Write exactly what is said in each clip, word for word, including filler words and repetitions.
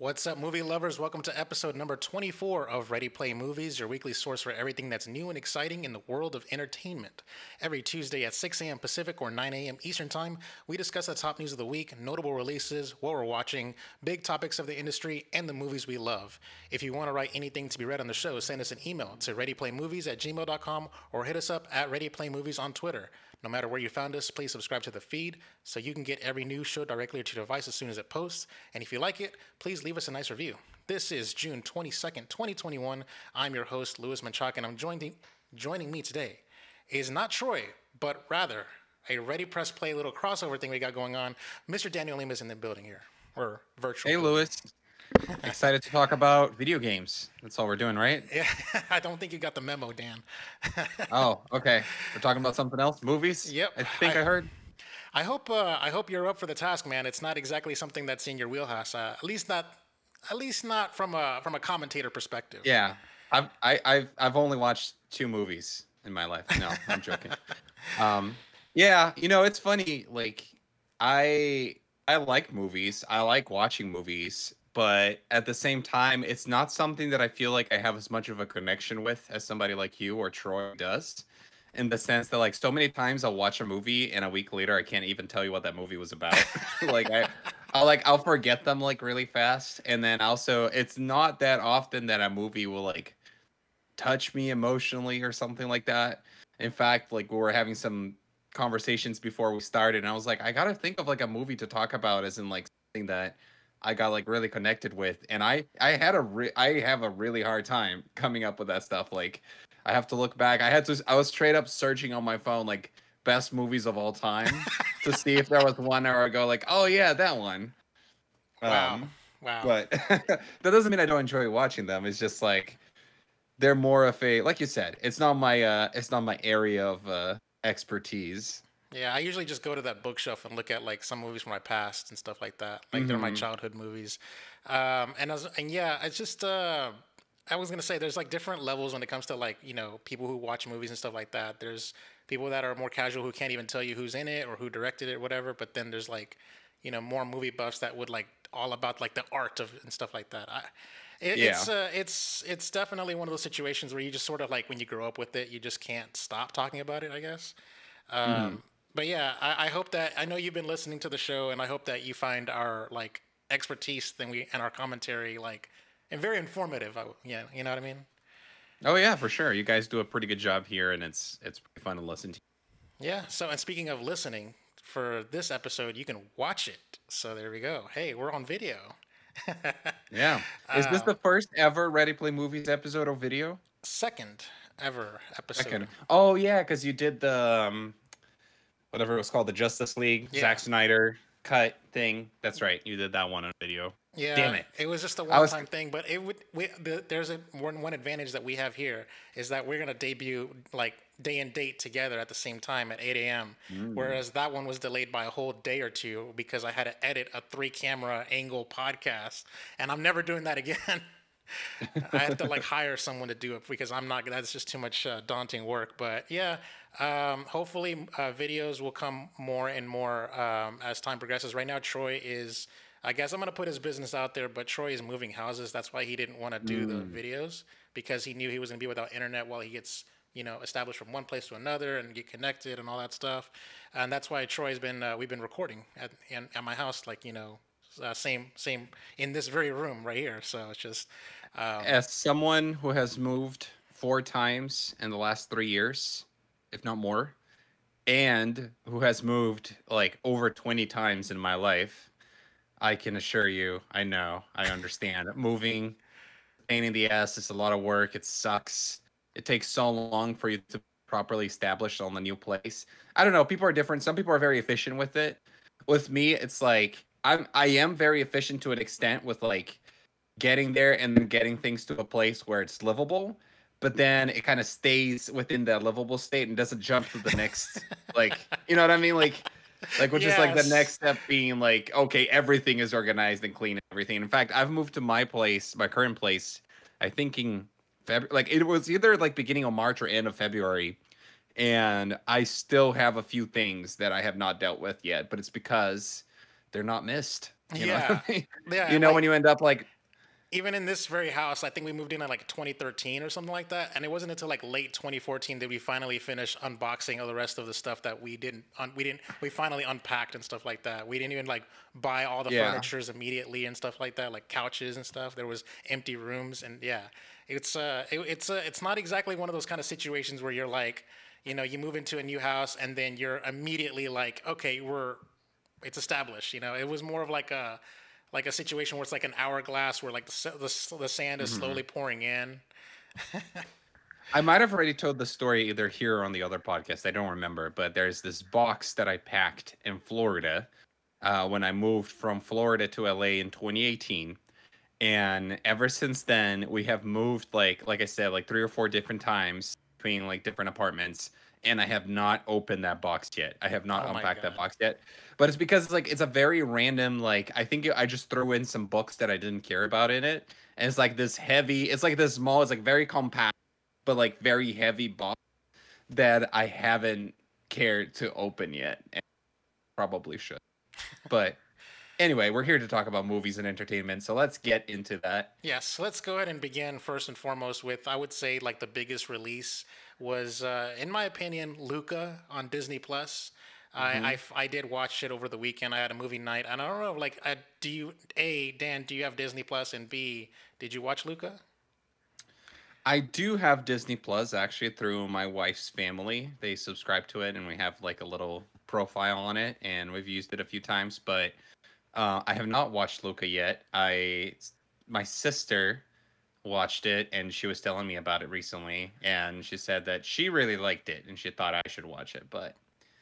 What's up, movie lovers? Welcome to episode number twenty-four of Ready Play Movies, your weekly source for everything that's new and exciting in the world of entertainment. Every Tuesday at six a.m. Pacific or nine a.m. Eastern Time, we discuss the top news of the week, notable releases, what we're watching, big topics of the industry, and the movies we love. If you want to write anything to be read on the show, send us an email to readyplaymovies at gmail dot com or hit us up at readyplaymovies on Twitter. No matter where you found us, please subscribe to the feed so you can get every new show directly to your device as soon as it posts. And if you like it, please leave us a nice review. This is June twenty-second, twenty twenty-one. I'm your host, Louis Manchak, and I'm joining, joining me today is not Troy, but rather a Ready Press Play little crossover thing we got going on. Mister Daniel Lima is in the building here, or virtual. Hey, Louis. Excited to talk about video games. That's all we're doing, right? Yeah, I don't think you got the memo, Dan. Oh, okay. We're talking about something else? Movies? Yep. I think I, I heard. I hope uh, I hope you're up for the task, man. It's not exactly something that's in your wheelhouse. Uh, at least not at least not from a from a commentator perspective. Yeah. I've I, I've I've only watched two movies in my life. No, I'm joking. um yeah, you know, it's funny, like I I like movies. I like watching movies. But at the same time, it's not something that I feel like I have as much of a connection with as somebody like you or Troy does. In the sense that, like, so many times I'll watch a movie and a week later I can't even tell you what that movie was about. like I, I'll like I'll forget them like really fast. And then also, it's not that often that a movie will like touch me emotionally or something like that. In fact, like we were having some conversations before we started, and I was like, I gotta think of like a movie to talk about, as in like something that I got like really connected with, and I I had a re- I have a really hard time coming up with that stuff. Like, I have to look back. I had to. I was straight up searching on my phone like best movies of all time to see if there was one where I go like, oh yeah, that one. Wow. Um, wow. But that doesn't mean I don't enjoy watching them. It's just like they're more of a, like you said, it's not my uh it's not my area of uh expertise. Yeah, I usually just go to that bookshelf and look at like some movies from my past and stuff like that. Like they're my Mm-hmm. childhood movies, um, and I was, and yeah, it's just uh, I was gonna say there's like different levels when it comes to like you know people who watch movies and stuff like that. There's people that are more casual who can't even tell you who's in it or who directed it or whatever. But then there's like you know more movie buffs that would like all about like the art of and stuff like that. I, it, Yeah. It's uh, it's it's definitely one of those situations where you just sort of like when you grow up with it, you just can't stop talking about it, I guess. Mm-hmm. Um, but yeah, I, I hope that I know you've been listening to the show, and I hope that you find our like expertise thing we and our commentary like and very informative. I, yeah, you know what I mean. Oh yeah, for sure. You guys do a pretty good job here, and it's it's pretty fun to listen to. Yeah. So, and speaking of listening, for this episode, you can watch it. So there we go. Hey, we're on video. Yeah. Is this uh, the first ever Ready Play Movies episode of video? Second ever episode. Second. Oh yeah, because you did the um, whatever it was called, the Justice League, Yeah. Zack Snyder cut thing. That's right. You did that one on video. Yeah, Damn it. it was just a I was one-time thing, but it would. We, the, there's a one one advantage that we have here is that we're gonna debut like day and date together at the same time at eight a.m. Mm. Whereas that one was delayed by a whole day or two because I had to edit a three-camera angle podcast, and I'm never doing that again. I have to like hire someone to do it because I'm not. That's just too much uh, daunting work. But yeah, um, hopefully uh, videos will come more and more um, as time progresses. Right now, Troy is. I guess I'm gonna put his business out there, but Troy is moving houses. That's why he didn't want to do the Mm. videos because he knew he was gonna be without internet while he gets you know established from one place to another and get connected and all that stuff. And that's why Troy's been uh, we've been recording at in, at my house, like you know. Uh, same, same in this very room right here. So it's just, um, As someone who has moved four times in the last three years, if not more, and who has moved like over twenty times in my life, I can assure you, I know, I understand. Moving, pain in the ass, it's a lot of work. It sucks. It takes so long for you to properly establish on the new place. I don't know. People are different. Some people are very efficient with it. With me, it's like I'm I am very efficient to an extent with like getting there and then getting things to a place where it's livable, but then it kind of stays within that livable state and doesn't jump to the next like you know what I mean? Like like which is like the yes. next step being like, okay, everything is organized and clean and everything. In fact, I've moved to my place, my current place, I think in Feb like it was either like beginning of March or end of February. And I still have a few things that I have not dealt with yet, but it's because they're not missed. You know what Yeah, I mean? yeah, You and know, like when you end up like even in this very house, I think we moved in at like twenty thirteen or something like that, and it wasn't until like late twenty fourteen that we finally finished unboxing all the rest of the stuff that we didn't. Un- we didn't. We finally unpacked and stuff like that. We didn't even like buy all the Yeah. furnitures immediately and stuff like that, like couches and stuff. There was empty rooms, and yeah, it's uh, it, it's uh, it's not exactly one of those kind of situations where you're like, you know, you move into a new house and then you're immediately like, okay, we're it's established. You know, it was more of like a like a situation where it's like an hourglass where like the the, the sand is hmm slowly pouring in. I might have already told the story either here or on the other podcast. I don't remember, but there's this box that I packed in Florida uh, when I moved from Florida to L A in twenty eighteen. And ever since then, we have moved like like I said, like three or four different times between like different apartments. And I have not opened that box yet. I have not Oh my unpacked that god. box yet. But it's because it's like it's a very random, like I think I just threw in some books that I didn't care about in it. And it's like this heavy, it's like this small, it's like very compact, but like very heavy box that I haven't cared to open yet. And probably should. But anyway, we're here to talk about movies and entertainment, so let's get into that. Yes, let's go ahead and begin first and foremost with I would say like the biggest release was, uh, in my opinion, Luca on Disney Plus. I, I hmm f- I did watch it over the weekend. I had a movie night, and I don't know, like, uh, do you, A, Dan, do you have Disney Plus, and B, did you watch Luca? I do have Disney Plus actually through my wife's family. They subscribe to it, and we have like a little profile on it, and we've used it a few times. But uh, I have not watched Luca yet. I my sister watched it, and she was telling me about it recently, and she said that she really liked it, and she thought I should watch it. But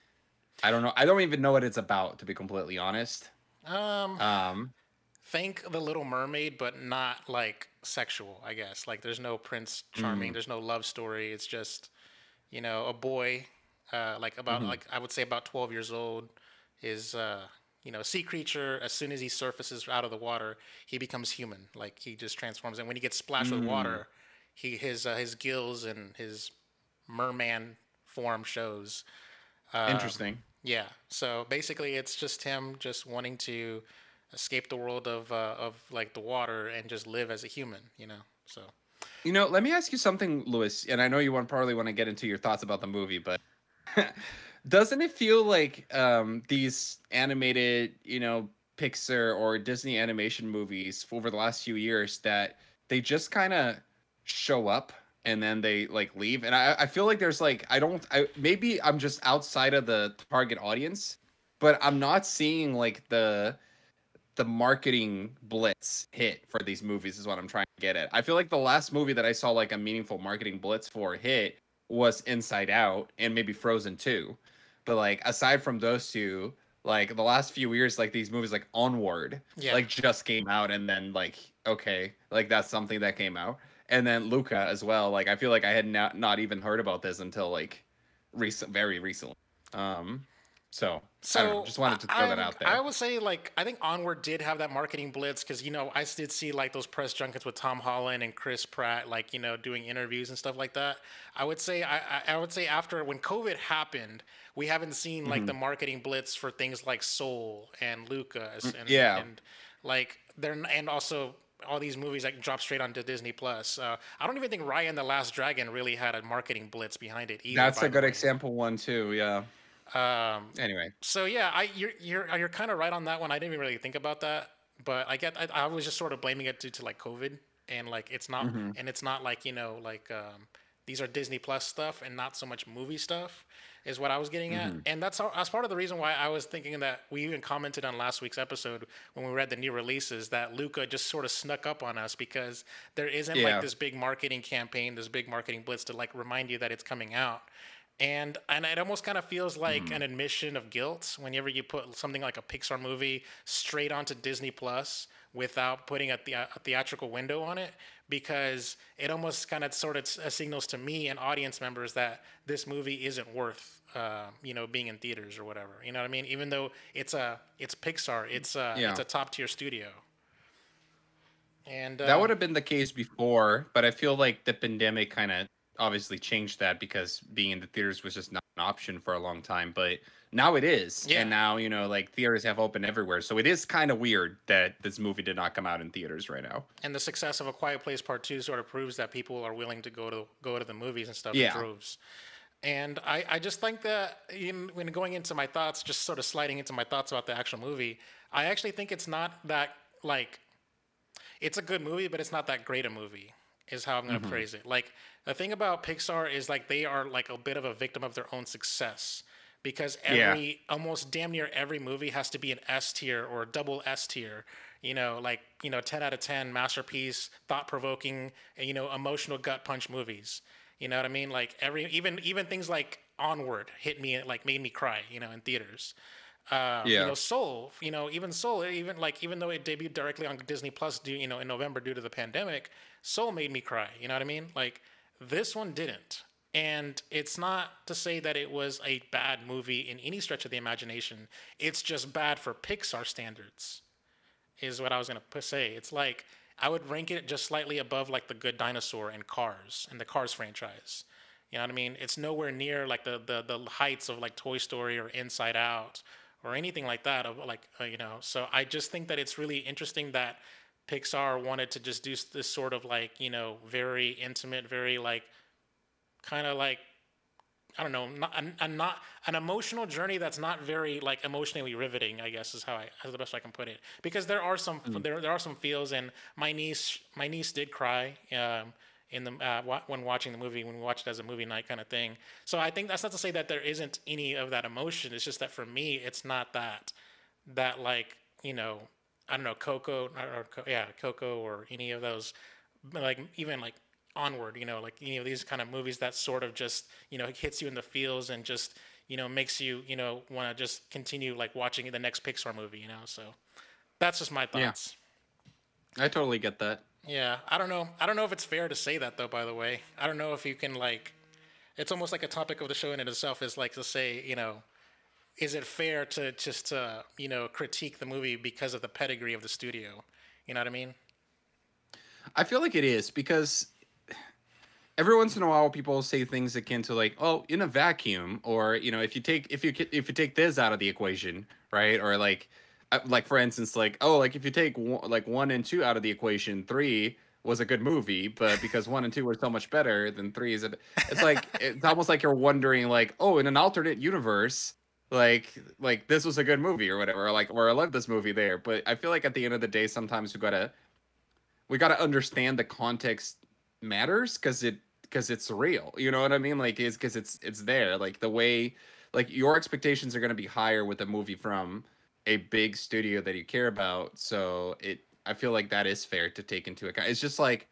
I don't know. I don't even know what it's about, to be completely honest. Um, Um, think The Little Mermaid, but not like sexual, I guess. Like, there's no Prince Charming, mm, there's no love story. It's just, you know, a boy, uh, like about, mhm. like, I would say about twelve years old, is, uh, you know, a sea creature. As soon as he surfaces out of the water, he becomes human. Like, he just transforms. And when he gets splashed with Mm, water, he his uh, his gills and his merman form shows. Um, interesting. yeah. So basically, it's just him just wanting to escape the world of uh, of like the water and just live as a human. You know. So You know, let me ask you something, Lewis, and I know you want probably want to get into your thoughts about the movie, but doesn't it feel like um, these animated, you know, Pixar or Disney animation movies over the last few years that they just kind of show up and then they like leave? And I, I feel like there's like I don't I maybe I'm just outside of the target audience, but I'm not seeing like the the marketing blitz hit for these movies is what I'm trying to get at. I feel like the last movie that I saw like a meaningful marketing blitz for hit was Inside Out and maybe Frozen two. But like aside from those two, like the last few years, like these movies like Onward, yeah. like just came out and then like okay, like that's something that came out. And then Luca as well. Like I feel like I had not not even heard about this until like recent very recently. Um so I don't know, So just I, wanted to throw I that would out I there. would say like I think Onward did have that marketing blitz because you know I did see like those press junkets with Tom Holland and Chris Pratt like you know doing interviews and stuff like that. I would say I, I I would say after when COVID happened, we haven't seen like the Mhm. marketing blitz for things like Soul and Lucas Mm, and yeah. and like they're and also all these movies that drop straight onto Disney Plus. Uh, I don't even think Raya and the Last Dragon really had a marketing blitz behind it either. That's a By the good way. example one too. Yeah. Um, Anyway. so yeah, I you're you're you're kind of right on that one. I didn't even really think about that, but I get I, I was just sort of blaming it due to like COVID and like it's not hmm and it's not like you know like um, these are Disney Plus stuff and not so much movie stuff is what I was getting at, hmm and that's how, that's part of the reason why I was thinking that we even commented on last week's episode when we read the new releases that Luca just sort of snuck up on us because there isn't like Yeah. this big marketing campaign, this big marketing blitz to like remind you that it's coming out and and it almost kind of feels like hmm an admission of guilt whenever you put something like a Pixar movie straight onto Disney Plus without putting a, the- a theatrical window on it because it almost kind of sort of s- uh, signals to me and audience members that this movie isn't worth uh, you know being in theaters or whatever. You know what I mean? Even though it's a it's Pixar, it's a it's Yeah. a top tier studio. And That uh, would have been the case before, but I feel like the pandemic kind of obviously changed that because being in the theaters was just not an option for a long time, but now it is. Yeah. And now, you know, like theaters have opened everywhere. So it is kind of weird that this movie did not come out in theaters right now. And the success of A Quiet Place Part Two sort of proves that people are willing to go to go to the movies and stuff in Yeah. droves. And I, I just think that in, when going into my thoughts, just sort of sliding into my thoughts about the actual movie, I actually think it's not that, like, it's a good movie, but it's not that great a movie, is how I'm going to Mhm. phrase it. Like, the thing about Pixar is, like, they are, like, a bit of a victim of their own success. Because every, Yeah. almost damn near every movie has to be an S tier or a double S tier. You know, like, you know, ten out of ten, masterpiece, thought-provoking, and, you know, emotional gut punch movies. You know what I mean? Like every even even things like Onward hit me, like made me cry. You know, in theaters. Uh, Yeah. You know, Soul. You know, even Soul. Even like even though it debuted directly on Disney Plus, due, you know, in November due to the pandemic, Soul made me cry. You know what I mean? Like this one didn't. And it's not to say that it was a bad movie in any stretch of the imagination. It's just bad for Pixar standards, is what I was gonna say. It's like I would rank it just slightly above like The Good Dinosaur and Cars and the Cars franchise. You know what I mean? It's nowhere near like the the, the heights of like Toy Story or Inside Out or anything like that. Of like uh, you know, so I just think that it's really interesting that Pixar wanted to just do this sort of like you know very intimate, very like kind of like I don't know, not, a, a not an emotional journey that's not very like emotionally riveting. I guess is how I is the best I can put it. Because there are some Mm. there there are some feels, and my niece my niece did cry um, in the uh, wa- when watching the movie when we watched it as a movie night kind of thing. So I think that's not to say that there isn't any of that emotion. It's just that for me, it's not that that like you know I don't know Coco or, or Co- yeah Coco or any of those like even like Onward, you know, like you know these kind of movies that sort of just you know hits you in the feels and just you know makes you you know want to just continue like watching the next Pixar movie, you know. So that's just my Yeah. thoughts. I totally get that. Yeah, I don't know. I don't know if it's fair to say that though. By the way, I don't know if you can like. It's almost like a topic of the show in it itself is like to say, you know, is it fair to just uh, you know critique the movie because of the pedigree of the studio? You know what I mean? I feel like it is because every once in a while people say things akin to like, oh, in a vacuum, or you know, if you take if you if you take this out of the equation, right, or like uh, like for instance, like oh, like if you take one, like one and two out of the equation, three was a good movie, but because one and two were so much better than three is a, it's like it's almost like you're wondering like, oh, in an alternate universe, like like this was a good movie or whatever, or like or I love this movie there. But I feel like at the end of the day, sometimes we gotta we got to understand the context matters because it because it's real, you know what I mean, like is because it's it's there, like the way like your expectations are going to be higher with a movie from a big studio that you care about, so it I feel like that is fair to take into account. It's just like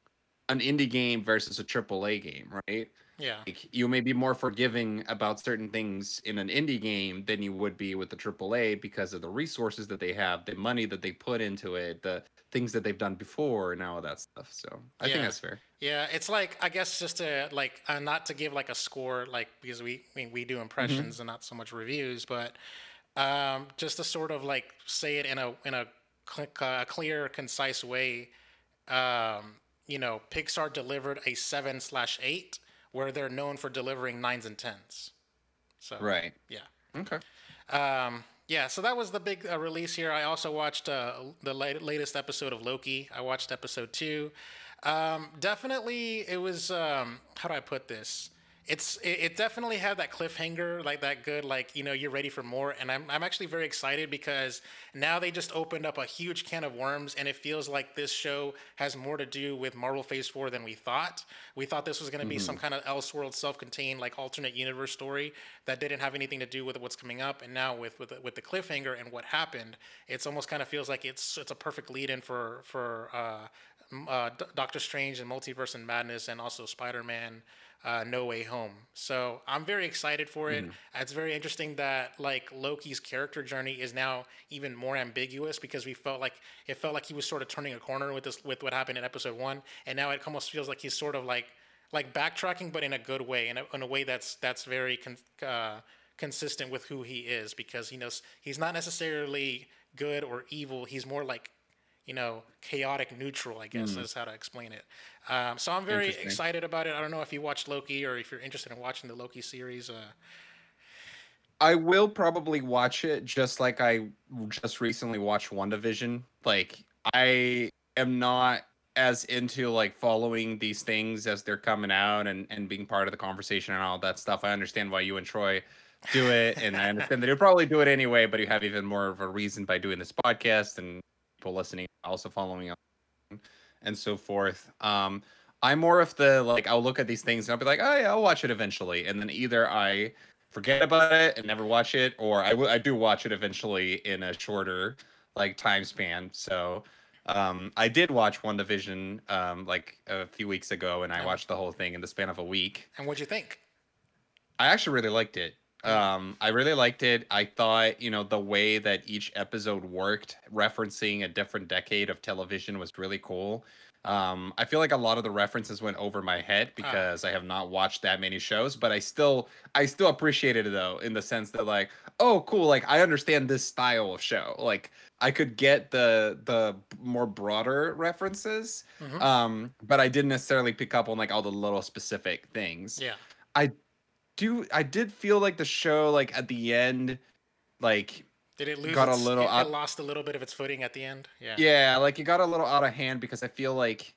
an indie game versus a triple A game, right? Yeah. Like you may be more forgiving about certain things in an indie game than you would be with the triple A because of the resources that they have, the money that they put into it, the things that they've done before, and all of that stuff. So I think Yeah. that's fair. Yeah, it's like I guess just to like uh, not to give like a score like because we I mean, we do Hmm. impressions and not so much reviews, but um, just to sort of like say it in a in a cl- uh, clear, concise way. Um, you know, Pixar delivered a seven slash eight, where they're known for delivering nines and tens. So Right. yeah. Okay. Um, yeah, so that was the big uh, release here. I also watched uh, the lat- latest episode of Loki. I watched episode two. Um, definitely, it was. Um, how do I put this? It's it, it definitely had that cliffhanger, like that good, like you know, you're ready for more. And I'm I'm actually very excited because now they just opened up a huge can of worms, and it feels like this show has more to do with Marvel Phase Four than we thought. We thought this was going to be some Hmm. kind of Elseworld, self-contained, like alternate universe story that didn't have anything to do with what's coming up. And now with with the, with the cliffhanger and what happened, it's almost kind of feels like it's it's a perfect lead-in for for uh, m- uh, D- Doctor Strange and Multiverse and Madness, and also Spider-Man. Uh, No Way Home. So I'm very excited for it. Hmm. It's very interesting that like Loki's character journey is now even more ambiguous because we felt like it felt like he was sort of turning a corner with this with what happened in episode one, and now it almost feels like he's sort of like like backtracking, but in a good way, in a, in a way that's that's very con- uh, consistent with who he is because he knows he's not necessarily good or evil. He's more like you know, chaotic neutral, I guess Mm, is how to explain it. Um, so I'm very interesting. excited about it. I don't know if you watched Loki or if you're interested in watching the Loki series. Uh, I will probably watch it just like I just recently watched WandaVision. Like I am not as into like following these things as they're coming out and and being part of the conversation and all that stuff. I understand why you and Troy do it, and I understand that you probably do it anyway, but you have even more of a reason by doing this podcast and people listening also following on and so forth. Um I'm more of the like I'll look at these things and I'll be like, oh yeah, I'll watch it eventually, and then either I forget about it and never watch it, or I will I do watch it eventually in a shorter like time span. So um I did watch WandaVision um like a few weeks ago, and I and, watched the whole thing in the span of a week. and what'd you think? I actually really liked it. Mm. Um, I really liked it. I thought, you know, the way that each episode worked, referencing a different decade of television, was really cool. Um, I feel like a lot of the references went over my head Ah, because I have not watched that many shows, but I still, I still appreciated it though, in the sense that like, oh, cool, like I understand this style of show. Like I could get the the more broader references, mm-hmm. um, but I didn't necessarily pick up on like all the little specific things. Yeah. I do I did feel like the show like at the end like Did it lose got a its? little It, it out lost a little bit of its footing at the end. Yeah. yeah, like it got a little out of hand because I feel like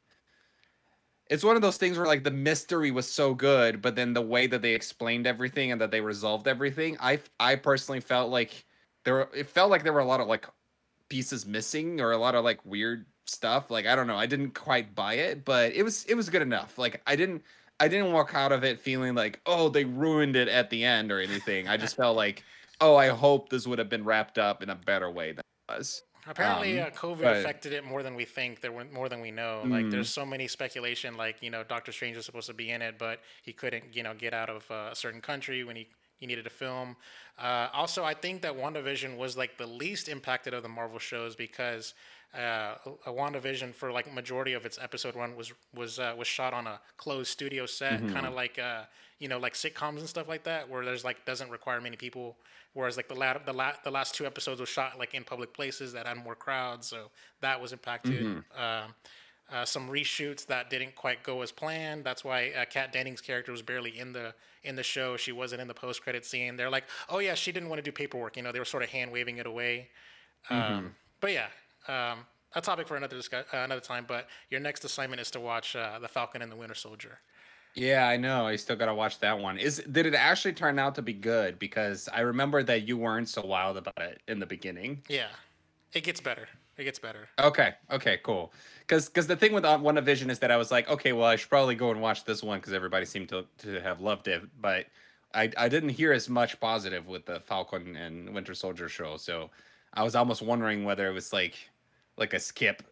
it's one of those things where like the mystery was so good, but then the way that they explained everything and that they resolved everything, I I personally felt like there were it felt like there were a lot of like pieces missing or a lot of like weird stuff. Like I don't know, I didn't quite buy it, but it was it was good enough. Like I didn't I didn't walk out of it feeling like, oh, they ruined it at the end or anything. I just felt like, oh, I hope this would have been wrapped up in a better way than it was. Apparently, Um, uh, COVID but affected it more than we think. There were more than we know. Like, there's mm, so many speculation. Like, you know, Doctor Strange was supposed to be in it, but he couldn't, you know, get out of uh, a certain country when he he needed to film. Uh, also, I think that WandaVision was like the least impacted of the Marvel shows because uh, a WandaVision for like majority of its episode run was was uh, was shot on a closed studio set, kind mhm, of like uh, you know like sitcoms and stuff like that, where there's like doesn't require many people. Whereas like the lat- the la- the last two episodes were shot like in public places that had more crowds, so that was impacted. mhm, Um, uh, some reshoots that didn't quite go as planned. That's why uh, Kat Dennings' character was barely in the in the show. She wasn't in the post credit scene. They're like, oh yeah, she didn't want to do paperwork. You know, they were sort of hand waving it away. Um, mhm. but yeah, um, a topic for another discuss- uh, another time. But your next assignment is to watch uh, the Falcon and the Winter Soldier. Yeah, I know. I still gotta watch that one. Is did it actually turn out to be good? Because I remember that you weren't so wild about it in the beginning. Yeah, it gets better. It gets better. Okay. Okay. Cool. Because because the thing with uh, WandaVision is that I was like, okay, well, I should probably go and watch this one because everybody seemed to to have loved it, but I I didn't hear as much positive with the Falcon and Winter Soldier show, so I was almost wondering whether it was like like a skip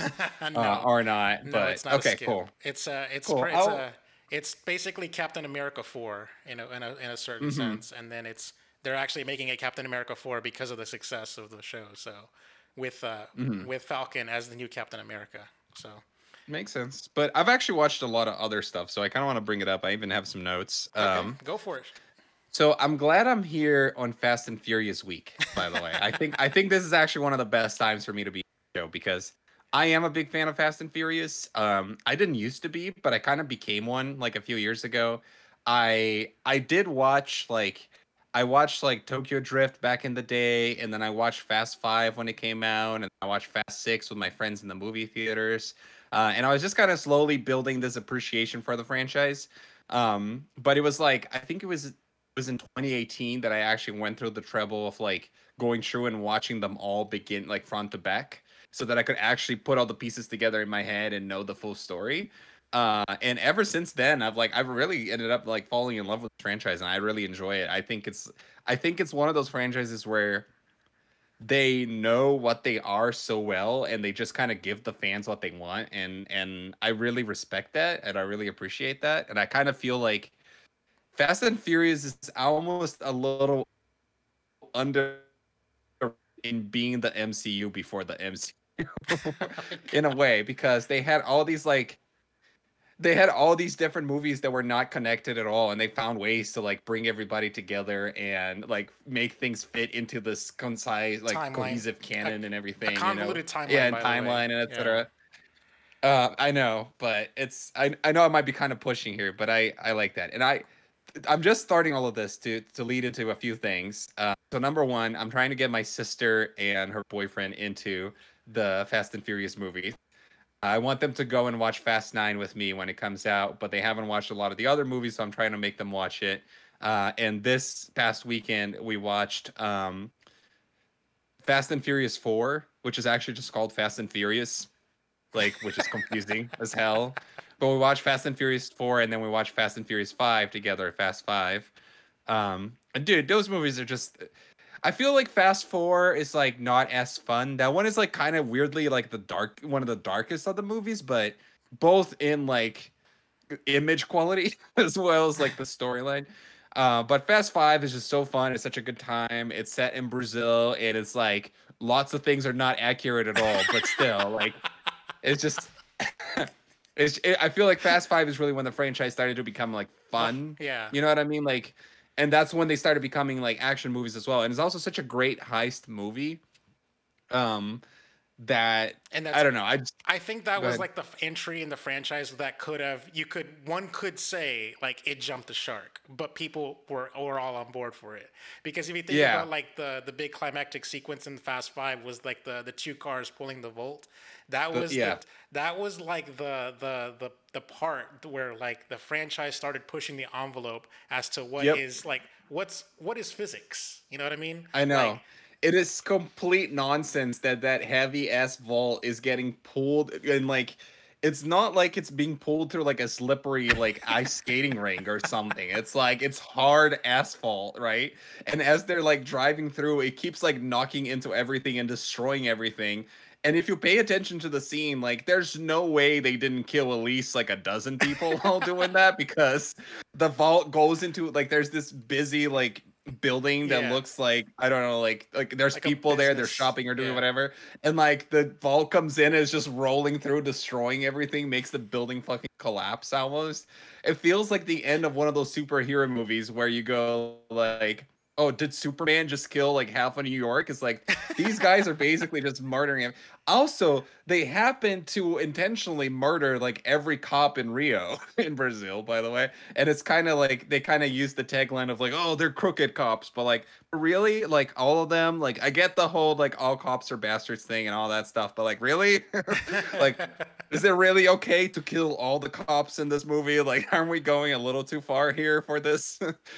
uh, No, or not. no, But it's not a okay, skip. cool, It's uh, it's cool. pr- it's I'll. a it's basically Captain America four in a, in a in a certain Hmm. sense, and then it's they're actually making it Captain America four because of the success of the show. So with uh Hmm. with Falcon as the new Captain America. So Makes sense. But I've actually watched a lot of other stuff, so I kind of want to bring it up. I even have some notes. okay, Um, go for it. So I'm glad I'm here on Fast and Furious week, by the way. I think I think this is actually one of the best times for me to be on the show because I am a big fan of Fast and Furious. Um, I didn't used to be, but I kind of became one like a few years ago. I I did watch like I watched like Tokyo Drift back in the day, and then I watched Fast Five when it came out, and I watched Fast Six with my friends in the movie theaters. Uh, and I was just kind of slowly building this appreciation for the franchise. Um, but it was like I think it was was in twenty eighteen that I actually went through the trouble of like going through and watching them all begin like front to back so that I could actually put all the pieces together in my head and know the full story. Uh, and ever since then, I've like I've really ended up like falling in love with the franchise, and I really enjoy it. I think it's I think it's one of those franchises where they know what they are so well, and they just kind of give the fans what they want, and and I really respect that, and I really appreciate that, and I kind of feel like Fast and Furious is almost a little under in being the M C U before the M C U in a way because they had all these like they had all these different movies that were not connected at all, and they found ways to like bring everybody together and like make things fit into this concise, like Timeline, cohesive a, canon and a everything, you know? convoluted Yeah, timeline, and by the way. timeline and Yeah. et cetera. Uh, I know, but it's I I know I might be kind of pushing here, but I I like that, and I I'm just starting all of this to to lead into a few things. Uh, so number one, I'm trying to get my sister and her boyfriend into the Fast and Furious movies. I want them to go and watch Fast Nine with me when it comes out, but they haven't watched a lot of the other movies, so I'm trying to make them watch it. Uh, and this past weekend, we watched um, Fast and Furious Four, which is actually just called Fast and Furious, like which is confusing as hell. But we watched Fast and Furious Four, and then we watched Fast and Furious Five together, Fast Five. Um, and dude, those movies are just. I feel like Fast Four is like not as fun. That one is like kind of weirdly like the dark, one of the darkest of the movies, but both in like image quality as well as like the storyline. Uh, but Fast Five is just so fun. It's such a good time. It's set in Brazil, and it's like lots of things are not accurate at all, but still, like it's just. It's, it, I feel like Fast Five is really when the franchise started to become like The, fun. yeah. You know what I mean? Like, and that's when they started becoming like action movies as well. And it's also such a great heist movie. Um, that And I that's don't know. I just I think that go was ahead. like the f- entry in the franchise that could have you could one could say like it jumped the shark, but people were were all on board for it because if you think Yeah, about like the the big climactic sequence in Fast Five was like the the two cars pulling the Volt. That the, was the yeah, that was like the the the the part where like the franchise started pushing the envelope as to what yep. is like what's what is physics. You know what I mean? I Like know. It is complete nonsense that that heavy ass vault is getting pulled and like it's not like it's being pulled through like a slippery like ice skating rink or something. It's like it's hard asphalt, right? And as they're like driving through, it keeps like knocking into everything and destroying everything. And if you pay attention to the scene, like there's no way they didn't kill at least like a dozen people while doing that because the vault goes into like there's this busy like building that yeah, looks like I don't know, like like there's like a people there, they're business. shopping or doing Yeah. whatever, and like the vault comes in and is just rolling through, destroying everything, makes the building fucking collapse almost. It feels like the end of one of those superhero movies where you go like, oh, did Superman just kill like half of New York? It's like these guys are basically just murdering him. Also, they happen to intentionally murder like every cop in Rio in Brazil, by the way. And it's kind of like they kind of use the tagline of like, oh, they're crooked cops, but like really, like all of them, like I get the whole like all cops are bastards thing and all that stuff, but like really, like, is it really okay to kill all the cops in this movie? Like, aren't we going a little too far here for this?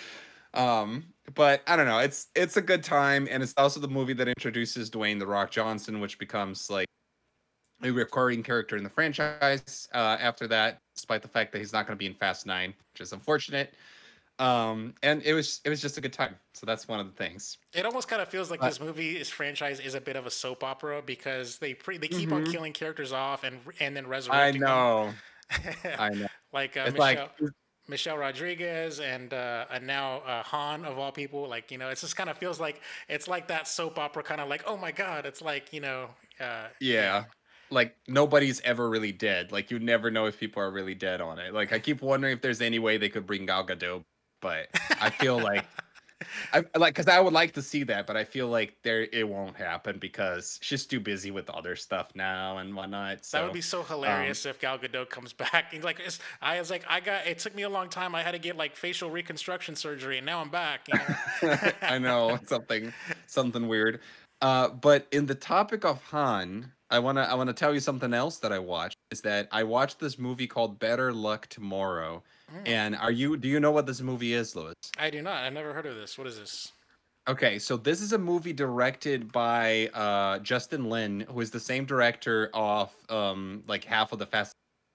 Um, but I don't know. It's it's a good time, and it's also the movie that introduces Dwayne the Rock Johnson, which becomes like a recurring character in the franchise. Uh, after that, despite the fact that he's not going to be in Fast Nine, which is unfortunate. Um, and it was it was just a good time. So that's one of the things. It almost kind of feels like But this movie, this franchise, is a bit of a soap opera because they pre- they keep on hmm killing characters off and and then I resurrecting them, know, I know. like uh, It's like Michelle Michelle Rodriguez and uh, and now uh, Han of all people. Like you know, it just kind of feels like it's like that soap opera kind of like oh my god, it's like you know, uh, yeah. yeah. Like nobody's ever really dead. Like you never know if people are really dead on it. Like I keep wondering if there's any way they could bring Gal Gadot, but I feel like I like because I would like to see that, but I feel like there it won't happen because she's too busy with other stuff now and whatnot. That would So, be so um, hilarious if Gal Gadot comes back. He's like, it's, I was like, I got. It took me a long time. I had to get like facial reconstruction surgery, and now I'm back. You know. I know something something weird. Uh, but in the topic of Han, I wanna I wanna tell you something else that I watched is that I watched this movie called Better Luck Tomorrow. Mm, And are you do you know what this movie is, Louis? I do not. I've never heard of this. What is this? Okay, so this is a movie directed by uh, Justin Lin, who is the same director of um, like half of the Fast.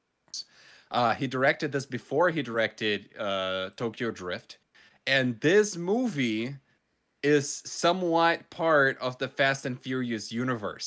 Uh, he directed this before he directed uh, Tokyo Drift, and this movie is somewhat part of the Fast and Furious universe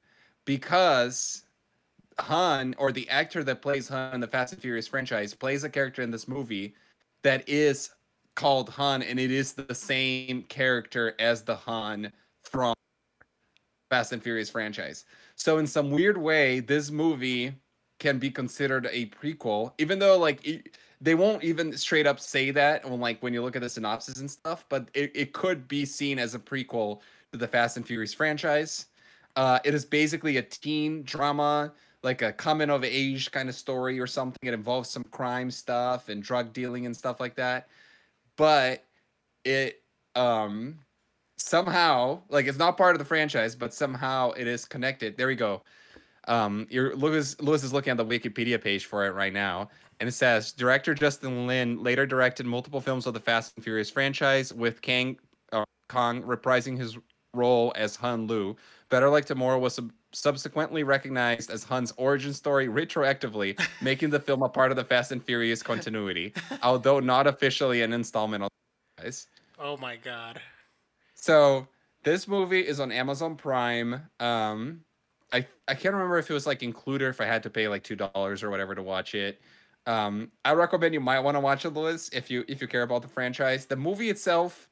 because Han, or the actor that plays Han in the Fast and Furious franchise, plays a character in this movie that is called Han, and it is the same character as the Han from Fast and Furious franchise. So in some weird way, this movie can be considered a prequel, even though like it, they won't even straight up say that when like when you look at the synopsis and stuff, but it, it could be seen as a prequel to the Fast and Furious franchise. Uh, it is basically a teen drama, like a coming of age kind of story or something. It involves some crime stuff and drug dealing and stuff like that. But it um somehow like it's not part of the franchise, but somehow it is connected. There we go. Um, you're Lewis. Lewis is looking at the Wikipedia page for it right now, and it says director Justin Lin later directed multiple films of the Fast and Furious franchise, with Kang uh, Kong reprising his role as Han Lu. Better Like Tomorrow was sub- subsequently recognized as Han's origin story retroactively, making the film a part of the Fast and Furious continuity, although not officially an installment of the franchise. Oh my god. So this movie is on Amazon Prime. Um, I I can't remember if it was like included, if I had to pay like two dollars or whatever to watch it. Um, I recommend you might want to watch it, Lewis, if you if you care about the franchise. The movie itself,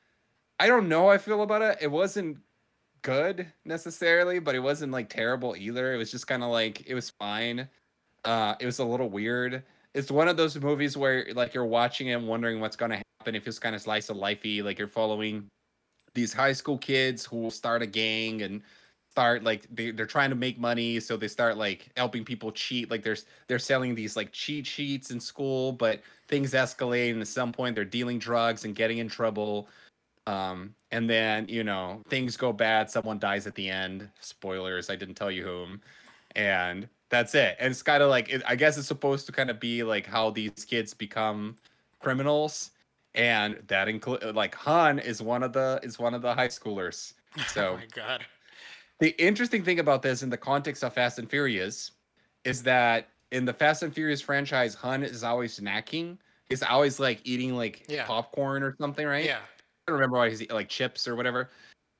I don't know how I feel about it. It wasn't good necessarily, but it wasn't like terrible either. It was just kind of like it was fine. Uh, it was a little weird. It's one of those movies where like you're watching it and wondering what's gonna happen. It feels kind of slice of lifey, like you're following these high school kids who will start a gang and start like they, they're trying to make money, so they start like helping people cheat. Like there's they're selling these like cheat sheets in school, but things escalate, and at some point they're dealing drugs and getting in trouble. Um, and then you know things go bad. Someone dies at the end. Spoilers. I didn't tell you whom, and that's it. And it's kind of like it, I guess it's supposed to kind of be like how these kids become criminals, and that include like Han is one of the is one of the high schoolers. Oh So my god. the interesting thing about this in the context of Fast and Furious is that in the Fast and Furious franchise, Han is always snacking. He's always like eating like Yeah. popcorn or something, right? Yeah. I don't remember why he's eating, like chips or whatever.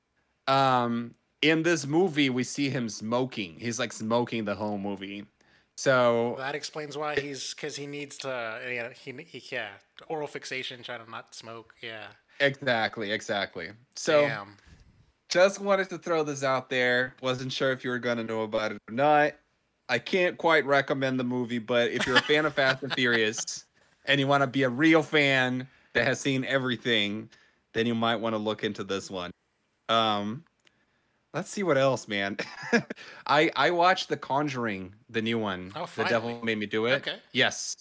Um, in this movie, we see him smoking. He's like smoking the whole movie. So That explains why he's because he needs to. Yeah, he, he yeah, oral fixation, trying to not smoke. Yeah. exactly, exactly. So Damn. just wanted to throw this out there. Wasn't sure if you were gonna know about it or not. I can't quite recommend the movie, but if you're a fan of Fast and Furious and you want to be a real fan that has seen everything, then you might want to look into this one. Um, let's see what else, man. I I watched The Conjuring, the new one. Oh, The finally. Devil Made Me Do It. Okay. Yes.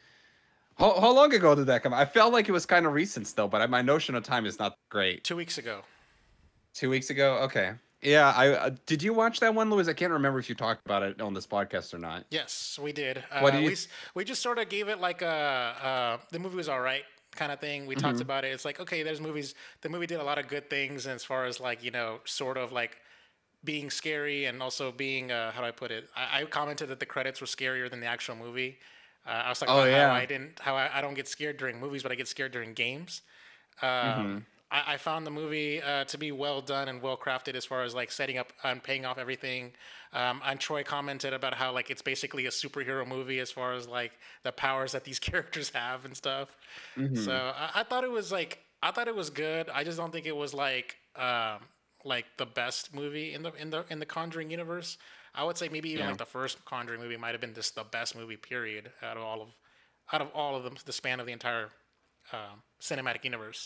How, how long ago did that come out? I felt like it was kind of recent still, but I, my notion of time is not great. Two weeks ago. Two weeks ago? Okay. Yeah, I uh, did you watch that one, Louis? I can't remember if you talked about it on this podcast or not. Yes, we did. Uh, What do you- we s- we just sort of gave it like a uh, the movie was all right kind of thing. We talked about it. It's like okay, there's movies. The movie did a lot of good things as far as like you know, sort of like being scary and also being uh, how do I put it? I, I commented that the credits were scarier than the actual movie. Uh, I was talking Oh, about yeah. how I didn't how I, I don't get scared during movies, but I get scared during games. Um, I, I found the movie uh, to be well done and well crafted as far as like setting up and paying off everything. Um, and Troy commented about how like it's basically a superhero movie as far as like the powers that these characters have and stuff. So I, I thought it was like I thought it was good. I just don't think it was like um, like the best movie in the in the in the Conjuring universe. I would say maybe even Yeah. like the first Conjuring movie might have been just the best movie period out of all of out of all of them the span of the entire uh, cinematic universe.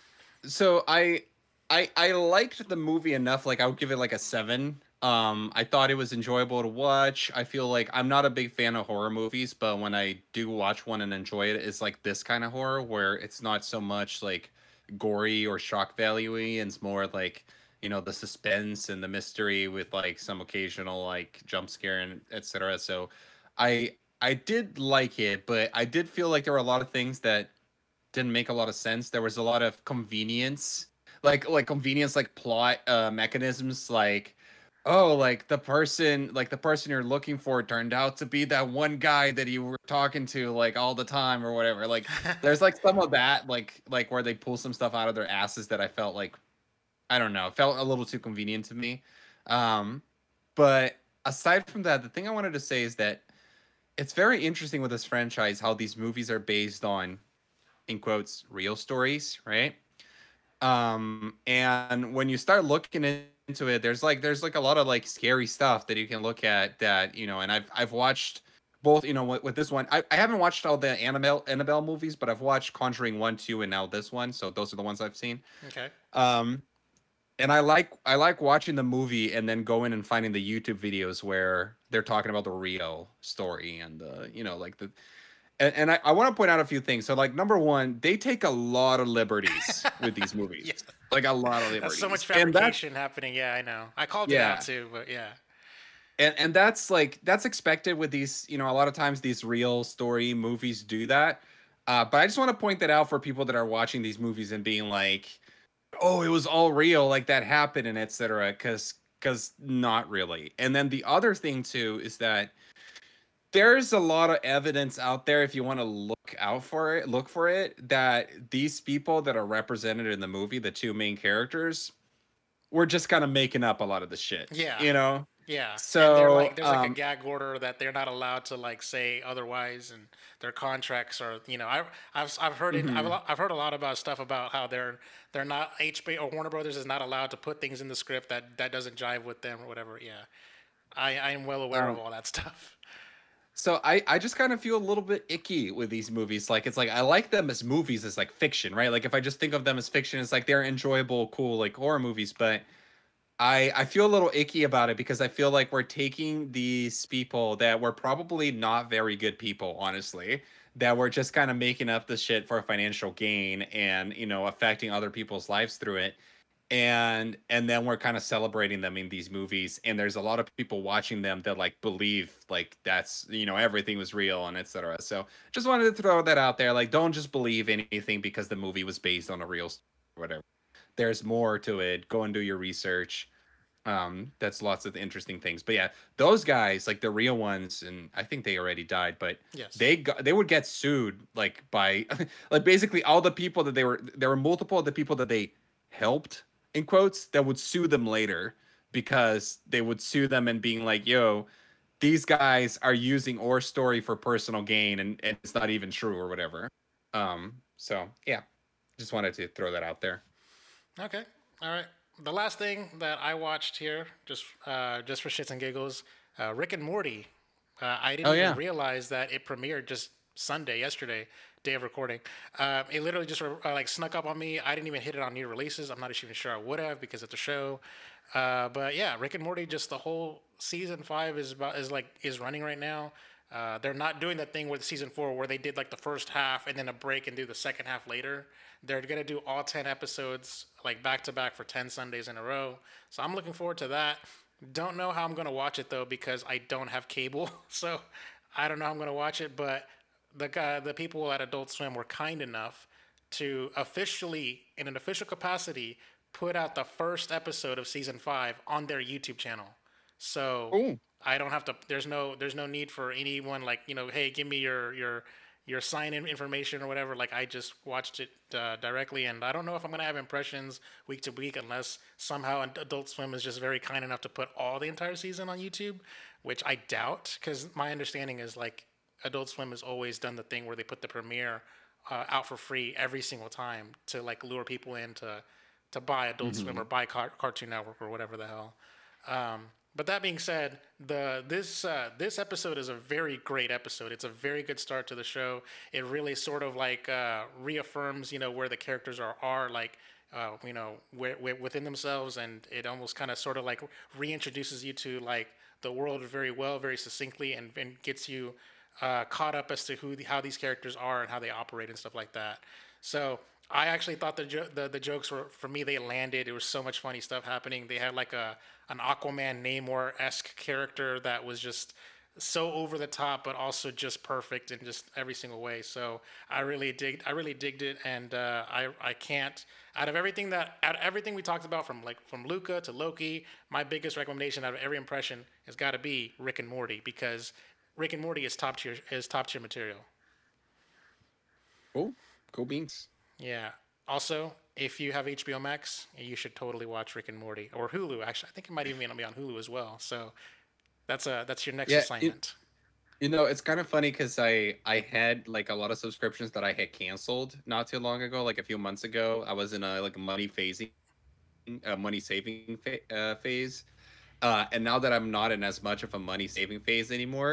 So I I I liked the movie enough, like I would give it like a seven. Um, I thought it was enjoyable to watch. I feel like I'm not a big fan of horror movies, but when I do watch one and enjoy it, it's like this kind of horror where it's not so much like gory or shock value-y, and it's more like, you know, the suspense and the mystery with like some occasional like jump scare and et cetera. So I I did like it, but I did feel like there were a lot of things that didn't make a lot of sense. There was a lot of convenience, like like convenience, like plot uh, mechanisms, like oh, like the person, like the person you're looking for turned out to be that one guy that you were talking to like all the time or whatever. Like there's like some of that, like like where they pull some stuff out of their asses that I felt like I don't know, felt a little too convenient to me. Um, but aside from that, the thing I wanted to say is that it's very interesting with this franchise how these movies are based on, in quotes, real stories, right? Um, and when you start looking into it, there's like there's like a lot of like scary stuff that you can look at that, you know, and I've I've watched both, you know, with, with this one, I, I haven't watched all the Annabelle Annabelle movies, but I've watched Conjuring one, two, and now this one. So those are the ones I've seen. Okay. Um, and I like I like watching the movie and then going and finding the YouTube videos where they're talking about the real story and the, you know, like the and, and I, I want to point out a few things. So like number one, they take a lot of liberties with these Yeah. movies. Like a lot of That's so much liberties. And that's fabrication happening. Yeah, I know. I called it out yeah. too, but yeah. And and that's like that's expected with these, you know, a lot of times these real story movies do that. Uh, but I just want to point that out for people that are watching these movies and being like, oh, it was all real, like that happened and et cetera. Because because not really. And then the other thing too is that there's a lot of evidence out there if you want to look out for it, look for it, that these people that are represented in the movie, the two main characters, were just kind of making up a lot of the shit. Yeah. You know? Yeah, and they're So like, there's like a um gag order that they're not allowed to like say otherwise, and their contracts are, you know, I, I've I've heard it, I've mhm. I've heard a lot about stuff about how they're they're not H B O or Warner Brothers is not allowed to put things in the script that that doesn't jive with them or whatever. Yeah, I I am well aware of um all that stuff. So I I just kind of feel a little bit icky with these movies. Like it's like I like them as movies as like fiction, right? Like if I just think of them as fiction, it's like they're enjoyable, cool like horror movies, but I I feel a little icky about it because I feel like we're taking these people that were probably not very good people, honestly, that were just kind of making up the shit for financial gain and, you know, affecting other people's lives through it. And and then we're kind of celebrating them in these movies and there's a lot of people watching them that like believe like that's, you know, everything was real and et cetera. So just wanted to throw that out there. Like don't just believe anything because the movie was based on a real story or whatever. There's more to it. Go and do your research. Um, that's lots of interesting things. But yeah, those guys, like the real ones, and I think they already died, but Yes. they got they would get sued like by like basically all the people that they were there were multiple of the people that they helped in quotes that would sue them later because they would sue them and being like, yo, these guys are using our story for personal gain and, and it's not even true or whatever. Um, so yeah, just wanted to throw that out there. Okay. All right. The last thing that I watched here, just uh, just for shits and giggles, uh, Rick and Morty. Uh, I didn't Oh even yeah. realize that it premiered just Sunday, yesterday, day of recording. Uh, it literally just uh, like snuck up on me. I didn't even hit it on new releases. I'm not even sure I would have because it's a show. Uh, but yeah, Rick and Morty, just the whole season five is about is like is running right now. Uh, they're not doing that thing with season four where they did like the first half and then a break and do the second half later. They're gonna do all ten episodes like back to back for ten Sundays in a row. So I'm looking forward to that. Don't know how I'm gonna watch it though because I don't have cable, so I don't know how I'm gonna watch it. But the guy, the people at Adult Swim were kind enough to officially, in an official capacity, put out the first episode of season five on their YouTube channel. So Oh. I don't have to. There's no. There's no need for anyone like you know. Hey, give me your your your sign in information or whatever. Like I just watched it uh, directly, and I don't know if I'm gonna have impressions week to week unless somehow Adult Swim is just very kind enough to put all the entire season on YouTube, which I doubt because my understanding is like Adult Swim has always done the thing where they put the premiere uh, out for free every single time to like lure people in to to buy Adult Swim Hmm. or buy Car- Cartoon Network or whatever the hell. Um, but that being said, the this uh, this episode is a very great episode. It's a very good start to the show. It really sort of like uh, reaffirms, you know, where the characters are are like, uh, you know, where, where within themselves, and it almost kind of sort of like reintroduces you to like the world very well, very succinctly, and, and gets you uh, caught up as to who the, how these characters are and how they operate and stuff like that. So I actually thought the, jo- the the jokes were for me they landed. It was so much funny stuff happening. They had like a an Aquaman Namor esque character that was just so over the top, but also just perfect in just every single way. So I really digged I really digged it, and uh, I I can't out of everything that out of everything we talked about from like from Luca to Loki, my biggest recommendation out of every impression has got to be Rick and Morty because Rick and Morty is top tier is top tier material. Cool. Cool beans. Yeah. Also, if you have H B O Max, you should totally watch Rick and Morty or Hulu. Actually, I think it might even be on Hulu as well. So that's a that's your next Yeah, it, assignment. you know, it's kind of funny because I I had like a lot of subscriptions that I had canceled not too long ago, like a few months ago. I was in a like a money phasing, uh, money saving fa- uh, phase, uh, and now that I'm not in as much of a money saving phase anymore,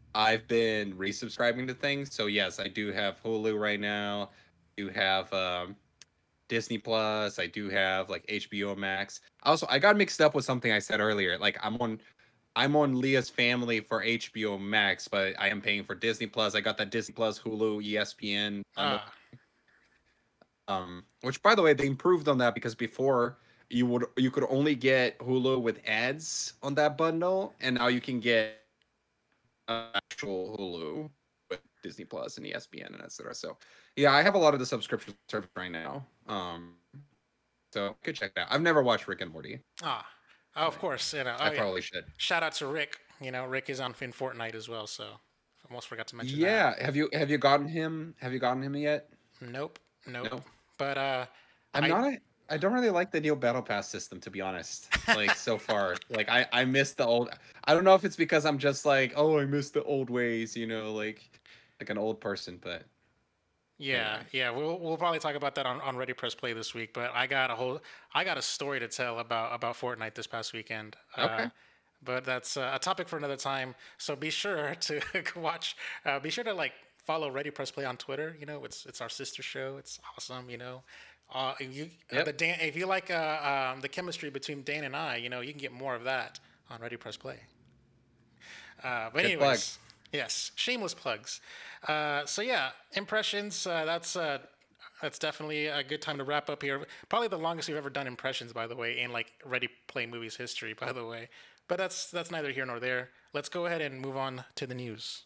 I've been resubscribing to things. So yes, I do have Hulu right now. I do have um, Disney Plus. I do have like H B O Max. Also, I got mixed up with something I said earlier. Like I'm on I'm on Leah's family for H B O Max, but I am paying for Disney Plus. I got that Disney Plus, Hulu, E S P N bundle. Ah, Um, which by the way, they improved on that because before you would you could only get Hulu with ads on that bundle, and now you can get uh, actual Hulu with Disney Plus and E S P N and et cetera. So yeah, I have a lot of the subscription service right now. Um, so you could check that. I've never watched Rick and Morty. ah, oh, of But course. You know. I Oh yeah. probably should. Shout out to Rick. You know, Rick is on in Fortnite as well. So almost forgot to mention that. Yeah, have you have you gotten him? Have you gotten him yet? Nope. Nope. No. But uh, I'm I not a I don't really like the new battle pass system, to be honest. Like so far, like I I miss the old. I don't know if it's because I'm just like, oh, I miss the old ways, you know, like like an old person. But Yeah, anyway, yeah, we'll we'll probably talk about that on, on Ready Press Play this week. But I got a whole I got a story to tell about about Fortnite this past weekend. Uh, okay, but that's uh, a topic for another time. So be sure to watch. Uh, be sure to like follow Ready Press Play on Twitter. You know, it's it's our sister show. It's awesome. You know, uh, if you uh, yep, the Dan, if you like uh, um, the chemistry between Dan and I, you know, you can get more of that on Ready Press Play. Uh, but good plug. anyways, yes, shameless plugs. Uh, so yeah, impressions. Uh, that's uh, that's definitely a good time to wrap up here. Probably the longest we've ever done impressions, by the way, in like Ready Play Movies history, by the way. But that's that's neither here nor there. Let's go ahead and move on to the news.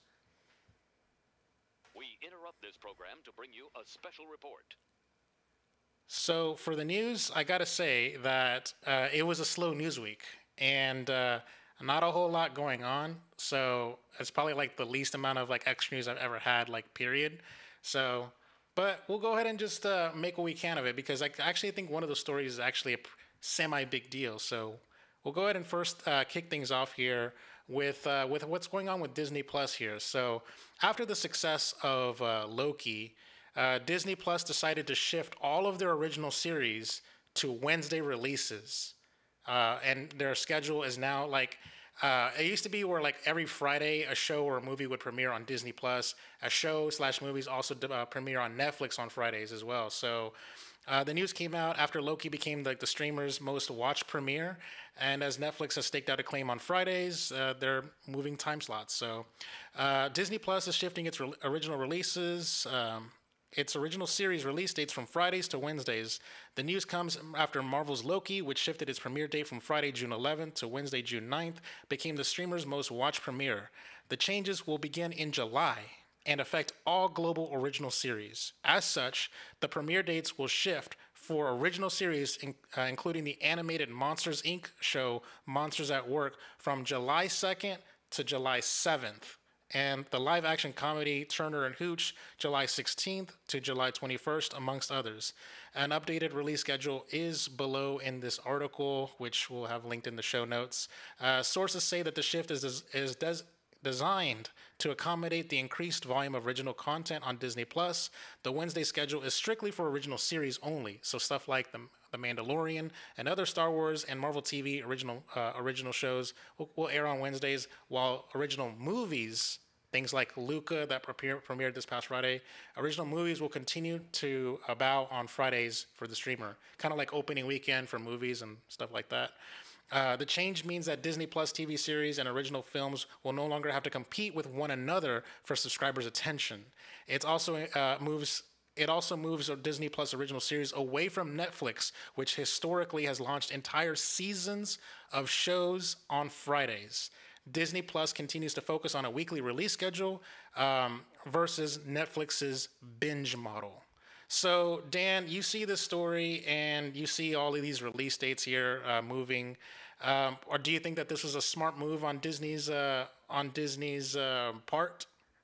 We interrupt this program to bring you a special report. So for the news, I gotta say that uh, it was a slow news week, and uh, not a whole lot going on. So it's probably like the least amount of like extra news I've ever had, like period. So, but we'll go ahead and just uh, make what we can of it because I actually think one of those stories is actually a semi big deal. So we'll go ahead and first uh, kick things off here with uh, with what's going on with Disney Plus here. So after the success of uh, Loki. Uh, Disney Plus decided to shift all of their original series to Wednesday releases, uh, and their schedule is now like uh, it used to be where like every Friday a show or a movie would premiere on Disney Plus. A show slash movies also uh, premiere on Netflix on Fridays as well. So. Uh, the news came out after Loki became like the streamer's most watched premiere, and as Netflix has staked out a claim on Fridays, uh, they're moving time slots. So, uh, Disney Plus is shifting its re- original releases. Um, its original series release dates from Fridays to Wednesdays. The news comes after Marvel's Loki, which shifted its premiere date from Friday, June eleventh to Wednesday, June ninth, became the streamer's most watched premiere. The changes will begin in July and affect all global original series. As such, the premiere dates will shift for original series, in, uh, including the animated Monsters Incorporated show Monsters at Work, from July second to July seventh. And the live action comedy Turner and Hooch, July sixteenth to July twenty-first, amongst others. An updated release schedule is below in this article, which we'll have linked in the show notes. Uh, sources say that the shift is, is des- designed to accommodate the increased volume of original content on Disney Plus. The Wednesday schedule is strictly for original series only, so stuff like the The Mandalorian and other Star Wars and Marvel T V original uh, original shows will, will air on Wednesdays, while original movies, things like Luca that premiere, premiered this past Friday, original movies will continue to abound on Fridays for the streamer, kind of like opening weekend for movies and stuff like that. Uh, the change means that Disney Plus T V series and original films will no longer have to compete with one another for subscribers' attention. It also uh, moves. It also moves Disney Plus original series away from Netflix, which historically has launched entire seasons of shows on Fridays. Disney Plus continues to focus on a weekly release schedule um, versus Netflix's binge model. So, Dan, you see this story and you see all of these release dates here uh, moving, um, or do you think that this was a smart move on Disney's uh, on Disney's uh, part?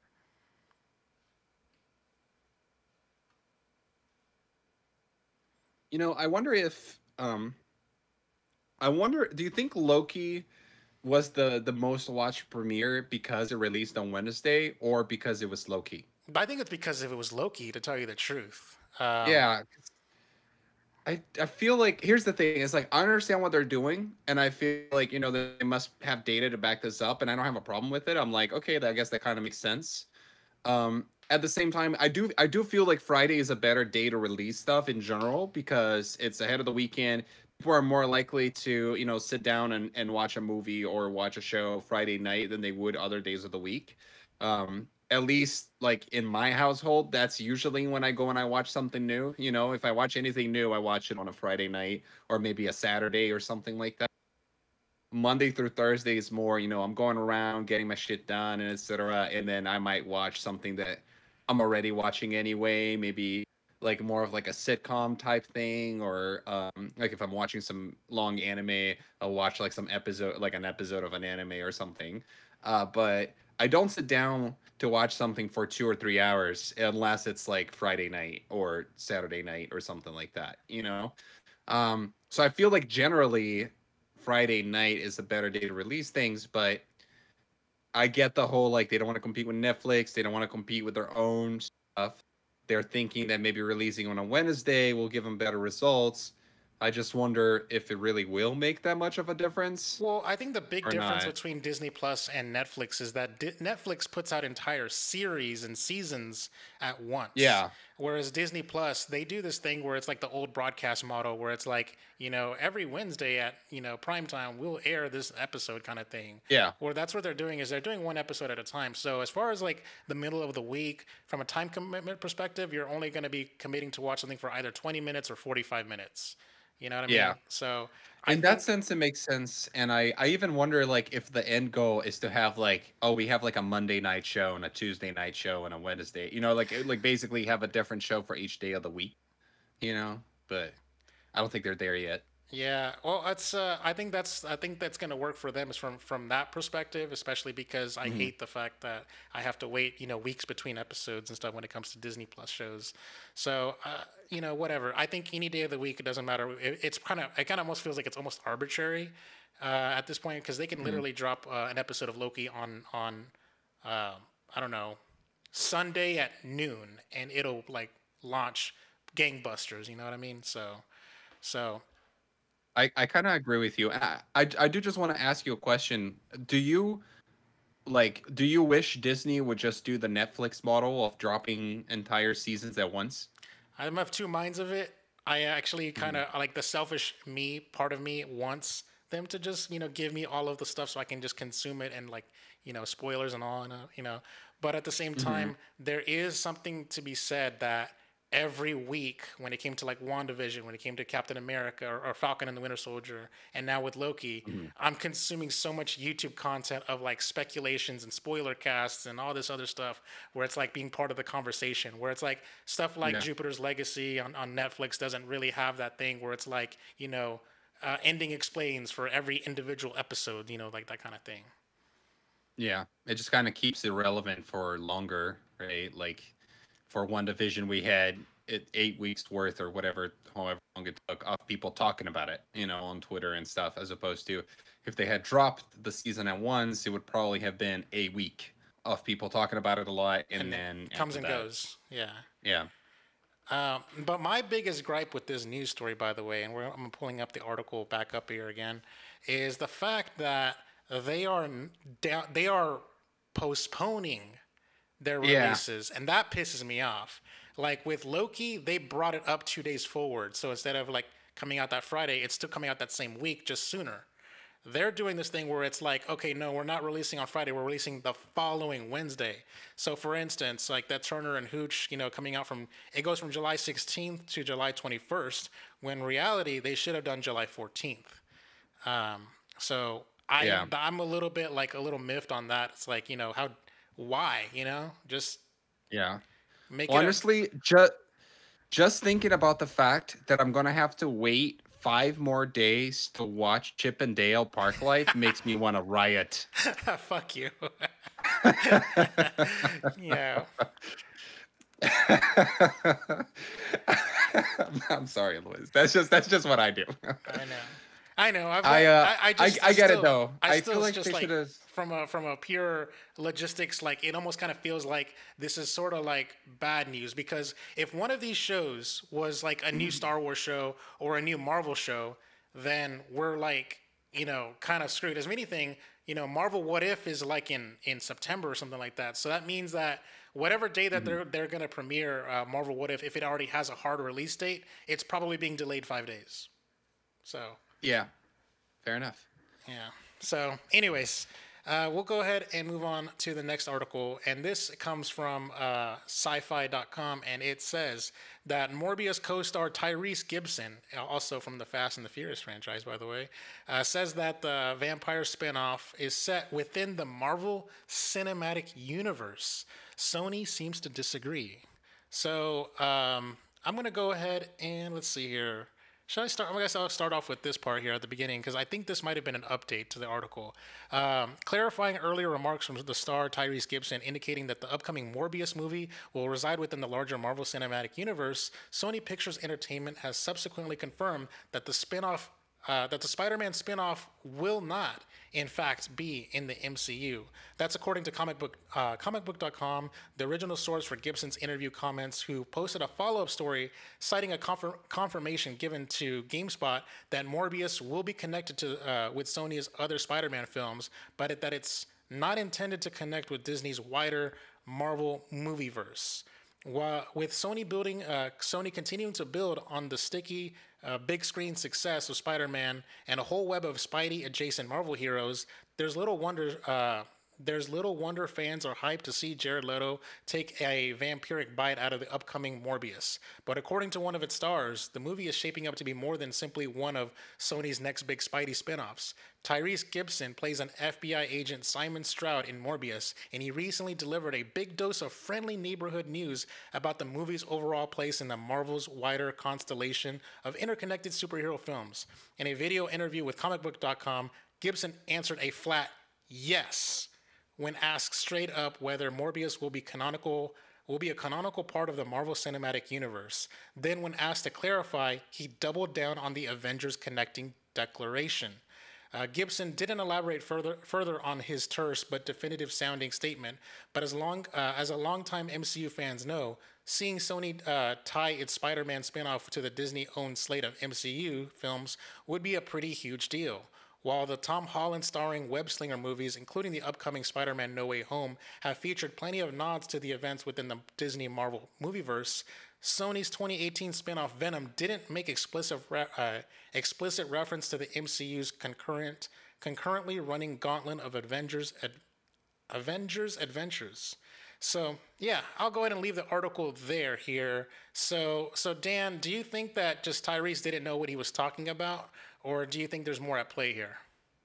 You know, I wonder if um, I wonder. Do you think Loki was the the most watched premiere because it released on Wednesday, or because it was Loki? But I think it's because if it was Loki, to tell you the truth. Um, Yeah, I I feel like here's the thing. It's like I understand what they're doing, and I feel like you know they must have data to back this up, and I don't have a problem with it. I'm like, okay, I guess that kind of makes sense. Um, at the same time, I do I do feel like Friday is a better day to release stuff in general because it's ahead of the weekend. People are more likely to you know sit down and, and watch a movie or watch a show Friday night than they would other days of the week. Um, at least like in my household, that's usually when I go and I watch something new. You know, if I watch anything new, I watch it on a Friday night or maybe a Saturday or something like that. Monday through Thursday is more, you know, I'm going around getting my shit done and et cetera. And then I might watch something that I'm already watching anyway, maybe like more of like a sitcom type thing, or um, like if I'm watching some long anime, I'll watch like some episode, like an episode of an anime or something. Uh, but I don't sit down to watch something for two or three hours unless it's like Friday night or Saturday night or something like that, you know? Um, so I feel like generally Friday night is a better day to release things, but I get the whole like they don't want to compete with Netflix, they don't want to compete with their own stuff. They're thinking that maybe releasing on a Wednesday will give them better results. I just wonder if it really will make that much of a difference Well, I think the big or difference not. between Disney Plus and Netflix is that Di- Netflix puts out entire series and seasons at once. Yeah, Whereas Disney Plus, they do this thing where it's like the old broadcast model where it's like, you know, every Wednesday at, you know, prime time, we'll air this episode kind of thing. yeah, Or that's what they're doing is they're doing one episode at a time. So as far as like the middle of the week, from a time commitment perspective, you're only going to be committing to watch something for either twenty minutes or forty-five minutes. You know what I mean? yeah. So I In that think sense, it makes sense, and I I even wonder like if the end goal is to have like oh we have like a Monday night show and a Tuesday night show and a Wednesday, you know, like like basically have a different show for each day of the week, you know. But I don't think they're there yet. yeah, well, it's. Uh, I think that's. I think that's going to work for them is from from that perspective, especially because I Hmm. hate the fact that I have to wait, you know, weeks between episodes and stuff when it comes to Disney Plus shows. So, uh, you know, whatever. I think any day of the week it doesn't matter. It, it's kind of. It kind of almost feels like it's almost arbitrary uh, at this point because they can Hmm. literally drop uh, an episode of Loki on on. Uh, I don't know, Sunday at noon, and it'll like launch gangbusters. You know what I mean? So, so. I I kind of agree with you. I, I I do just want to ask you a question. Do you like do you wish Disney would just do the Netflix model of dropping entire seasons at once? I'm of two minds of it. I actually kind Mhm. of like the selfish me part of me wants them to just you know give me all of the stuff so I can just consume it and like you know spoilers and all and uh, you know. But at the same Mhm. time, there is something to be said that every week when it came to like WandaVision, when it came to Captain America or, or Falcon and the Winter Soldier, and now with Loki, Mhm. I'm consuming so much YouTube content of like speculations and spoiler casts and all this other stuff where it's like being part of the conversation, where it's like stuff like Yeah. Jupiter's Legacy on, on Netflix doesn't really have that thing where it's like, you know, uh, ending explains for every individual episode, you know, like that kind of thing. Yeah. It just kind of keeps it relevant for longer, right? Like for one division we had it eight weeks worth or whatever, however long it took of people talking about it, you know, on Twitter and stuff, as opposed to if they had dropped the season at once, it would probably have been a week of people talking about it a lot, and And it then comes after and that, goes. Yeah. yeah, Um, but my biggest gripe with this news story, by the way, and we're, I'm pulling up the article back up here again, is the fact that they are down, they are postponing their yeah, releases, and that pisses me off. Like with Loki, they brought it up two days forward, so instead of like coming out that Friday, it's still coming out that same week, just sooner. They're doing this thing where it's like, okay, no, we're not releasing on Friday. We're releasing the following Wednesday. So, for instance, like that Turner and Hooch, you know, coming out from it goes from July sixteenth to July twenty-first. When in reality, they should have done July fourteenth. Um, so I yeah. I'm a little bit like a little miffed on that. It's like you know how why you know just Yeah. make it a Honestly, just just thinking about the fact that I'm gonna have to wait five more days to watch Chip and Dale Park Life makes me want to riot. fuck you. Yeah, I'm sorry, Louis. That's just that's just what I do. I know. I know. I've got, I uh, I, I I just I get still, it though. I I still feel like just they like should have. from a from a pure logistics, like it almost kind of feels like this is sort of like bad news because if one of these shows was like a new Star Wars show or a new Marvel show, then we're like you know kind of screwed. As anything, you know, Marvel What If is like in in September or something like that. So that means that whatever day that they're they're gonna premiere uh, Marvel What If, if it already has a hard release date, it's probably being delayed five days. So. Yeah, fair enough. Yeah. So, anyways, uh, we'll go ahead and move on to the next article. And this comes from uh, sci fi dot com. And it says that Morbius co star Tyrese Gibson, also from the Fast and the Furious franchise, by the way, uh, says that the vampire spinoff is set within the Marvel Cinematic Universe. Sony seems to disagree. So, um, I'm going to go ahead and let's see here. Should I start? I guess I'll start off with this part here at the beginning because I think this might have been an update to the article. Um, clarifying earlier remarks from the star Tyrese Gibson indicating that the upcoming Morbius movie will reside within the larger Marvel Cinematic Universe, Sony Pictures Entertainment has subsequently confirmed that the spin-off uh, that the Spider-Man spin-off will not, in fact, be in the M C U. That's according to comic book, uh, comic book dot com, the original source for Gibson's interview comments, who posted a follow-up story citing a confir- confirmation given to GameSpot that Morbius will be connected to uh, with Sony's other Spider-Man films, but it, that it's not intended to connect with Disney's wider Marvel movieverse. While, with Sony building, uh, Sony continuing to build on the sticky uh, big screen success of Spider-Man and a whole web of Spidey adjacent Marvel heroes, there's little wonder. Uh, there's little wonder fans are hyped to see Jared Leto take a vampiric bite out of the upcoming Morbius. But according to one of its stars, the movie is shaping up to be more than simply one of Sony's next big Spidey spin-offs. Tyrese Gibson plays an F B I agent Simon Stroud in Morbius, and he recently delivered a big dose of friendly neighborhood news about the movie's overall place in the Marvel's wider constellation of interconnected superhero films. In a video interview with comic book dot com, Gibson answered a flat yes when asked straight up whether Morbius will be canonical will be a canonical part of the Marvel Cinematic Universe. Then when asked to clarify, he doubled down on the Avengers connecting declaration. Uh, Gibson didn't elaborate further further on his terse but definitive sounding statement, but as long uh, as a longtime M C U fans know, seeing Sony uh, tie its Spider-Man spinoff to the Disney-owned slate of M C U films would be a pretty huge deal. While the Tom Holland starring web-slinger movies, including the upcoming Spider-Man No Way Home, have featured plenty of nods to the events within the Disney Marvel movieverse, Sony's twenty eighteen spin-off Venom didn't make explicit re- uh, explicit reference to the M C U's concurrent, concurrently running gauntlet of Avengers ad- Avengers Adventures. So yeah, I'll go ahead and leave the article there here. So so Dan, do you think that just Tyrese didn't know what he was talking about, or do you think there's more at play here?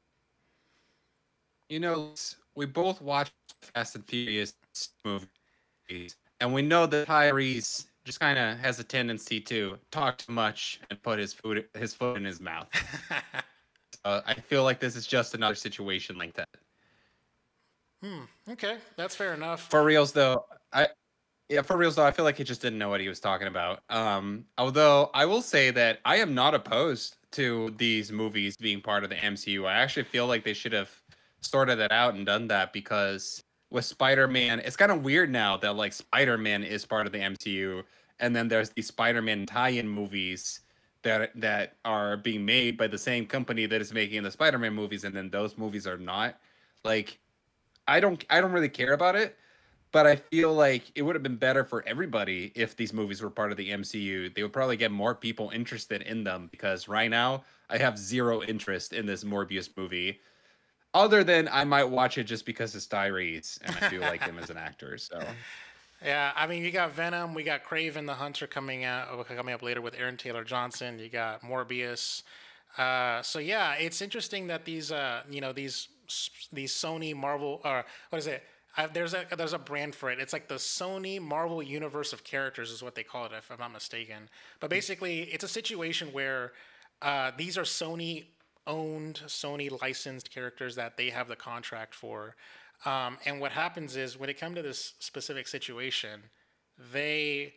You know, we both watched Fast and Furious movies, and we know that Tyrese just kind of has a tendency to talk too much and put his food his foot in his mouth. uh, I feel like this is just another situation like that. Hmm. Okay, that's fair enough. For reals though, I yeah, for reals though, I feel like he just didn't know what he was talking about. Um, although I will say that I am not opposed to these movies being part of the M C U. I actually feel like they should have sorted that out and done that, because with Spider-Man, it's kind of weird now that like Spider-Man is part of the M C U, and then there's these Spider-Man tie-in movies that that are being made by the same company that is making the Spider-Man movies, and then those movies are not. Like, I don't I don't really care about it, but I feel like it would have been better for everybody if these movies were part of the M C U. They would probably get more people interested in them, because right now I have zero interest in this Morbius movie. Other than I might watch it just because it's Tyrese and I do like him as an actor. So yeah, I mean, you got Venom, we got Kraven the Hunter coming out coming up later with Aaron Taylor Johnson. You got Morbius. Uh, so yeah, it's interesting that these uh, you know these these Sony Marvel or what is it? I, there's a there's a brand for it. It's like the Sony Marvel universe of characters is what they call it, if I'm not mistaken. But basically, it's a situation where uh, these are Sony owned, Sony licensed characters that they have the contract for. Um, and what happens is when it comes to this specific situation, they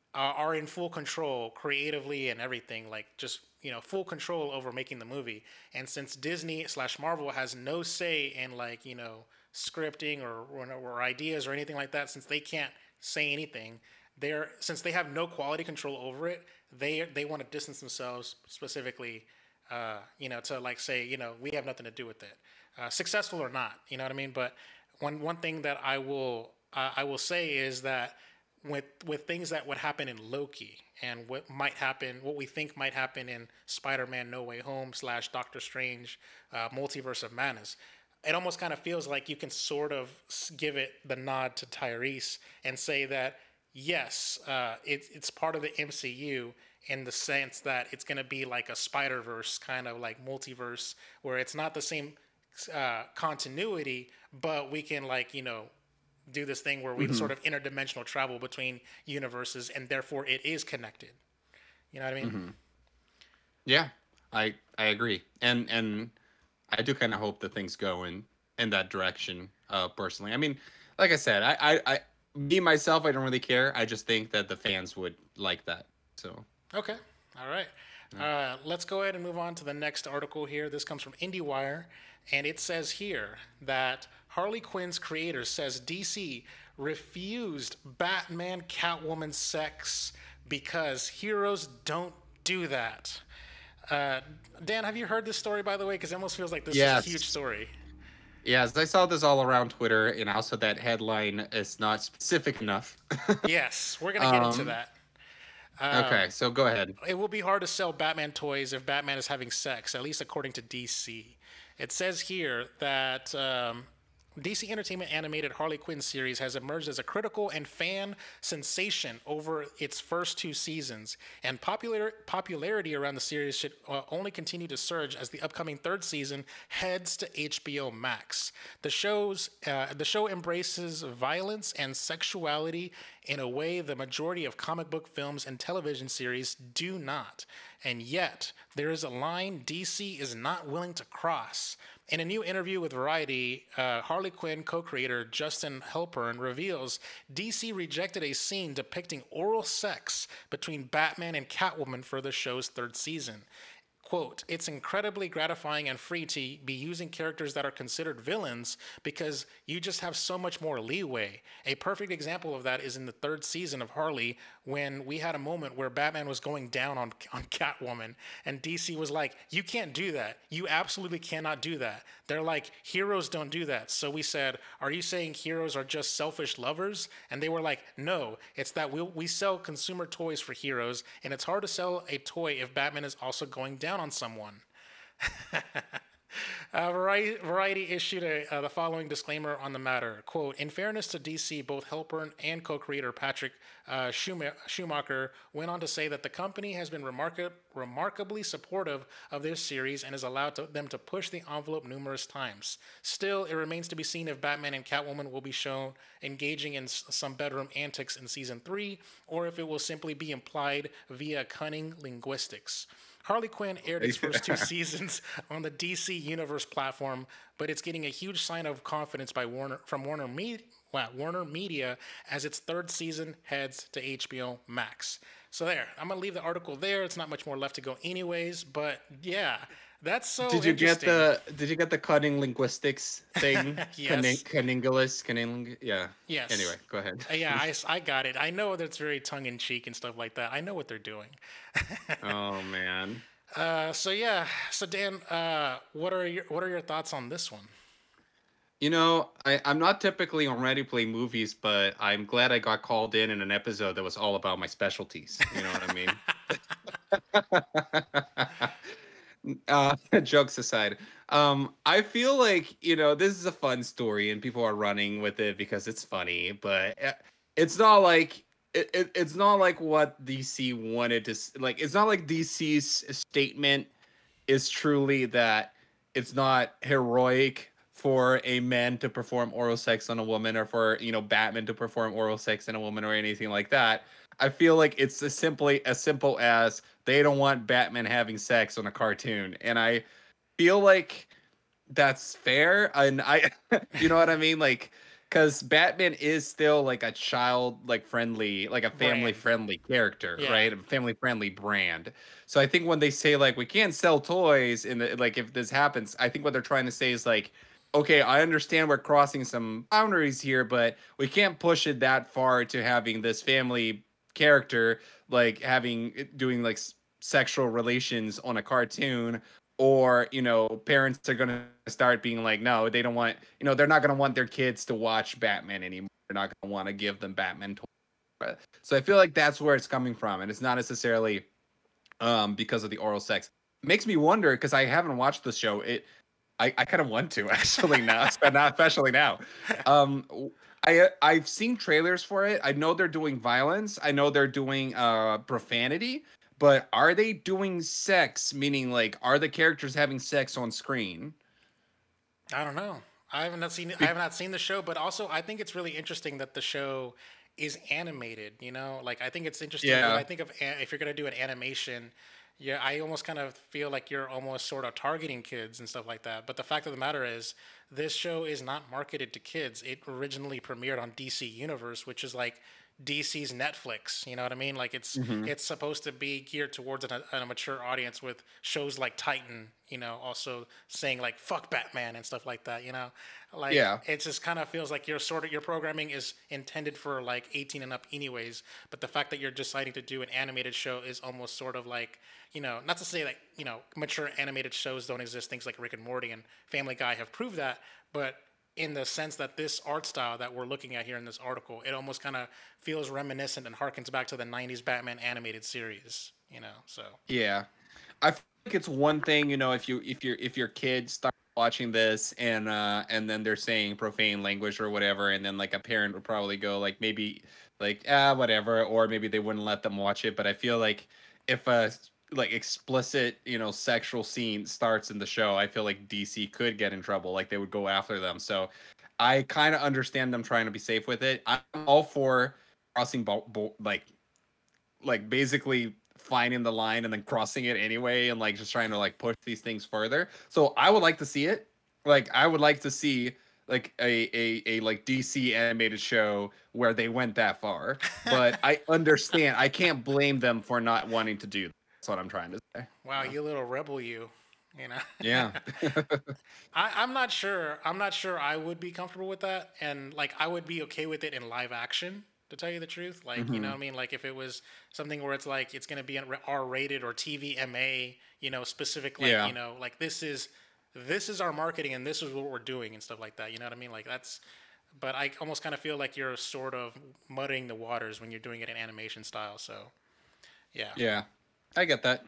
uh, are in full control creatively and everything, like just you know full control over making the movie. And since Disney slash Marvel has no say in like you know scripting or, or or ideas or anything like that, since they can't say anything, they're since they have no quality control over it, they they want to distance themselves specifically, uh, you know, to like say you know we have nothing to do with it, uh, successful or not, you know what I mean? But one one thing that I will uh, I will say is that with with things that would happen in Loki and what might happen, what we think might happen in Spider-Man: No Way Home slash Doctor Strange, uh, Multiverse of Madness, it almost kind of feels like you can sort of give it the nod to Tyrese and say that yes, uh, it's it's part of the M C U in the sense that it's going to be like a Spider-Verse kind of like multiverse where it's not the same uh, continuity, but we can like you know do this thing where we mm-hmm. sort of interdimensional travel between universes, and therefore it is connected. You know what I mean? Mm-hmm. Yeah, I I agree, and and I do kind of hope that things go in in that direction. Uh, personally, I mean, like I said, I, I I me myself, I don't really care. I just think that the fans would like that. So okay, all right. Uh, let's go ahead and move on to the next article here. This comes from IndieWire, and it says here that Harley Quinn's creator says D C refused Batman Catwoman sex because heroes don't do that. Uh, Dan, have you heard this story, by the way? Because it almost feels like this yes. is a huge story. Yes, I saw this all around Twitter, and also that headline is not specific enough. Yes, we're going to get um, into that. Um, okay, so go ahead. It will be hard to sell Batman toys if Batman is having sex, at least according to D C. It says here that um, D C Entertainment animated Harley Quinn series has emerged as a critical and fan sensation over its first two seasons, and popular popularity around the series should uh, only continue to surge as the upcoming third season heads to H B O Max. The show's uh, the show embraces violence and sexuality in a way the majority of comic book films and television series do not. And yet, there is a line D C is not willing to cross. In a new interview with Variety, uh, Harley Quinn co-creator Justin Halpern reveals D C rejected a scene depicting oral sex between Batman and Catwoman for the show's third season. Quote, it's incredibly gratifying and free to be using characters that are considered villains because you just have so much more leeway. A perfect example of that is in the third season of Harley when we had a moment where Batman was going down on, on Catwoman and D C was like, you can't do that. You absolutely cannot do that. They're like, heroes don't do that. So we said, are you saying heroes are just selfish lovers? And they were like, no, it's that we we sell consumer toys for heroes, and it's hard to sell a toy if Batman is also going down on someone. uh, Variety, Variety issued a, uh, the following disclaimer on the matter. Quote, in fairness to D C, both Halpern and co-creator Patrick uh, Schumacher went on to say that the company has been remarka- remarkably supportive of their series and has allowed to, them to push the envelope numerous times. Still, it remains to be seen if Batman and Catwoman will be shown engaging in s- some bedroom antics in season three, or if it will simply be implied via cunning linguistics. Harley Quinn aired its first two seasons on the D C Universe platform, but it's getting a huge sign of confidence by Warner from Warner, Me- wow, Warner Media as its third season heads to H B O Max. So there, I'm gonna leave the article there. It's not much more left to go, anyways. But yeah, that's so. Did you get the Did you get the cunning linguistics thing? Yes. Cunning, cunningalist, cunning. Yeah. Yes. Anyway, go ahead. Uh, yeah, I, I got it. I know that's very tongue in cheek and stuff like that. I know what they're doing. Oh man. Uh, so yeah, so Dan, uh, what are your what are your thoughts on this one? You know, I, I'm not typically on Ready Play Movies, but I'm glad I got called in in an episode that was all about my specialties. You know what I mean? uh, jokes aside, um, I feel like, you know, this is a fun story and people are running with it because it's funny, but it's not like it, it, it's not like what D C wanted to like. It's not like D C's statement is truly that it's not heroic for a man to perform oral sex on a woman, or for, you know, Batman to perform oral sex on a woman, or anything like that. I feel like it's as simply as simple as they don't want Batman having sex on a cartoon, and I feel like that's fair. And I, you know what I mean? Like, because Batman is still like a child like friendly, like a family Brand. friendly character, Yeah. right? A family friendly brand. So I think when they say like we can't sell toys in the like if this happens, I think what they're trying to say is like, okay, I understand we're crossing some boundaries here, but we can't push it that far to having this family character like having doing like s- sexual relations on a cartoon, or you know parents are going to start being like, no, they don't want, you know they're not going to want their kids to watch Batman anymore, they're not going to want to give them Batman toys. So I feel like that's where it's coming from, and it's not necessarily um because of the oral sex. It makes me wonder, because I haven't watched the show. It I, I kind of want to actually now, not especially now. Um, I I've seen trailers for it. I know they're doing violence. I know they're doing uh profanity, but are they doing sex? Meaning, like, are the characters having sex on screen? I don't know. I have not seen I Be- have not seen the show, but also I think it's really interesting that the show is animated. You know, like I think it's interesting when I yeah, think of a- if you're gonna do an animation. Yeah, I almost kind of feel like you're almost sort of targeting kids and stuff like that. But the fact of the matter is, this show is not marketed to kids. It originally premiered on D C Universe, which is like D C's Netflix. You know what I mean? Like it's hmm, it's supposed to be geared towards an, a mature audience with shows like Titan. You know, also saying like "fuck Batman" and stuff like that. You know, like yeah, it just kind of feels like your sort of your programming is intended for like eighteen and up, anyways. But the fact that you're deciding to do an animated show is almost sort of like, you know, not to say that, you know, mature animated shows don't exist. Things like Rick and Morty and Family Guy have proved that, but in the sense that this art style that we're looking at here in this article, it almost kind of feels reminiscent and harkens back to the nineties Batman animated series, you know. So yeah. I think it's one thing, you know, if you if your if your kids start watching this and uh and then they're saying profane language or whatever, and then like a parent would probably go like maybe like ah whatever, or maybe they wouldn't let them watch it. But I feel like if a like explicit, you know, sexual scene starts in the show, I feel like D C could get in trouble. Like they would go after them. So I kind of understand them trying to be safe with it. I'm all for crossing bo- bo- like like basically finding the line and then crossing it anyway, and like just trying to like push these things further. So I would like to see it. Like I would like to see like a a, a like D C animated show where they went that far. But I understand. I can't blame them for not wanting to do that. That's what I'm trying to say. wow, you little rebel, you, you know. Yeah. I, I'm not sure. I'm not sure I would be comfortable with that, and like I would be okay with it in live action. To tell you the truth, like you know hmm what I mean. Like if it was something where it's like it's gonna be an R rated or T V M A, you know, specific, like Yeah. you know, like this is this is our marketing and this is what we're doing and stuff like that. You know what I mean? Like that's. But I almost kind of feel like you're sort of muddying the waters when you're doing it in animation style. So yeah. Yeah. I get that.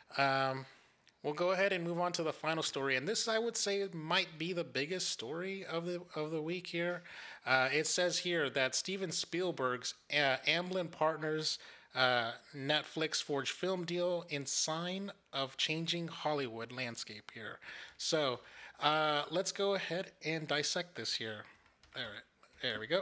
Um, we'll go ahead and move on to the final story, and this I would say might be the biggest story of the of the week here. Uh, it says here that Steven Spielberg's uh, Amblin Partners uh, Netflix forged film deal in sign of changing Hollywood landscape here. So uh, let's go ahead and dissect this here. All right, there we go.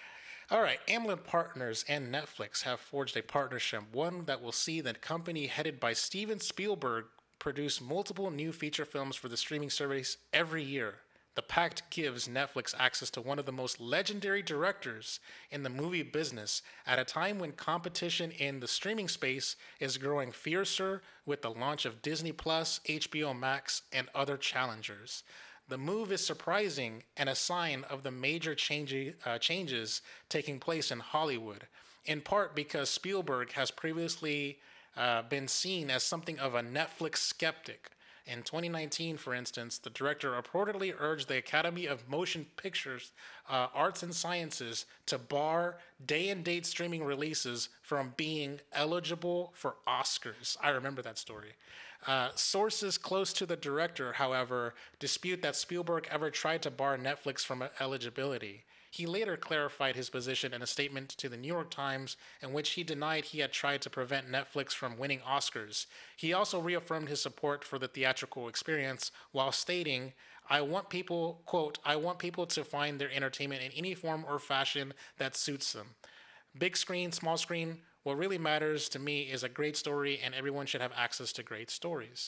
All right, Amblin Partners and Netflix have forged a partnership, one that will see the company headed by Steven Spielberg produce multiple new feature films for the streaming service every year. The pact gives Netflix access to one of the most legendary directors in the movie business at a time when competition in the streaming space is growing fiercer with the launch of Disney Plus, H B O Max, and other challengers. The move is surprising and a sign of the major change, uh, changes taking place in Hollywood, in part because Spielberg has previously uh, been seen as something of a Netflix skeptic. In twenty nineteen, for instance, the director reportedly urged the Academy of Motion Pictures, uh, Arts and Sciences to bar day and date streaming releases from being eligible for Oscars. I remember that story. Uh, sources close to the director, however, dispute that Spielberg ever tried to bar Netflix from eligibility. He later clarified his position in a statement to the New York Times in which he denied he had tried to prevent Netflix from winning Oscars. He also reaffirmed his support for the theatrical experience while stating, I want people, quote, I want people to find their entertainment in any form or fashion that suits them. Big screen, small screen, what really matters to me is a great story, and everyone should have access to great stories.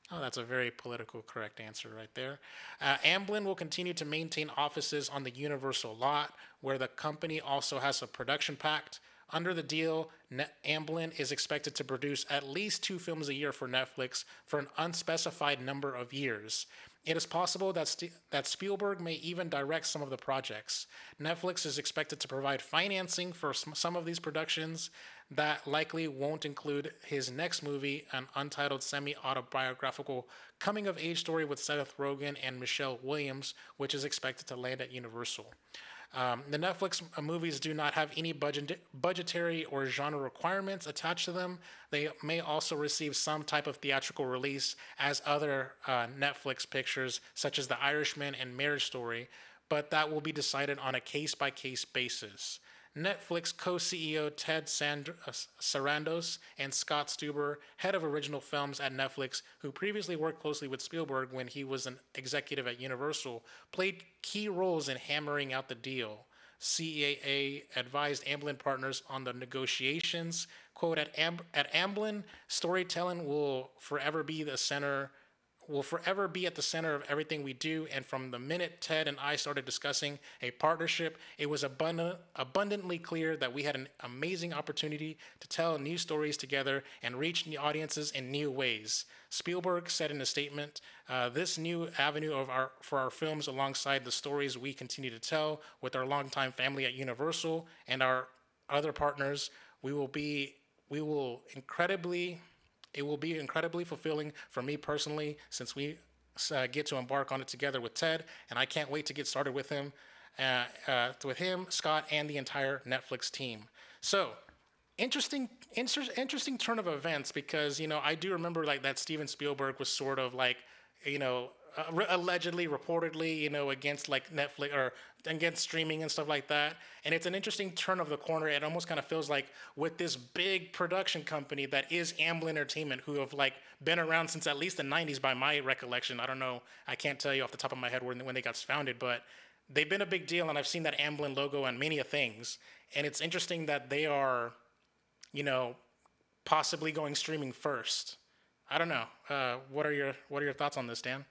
Oh, that's a very political correct answer right there. Uh, Amblin will continue to maintain offices on the Universal lot, where the company also has a production pact. Under the deal, Net- Amblin is expected to produce at least two films a year for Netflix for an unspecified number of years. It is possible that, St- that Spielberg may even direct some of the projects. Netflix is expected to provide financing for some of these productions. That likely won't include his next movie, an untitled semi autobiographical coming of age story with Seth Rogen and Michelle Williams, which is expected to land at Universal. Um, the Netflix movies do not have any budget, budgetary or genre requirements attached to them. They may also receive some type of theatrical release as other uh, Netflix pictures, such as The Irishman and Marriage Story, but that will be decided on a case by case basis. Netflix co-C E O Ted Sand- uh, Sarandos and Scott Stuber, head of original films at Netflix, who previously worked closely with Spielberg when he was an executive at Universal, played key roles in hammering out the deal. C A A advised Amblin partners on the negotiations. Quote, at, Am- at Amblin, storytelling will forever be the center will forever be at the center of everything we do. And from the minute Ted and I started discussing a partnership, it was abundant, abundantly clear that we had an amazing opportunity to tell new stories together and reach new audiences in new ways. Spielberg said in a statement, uh, this new avenue of our for our films alongside the stories we continue to tell with our longtime family at Universal and our other partners, we will be we will incredibly it will be incredibly fulfilling for me personally since we uh, get to embark on it together with Ted, and I can't wait to get started with him, uh, uh, with him, Scott, and the entire Netflix team. So, interesting, inter- interesting turn of events because you know I do remember like that Steven Spielberg was sort of like you know uh, re- allegedly, reportedly, you know, against like Netflix or against streaming and stuff like that. And it's an interesting turn of the corner. It almost kind of feels like with this big production company that is Amblin Entertainment, who have like been around since at least the nineties by my recollection. I don't know. I can't tell you off the top of my head when, when they got founded, but they've been a big deal. And I've seen that Amblin logo on many things. And it's interesting that they are, you know, possibly going streaming first. I don't know. Uh, what are your What are your thoughts on this, Dan?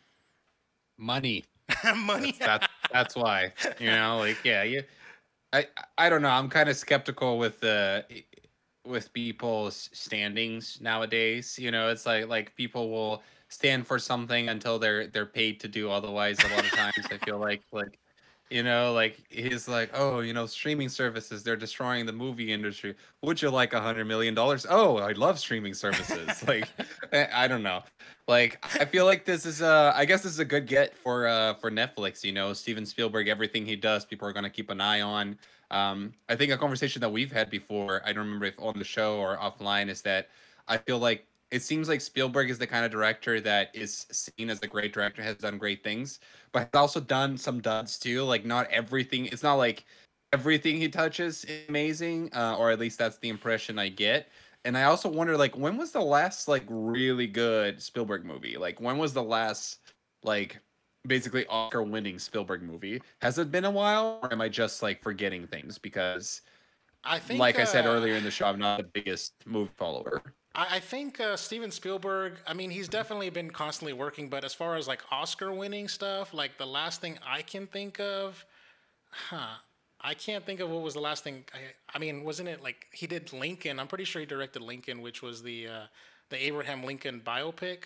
Money. Money. That's, that's that's why. You know, like yeah, you. I I don't know. I'm kind of skeptical with the with people's standings nowadays. You know, it's like like people will stand for something until they're they're paid to do otherwise. A lot of times, I feel like like you know, like he's like, oh, you know, streaming services, they're destroying the movie industry. Would you like a hundred million dollars? Oh, I love streaming services. Like, I I don't know. Like, I feel like this is uh I guess this is a good get for uh for Netflix. You know, Steven Spielberg, everything he does, people are gonna keep an eye on. Um, I think a conversation that we've had before, I don't remember if on the show or offline, is that I feel like it seems like Spielberg is the kind of director that is seen as a great director, has done great things, but has also done some duds too. Like not everything. It's not like everything he touches is amazing, uh, or at least that's the impression I get. And I also wonder, like, when was the last like really good Spielberg movie? Like, when was the last like basically Oscar-winning Spielberg movie? Has it been a while, or am I just like forgetting things? Because, I think like I said uh, earlier in the show, I'm not the biggest movie follower. I, I think uh, Steven Spielberg. I mean, he's definitely been constantly working, but as far as like Oscar-winning stuff, like the last thing I can think of, huh? I can't think of what was the last thing. I, I mean, wasn't it like he did Lincoln? I'm pretty sure he directed Lincoln, which was the uh, the Abraham Lincoln biopic.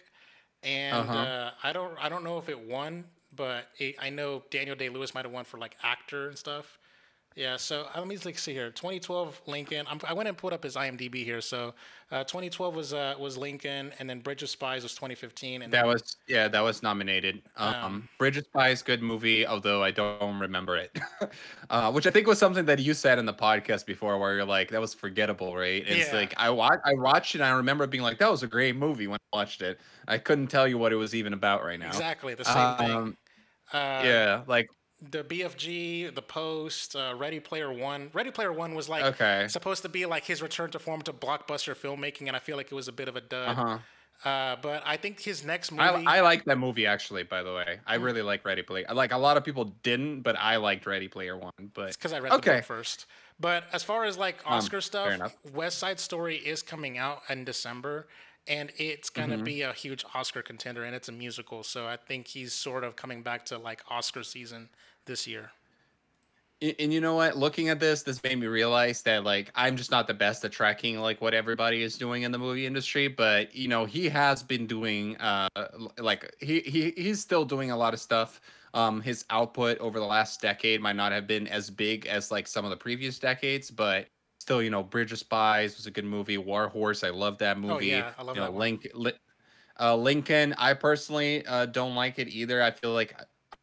Uh And huh. uh, I don't I don't know if it won, but it, I know Daniel Day Lewis might have won for like actor and stuff. Yeah, so uh, let me like see here. twenty twelve Lincoln. I'm, I went and put up his IMDb here. So uh, twenty twelve was uh, was Lincoln, and then Bridge of Spies was twenty fifteen, and That then was yeah, that was nominated. um, Um, Bridge of Spies, good movie, although I don't remember it. uh, which I think was something that you said in the podcast before, where you're like, that was forgettable, right? It's yeah, like I watched, I watched it, and I remember being like, that was a great movie when I watched it. I couldn't tell you what it was even about right now. exactly the same thing. Um, Uh, yeah, like the B F G, The Post, uh, Ready Player One. Ready Player One was like okay, supposed to be like his return to form to blockbuster filmmaking, and I feel like it was a bit of a uh dud. huh. Uh, but I think his next I movie. I like that movie actually. By the way, I really like Ready Player. Like a lot of people didn't, but I liked Ready Player One. But It's because I read the book okay, first. But as far as like um, Oscar fair stuff, enough. West Side Story is coming out in December, and it's gonna hmm be a huge Oscar contender, and it's a musical. So I think he's sort of coming back to like Oscar season this year. And, and you know what? Looking at this, this made me realize that like I'm just not the best at tracking like what everybody is doing in the movie industry. But you know, he has been doing uh l- like he he he's still doing a lot of stuff. Um, his output over the last decade might not have been as big as like some of the previous decades, but still, you know, Bridge of Spies was a good movie. War Horse, I love that Oh movie. yeah, I love You know, that one. Link. Li- Uh, Lincoln, I personally uh, don't like it either. I feel like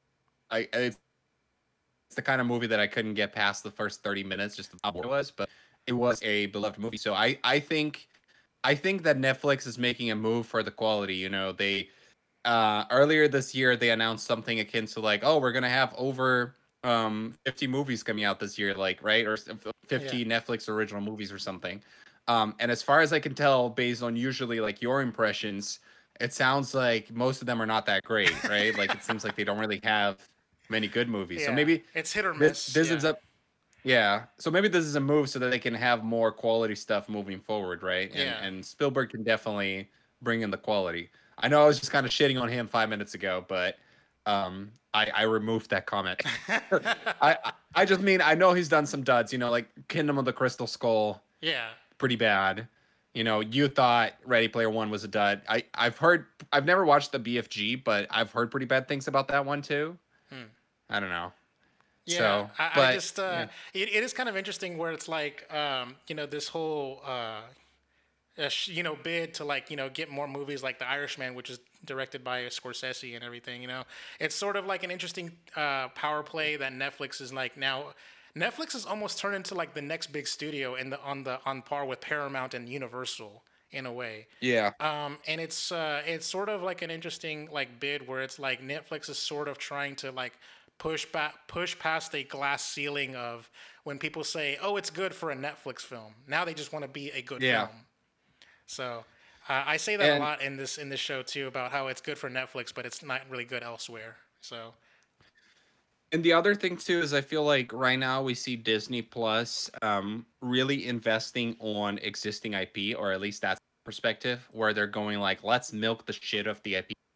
I it's the kind of movie that I couldn't get past the first thirty minutes, just how bored it was. But it was a beloved movie, so I I think I think that Netflix is making a move for the quality. You know, they uh, earlier this year they announced something akin to like, oh, we're gonna have over um fifty movies coming out this year, like right, or Yeah, fifty Netflix original movies or something. Um, and as far as I can tell, based on usually like your impressions, it sounds like most of them are not that great, right? Like it seems like they don't really have many good movies. So yeah, maybe it's hit or this miss. this Yeah, is a yeah. So maybe this is a move so that they can have more quality stuff moving forward, right? And yeah. and Spielberg can definitely bring in the quality. I know I was just kind of shitting on him five minutes ago, but um, I I removed that comment. I I I just mean I know he's done some duds, you know, like Kingdom of the Crystal Skull, Yeah. pretty bad. You know, you thought Ready Player One was a dud. I I've heard I've never watched the B F G, but I've heard pretty bad things about that one too. Hmm. I don't know. Yeah, So, I, I but just uh, yeah. it, it is kind of interesting where it's like um, you know this whole uh, uh, sh- you know bid to like you know get more movies like The Irishman, which is directed by Scorsese and everything. You know, it's sort of like an interesting uh, power play that Netflix is like now. Netflix has almost turned into like the next big studio in the on the on par with Paramount and Universal in a way. Yeah. Um, and it's uh, it's sort of like an interesting like bid where it's like Netflix is sort of trying to like push back push past a glass ceiling of when people say, "Oh, it's good for a Netflix film." Now they just want to be a good Yeah. film. So uh, I say that a And lot in this in this show too about how it's good for Netflix, but it's not really good elsewhere. So and the other thing too is I feel like right now we see Disney Plus um really investing on existing I P, or at least that's the perspective where they're going like, let's milk the shit of the I P.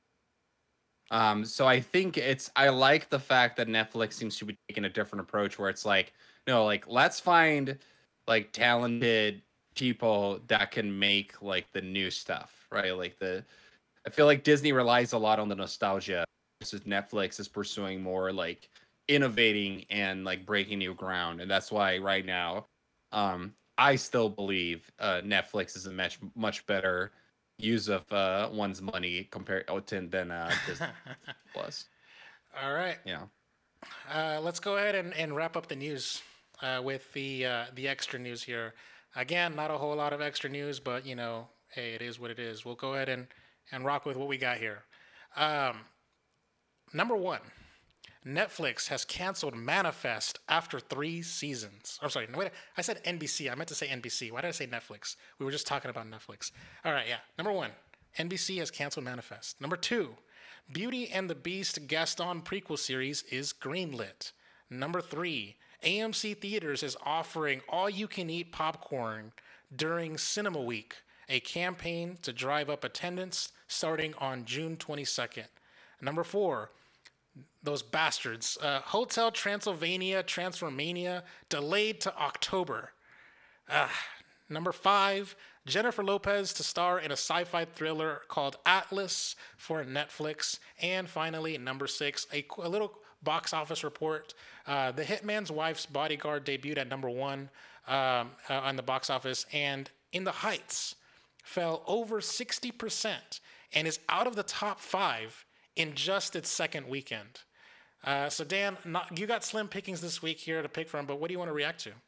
Um, so I think it's I like the fact that Netflix seems to be taking a different approach where it's like, no, like let's find like talented people that can make like the new stuff, right? Like the I feel like Disney relies a lot on the nostalgia versus Netflix is pursuing more like innovating and like breaking new ground. And that's why right now, um, I still believe uh, Netflix is a much much better use of uh, one's money compared oh, to than uh, Disney Plus. all right, Yeah. uh, let's go ahead and, and wrap up the news uh, with the uh, the extra news here. Again, not a whole lot of extra news, but you know, hey, it is what it is. We'll go ahead and and rock with what we got here. Um, Number one, Netflix has canceled Manifest after three seasons. I'm sorry, no, wait, I said N B C. I meant to say N B C. Why did I say Netflix? We were just talking about Netflix. All right, yeah. Number one, N B C has canceled Manifest. Number two, Beauty and the Beast Gaston prequel series is greenlit. Number three, A M C Theaters is offering all you can eat popcorn during Cinema Week, a campaign to drive up attendance starting on June twenty-second. Number four, those bastards. Uh, Hotel Transylvania Transformania delayed to October. Ah, number five, Jennifer Lopez to star in a sci-fi thriller called Atlas for Netflix. And finally, number six, a, a little box office report. Uh, the Hitman's Wife's Bodyguard debuted at number one um, uh, on the box office, and In the Heights fell over sixty percent and is out of the top five in just its second weekend. Uh, so Dan, not, you got slim pickings this week here to pick from, but what do you want to react to?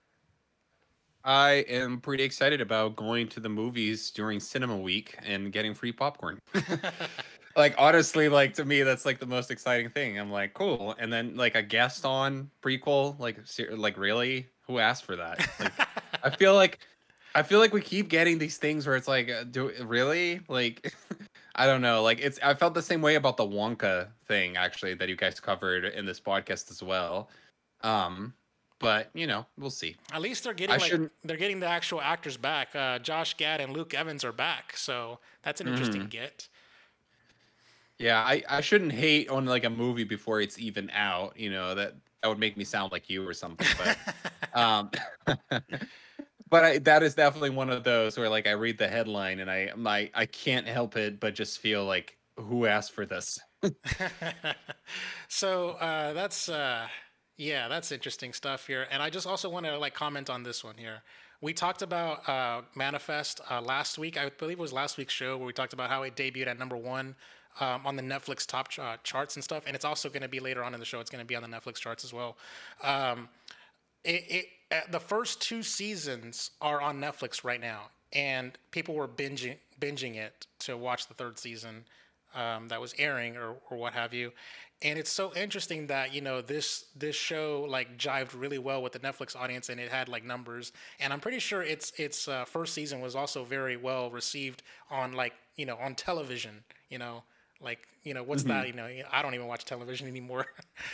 I am pretty excited about going to the movies during cinema week and getting free popcorn. Like honestly, like to me, that's like the most exciting thing. I'm like, cool. And then like a guest on prequel, like ser- like really, who asked for that? Like, I feel like I feel like we keep getting these things where it's like, uh, do really like, I don't know. Like it's I felt the same way about the Wonka thing actually that you guys covered in this podcast as well. Um, but you know, we'll see. At least they're getting I like shouldn't. they're getting the actual actors back. Uh, Josh Gad and Luke Evans are back, so that's an interesting Mhm. get. Yeah, I I shouldn't hate on like a movie before it's even out. You know that that would make me sound like you or something. But um, but I, that is definitely one of those where like I read the headline and I my I can't help it but just feel like who asked for this. So uh, that's uh, yeah, that's interesting stuff here. And I just also want to like comment on this one here. We talked about uh, Manifest uh, last week. I believe it was last week's show where we talked about how it debuted at number one um, on the Netflix top ch- uh, charts and stuff. And it's also going to be later on in the show. It's going to be on the Netflix charts as well. Um, it, it uh, the first two seasons are on Netflix right now, and people were binging binging it to watch the third season um, that was airing or, or what have you. And it's so interesting that you know this this show like jived really well with the Netflix audience, and it had like numbers. And I'm pretty sure its its uh, first season was also very well received on like you know on television. You know, like you know what's Mhm. that? You know, I don't even watch television anymore.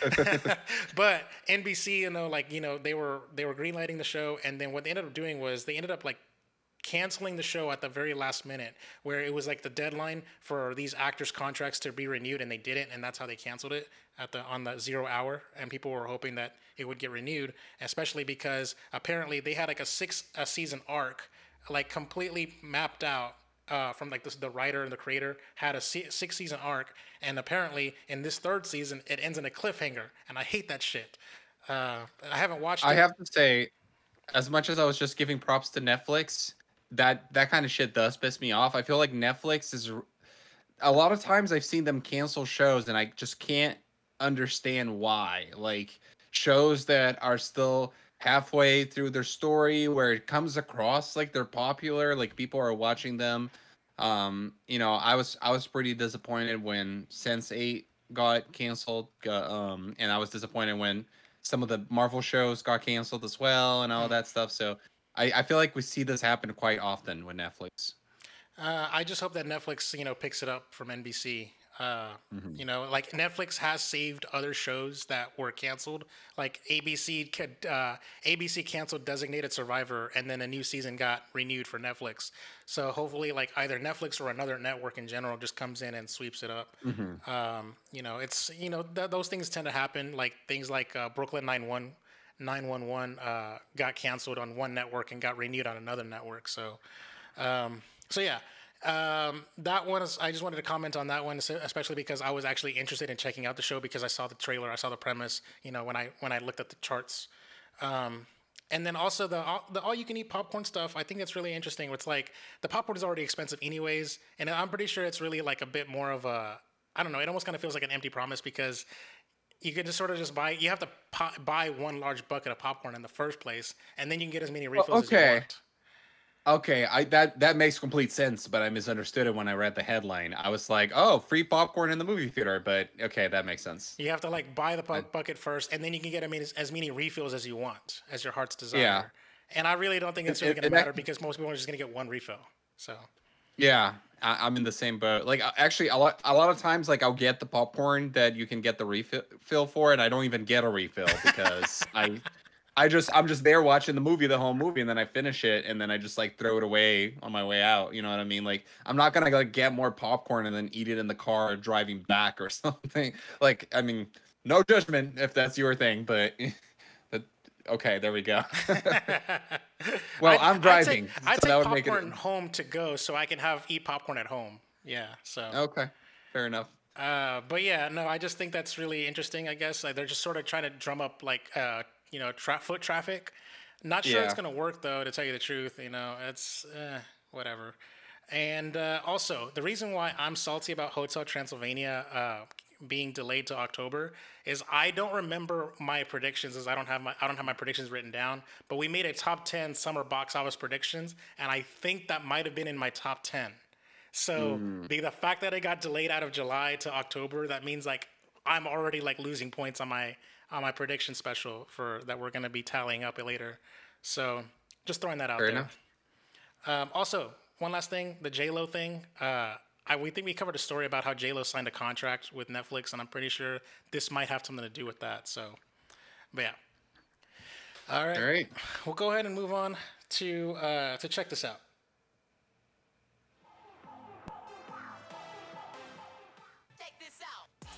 But N B C, you know, like you know they were they were greenlighting the show, and then what they ended up doing was they ended up like canceling the show at the very last minute where it was like the deadline for these actors contracts to be renewed and they didn't, and that's how they canceled it at the on the zero hour, and people were hoping that it would get renewed, especially because apparently they had like a six a season arc like completely mapped out uh, from like this, the writer and the creator had a se- six season arc, and apparently in this third season it ends in a cliffhanger, and I hate that shit. uh, I haven't watched I it. have to say, as much as I was just giving props to Netflix, that that kind of shit does piss me off. I feel like Netflix is r- a lot of times I've seen them cancel shows and I just can't understand why. Like shows that are still halfway through their story where it comes across like they're popular, like people are watching them. Um, you know, I was I was pretty disappointed when sense eight got canceled, got, um, and I was disappointed when some of the Marvel shows got canceled as well and all Hmm. that stuff. So I, I feel like we see this happen quite often with Netflix. Uh, I just hope that Netflix, you know, picks it up from N B C. Uh, Hmm. you know, like Netflix has saved other shows that were canceled. Like A B C could, uh, A B C canceled Designated Survivor, and then a new season got renewed for Netflix. So hopefully, like either Netflix or another network in general just comes in and sweeps it up. Hmm. Um, you know, it's you know th- those things tend to happen. Like things like uh, Brooklyn Nine One. nine one one uh, got canceled on one network and got renewed on another network. So um, so yeah, um, that one is. I just wanted to comment on that one, especially because I was actually interested in checking out the show because I saw the trailer, I saw the premise. You know, when I when I looked at the charts, um, and then also the all- the all you can eat popcorn stuff. I think that's really interesting. It's like the popcorn is already expensive anyways, and I'm pretty sure it's really like a bit more of a. I don't know. It almost kind of feels like an empty promise because you can just sort of just buy. You have to po- buy one large bucket of popcorn in the first place, and then you can get as many Well, refills as you okay. want. Okay, I that that makes complete sense, but I misunderstood it when I read the headline. I was like, "Oh, free popcorn in the movie theater," but okay, that makes sense. You have to like buy the I, bu- bucket first, and then you can get as many, as many refills as you want, as your heart's yeah, desire. And I really don't think and, it's really and, going to and that, matter because most people are just going to get one refill. So yeah, I, I'm in the same boat. Like, uh, actually, a lot a lot of times, like I'll get the popcorn that you can get the refill fill for, and I don't even get a refill because I I just I'm just there watching the movie, the whole movie, and then I finish it, and then I just like throw it away on my way out. You know what I mean? Like I'm not gonna like get more popcorn and then eat it in the car driving back or something. Like I mean, no judgment if that's your thing, but but okay, there we go. Well, I'd I'm I'd take driving, I'd so that take would make it popcorn home to go so I can have eat popcorn at home. Yeah. So. okay. Fair enough. Uh, but yeah, no, I just think that's really interesting. I guess like, they're just sort of trying to drum up like uh, you know tra- foot traffic. Not sure it's Yeah. gonna work though. To tell you the truth, you know, it's uh, whatever. And uh, also, the reason why I'm salty about Hotel Transylvania uh, being delayed to October is I don't remember my predictions, as I don't have my I don't have my predictions written down. But we made a top ten summer box office predictions, and I think that might have been in my top ten. So Mm. the, the fact that it got delayed out of July to October, that means like I'm already like losing points on my on my prediction special for that we're gonna be tallying up later. So just throwing that out Fair there. enough. Um, also, one last thing, the J Lo thing. Uh, I we think we covered a story about how J Lo signed a contract with Netflix, and I'm pretty sure this might have something to do with that. So, but yeah. All right. All right. We'll go ahead and move on to uh, to check this out. Check this out.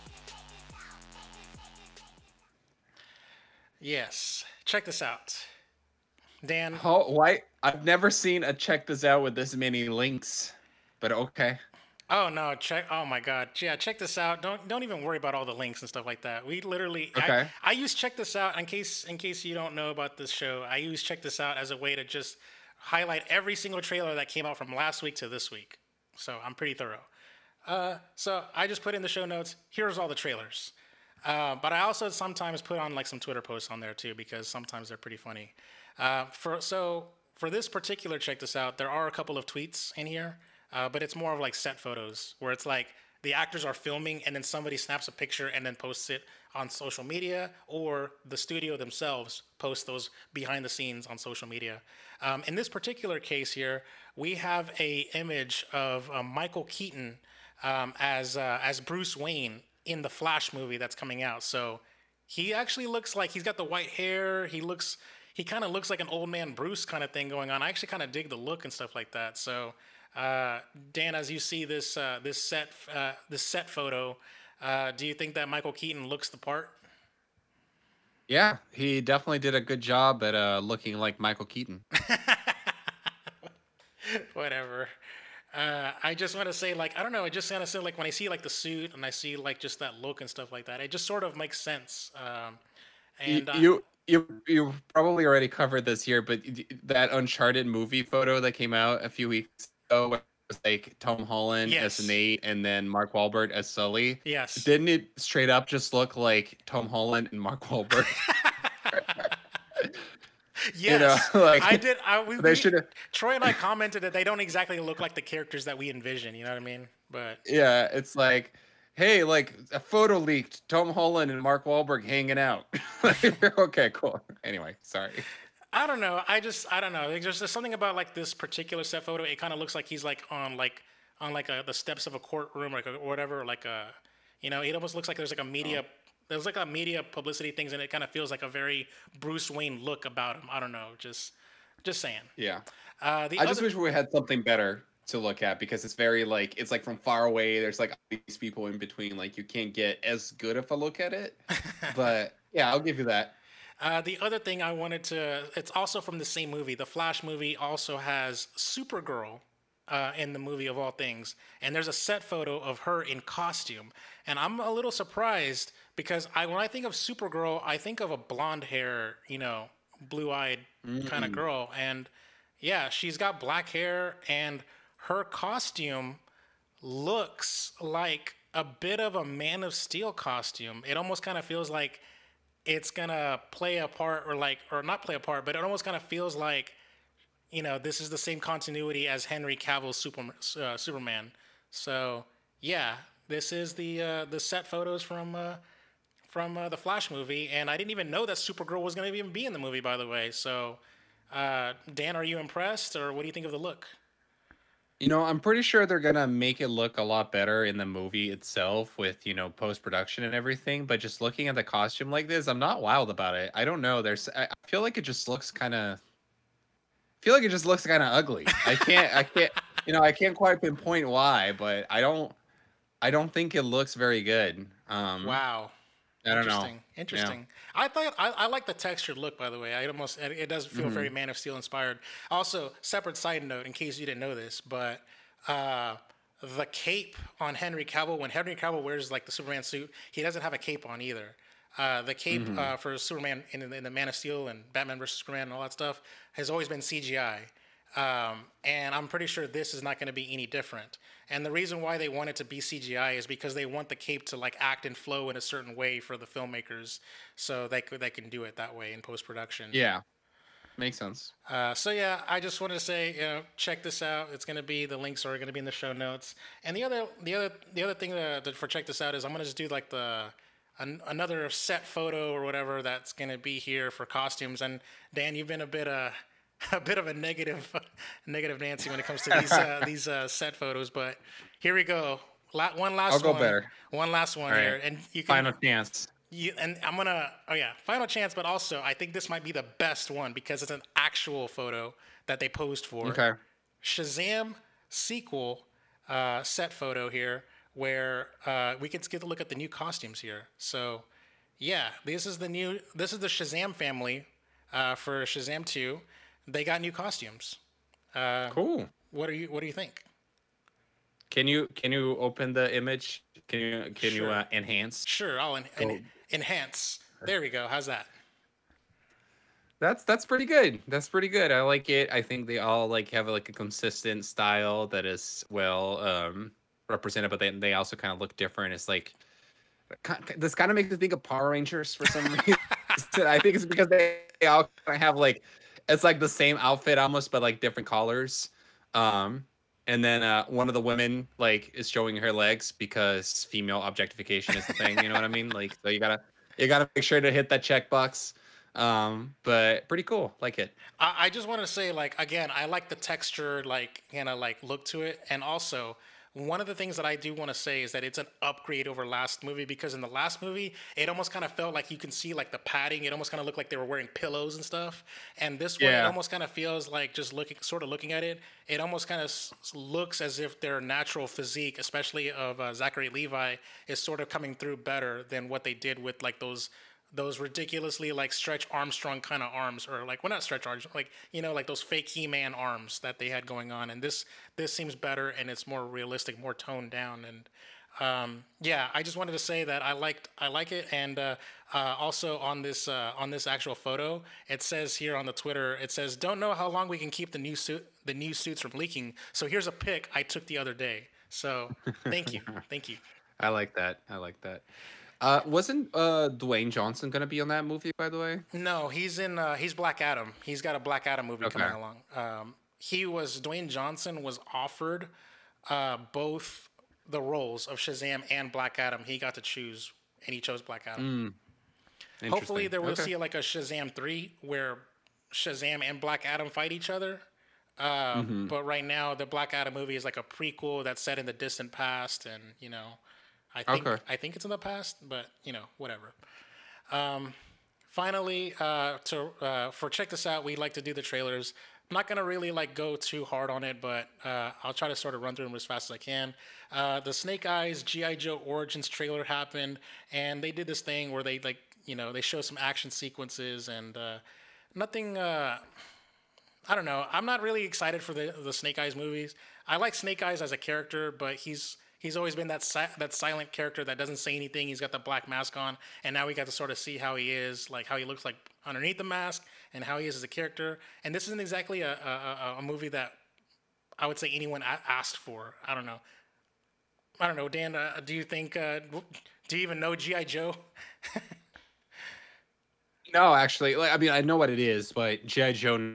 Yes. Check this out. Dan. Oh, why? I've never seen a check this out with this many links, but okay. Oh no, check oh my god. Yeah, check this out. Don't don't even worry about all the links and stuff like that. We literally Okay. I, I use check this out in case in case you don't know about this show. I use check this out as a way to just highlight every single trailer that came out from last week to this week. So I'm pretty thorough. Uh, so I just put in the show notes. Here's all the trailers. Uh, but I also sometimes put on like some Twitter posts on there too because sometimes they're pretty funny. Uh, for so for this particular check this out, there are a couple of tweets in here. Uh, but it's more of like set photos where it's like the actors are filming and then somebody snaps a picture and then posts it on social media, or the studio themselves post those behind the scenes on social media. Um, in this particular case here, we have a image of uh, Michael Keaton um, as uh, as Bruce Wayne in the Flash movie that's coming out. So he actually looks like he's got the white hair. He looks he kind of looks like an old man Bruce kind of thing going on. I actually kind of dig the look and stuff like that. So. Uh, Dan, as you see this uh, this set uh, this set photo, uh, do you think that Michael Keaton looks the part? Yeah, he definitely did a good job at uh, looking like Michael Keaton. Whatever. Uh, I just want to say, like, I don't know. I just kind of say, like, when I see like the suit and I see like just that look and stuff like that, it just sort of makes sense. Um, and Y- uh, You you you probably already covered this here, but y- that Uncharted movie photo that came out a few weeks ago, where it was like Tom Holland Yes. as Nate and then Mark Wahlberg as Sully. yes, Didn't it straight up just look like Tom Holland and Mark Wahlberg? yes, know, like, I did. I, we, they we- should've- Troy and I commented that they don't exactly look like the characters that we envision. You know what I mean? But Yeah, it's like, hey, like a photo leaked, Tom Holland and Mark Wahlberg hanging out. Okay, cool. Anyway, sorry. I don't know. I just I don't know. There's just there's something about like this particular set photo. It kind of looks like he's like on like on like a, the steps of a courtroom or, like a, or whatever. Like a, you know, it almost looks like there's like a media there's like a media publicity things, and it kind of feels like a very Bruce Wayne look about him. I don't know. Just just saying. Yeah. Uh, the I other, just wish we had something better to look at, because it's very like it's like from far away. There's like all these people in between. Like you can't get as good of a look at it. But yeah, I'll give you that. Uh, the other thing I wanted to, it's also from the same movie. The Flash movie also has Supergirl uh, in the movie of all things. And there's a set photo of her in costume. And I'm a little surprised because I, when I think of Supergirl, I think of a blonde hair, you know, blue-eyed kind of girl. And yeah, she's got black hair, and her costume looks like a bit of a Man of Steel costume. It almost kind of feels like it's gonna play a part, or like, or not play a part, but it almost kind of feels like, you know, this is the same continuity as Henry Cavill's Super, uh, Superman. So yeah, this is the uh, the set photos from uh, from uh, the Flash movie, and I didn't even know that Supergirl was gonna even be in the movie, by the way. So, uh, Dan, are you impressed, or what do you think of the look? You know, I'm pretty sure they're gonna make it look a lot better in the movie itself with, you know, post production and everything. But just looking at the costume like this, I'm not wild about it. I don't know. There's, I I feel like it just looks kind of, feel like it just looks kind of ugly. I can't, I can't, you know, I can't quite pinpoint why, but I don't, I don't think it looks very good. Um, Wow. I don't know. Interesting. Interesting. I thought I, I like the textured look, by the way. I almost it, it does feel very Man of Steel inspired. Also, separate side note, in case you didn't know this, but uh, the cape on Henry Cavill, when Henry Cavill wears like the Superman suit, he doesn't have a cape on either. Uh, the cape uh, for Superman in, in the Man of Steel and Batman versus Superman and all that stuff has always been C G I. Um, and I'm pretty sure this is not going to be any different. And the reason why they want it to be C G I is because they want the cape to like act and flow in a certain way for the filmmakers, so they could they can do it that way in post production. Yeah, makes sense. Uh, so yeah, I just wanted to say, you know, check this out. It's going to be, the links are going to be in the show notes. And the other the other the other thing that, that for check this out is I'm going to just do like the an, another set photo or whatever that's going to be here for costumes. And Dan, you've been a bit uh a bit of a negative, negative Nancy when it comes to these uh, these uh, set photos, but here we go. La- one last I'll go one. better. One last one All here, right. and you can Final chance. You, and I'm gonna, oh yeah, final chance, but also I think this might be the best one because it's an actual photo that they posed for. Okay. Shazam sequel uh, set photo here where uh, we can get to look at the new costumes here. So yeah, this is the new, this is the Shazam family uh, for Shazam two. They got new costumes. Uh, Cool. what are you, what do you think? Can you can you open the image? Can you can you Sure. uh, enhance? Sure, I'll en- en- enhance. There we go. How's that? That's that's pretty good. That's pretty good. I like it. I think they all like have like a consistent style that is well um represented, but they they also kind of look different. It's like ki- this kind of makes me think of Power Rangers for some reason. I think it's because they, they all kind of have like it's like the same outfit almost, but like different colors. Um, and then uh, one of the women like is showing her legs because female objectification is the thing. You know what I mean? Like, so you gotta you gotta make sure to hit that checkbox. Um, but pretty cool. Like it. I, I just want to say, like, again, I like the texture, like, kind of like look to it. And also, one of the things that I do want to say is that it's an upgrade over last movie because in the last movie, it almost kind of felt like you can see like the padding. It almost kind of looked like they were wearing pillows and stuff. And this one, it Yeah. almost kind of feels like just looking, sort of looking at it, it almost kind of s- looks as if their natural physique, especially of uh, Zachary Levi, is sort of coming through better than what they did with like those those ridiculously like Stretch Armstrong kind of arms, or like well not Stretch Armstrong, like you know like those fake He-Man arms that they had going on. And this this seems better and it's more realistic, more toned down. And um, yeah, I just wanted to say that I liked I like it. And uh, uh, also on this uh, on this actual photo, it says here on the Twitter, it says don't know how long we can keep the new suit the new suits from leaking. So here's a pic I took the other day. So thank you, thank you. I like that. I like that. Uh, wasn't uh Dwayne Johnson gonna be on that movie, by the way? No, he's in. Uh, he's Black Adam. He's got a Black Adam movie Okay. coming along. Um, he was Dwayne Johnson was offered uh, both the roles of Shazam and Black Adam. He got to choose, and he chose Black Adam. Hopefully, Interesting. there we'll Okay. see like a Shazam three where Shazam and Black Adam fight each other. Uh, Mm-hmm. But right now, the Black Adam movie is like a prequel that's set in the distant past, and you know, I think Okay. I think it's in the past, but you know, whatever. Finally, uh, to uh, for check this out, we like to do the trailers. I'm not gonna really like go too hard on it, but uh, I'll try to sort of run through them as fast as I can. Uh, the Snake Eyes G I. Joe Origins trailer happened, and they did this thing where they like you know they show some action sequences and uh, nothing. Uh, I don't know. I'm not really excited for the the Snake Eyes movies. I like Snake Eyes as a character, but he's he's always been that si- that silent character that doesn't say anything. He's got the black mask on, and now we got to sort of see how he is, like how he looks like underneath the mask, and how he is as a character. And this isn't exactly a a, a, a movie that I would say anyone a- asked for. I don't know. I don't know, Dan. Uh, do you think? Uh, w- do you even know G I. Joe? No, actually, like I mean, I know what it is, but G I. Joe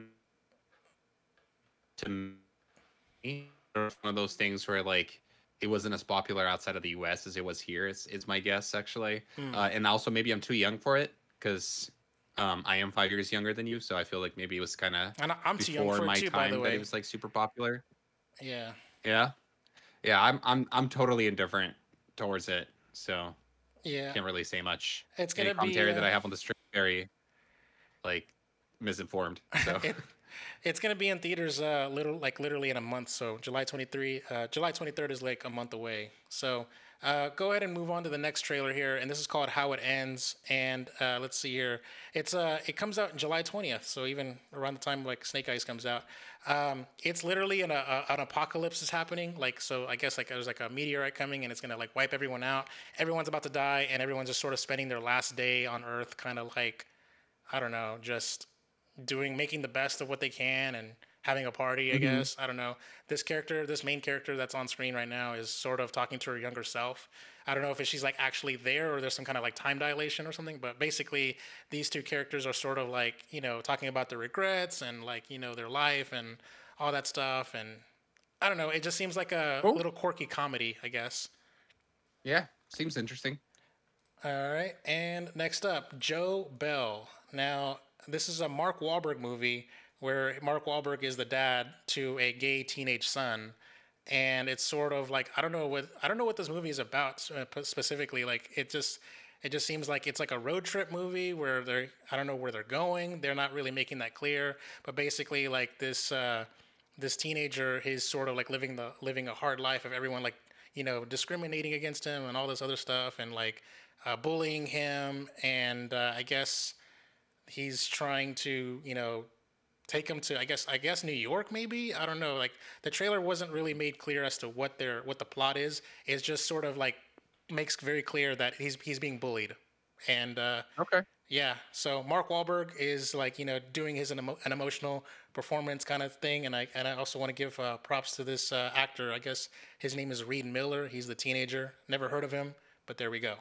to me is one of those things where like it wasn't as popular outside of the U S as it was here. Is is my guess actually, uh, and also maybe I'm too young for it because um, I am five years younger than you, so I feel like maybe it was kind of And I- I'm too young before for it my too, by time the that way. it was like super popular. Yeah. Yeah, yeah, I'm I'm I'm totally indifferent towards it, so Yeah. can't really say much. It's Any gonna be. commentary that uh, I have on the stream is very like misinformed. So it, it's gonna be in theaters uh little like literally in a month. So July twenty-third, uh, July twenty-third is like a month away. So uh, go ahead and move on to the next trailer here, and this is called How It Ends. And uh, let's see here, it's uh it comes out in July twentieth, so even around the time like Snake Eyes comes out. Um, it's literally an, a, an apocalypse is happening. Like so, I guess like there's like a meteorite coming, and it's gonna like wipe everyone out. Everyone's about to die, and everyone's just sort of spending their last day on Earth, kind of like I don't know, just doing making the best of what they can and having a party, I guess. I don't know. This character, this main character that's on screen right now is sort of talking to her younger self. I don't know if she's like actually there or there's some kind of like time dilation or something, but basically these two characters are sort of like, you know, talking about their regrets and like, you know, their life and all that stuff. And I don't know, it just seems like a Cool. little quirky comedy, I guess. yeah, seems interesting. All right, and next up, Joe Bell. Now, this is a Mark Wahlberg movie where Mark Wahlberg is the dad to a gay teenage son, and it's sort of like I don't know what I don't know what this movie is about uh, p- specifically. Like it just It just seems like it's like a road trip movie where they're I don't know where they're going. They're not really making that clear. But basically, like this uh, this teenager is sort of like living the living a hard life of everyone like you know discriminating against him and all this other stuff and like uh, bullying him. And uh, I guess he's trying to you know take him to I guess I guess New York maybe I don't know like the trailer wasn't really made clear as to what their what the plot is. It's just sort of like makes very clear that he's he's being bullied, and uh, Okay. yeah. So Mark Wahlberg is like you know doing his an, emo- an emotional performance kind of thing, and I and I also want to give uh, props to this uh, actor. I guess his name is Reed Miller. He's the teenager. Never heard of him, but there we go.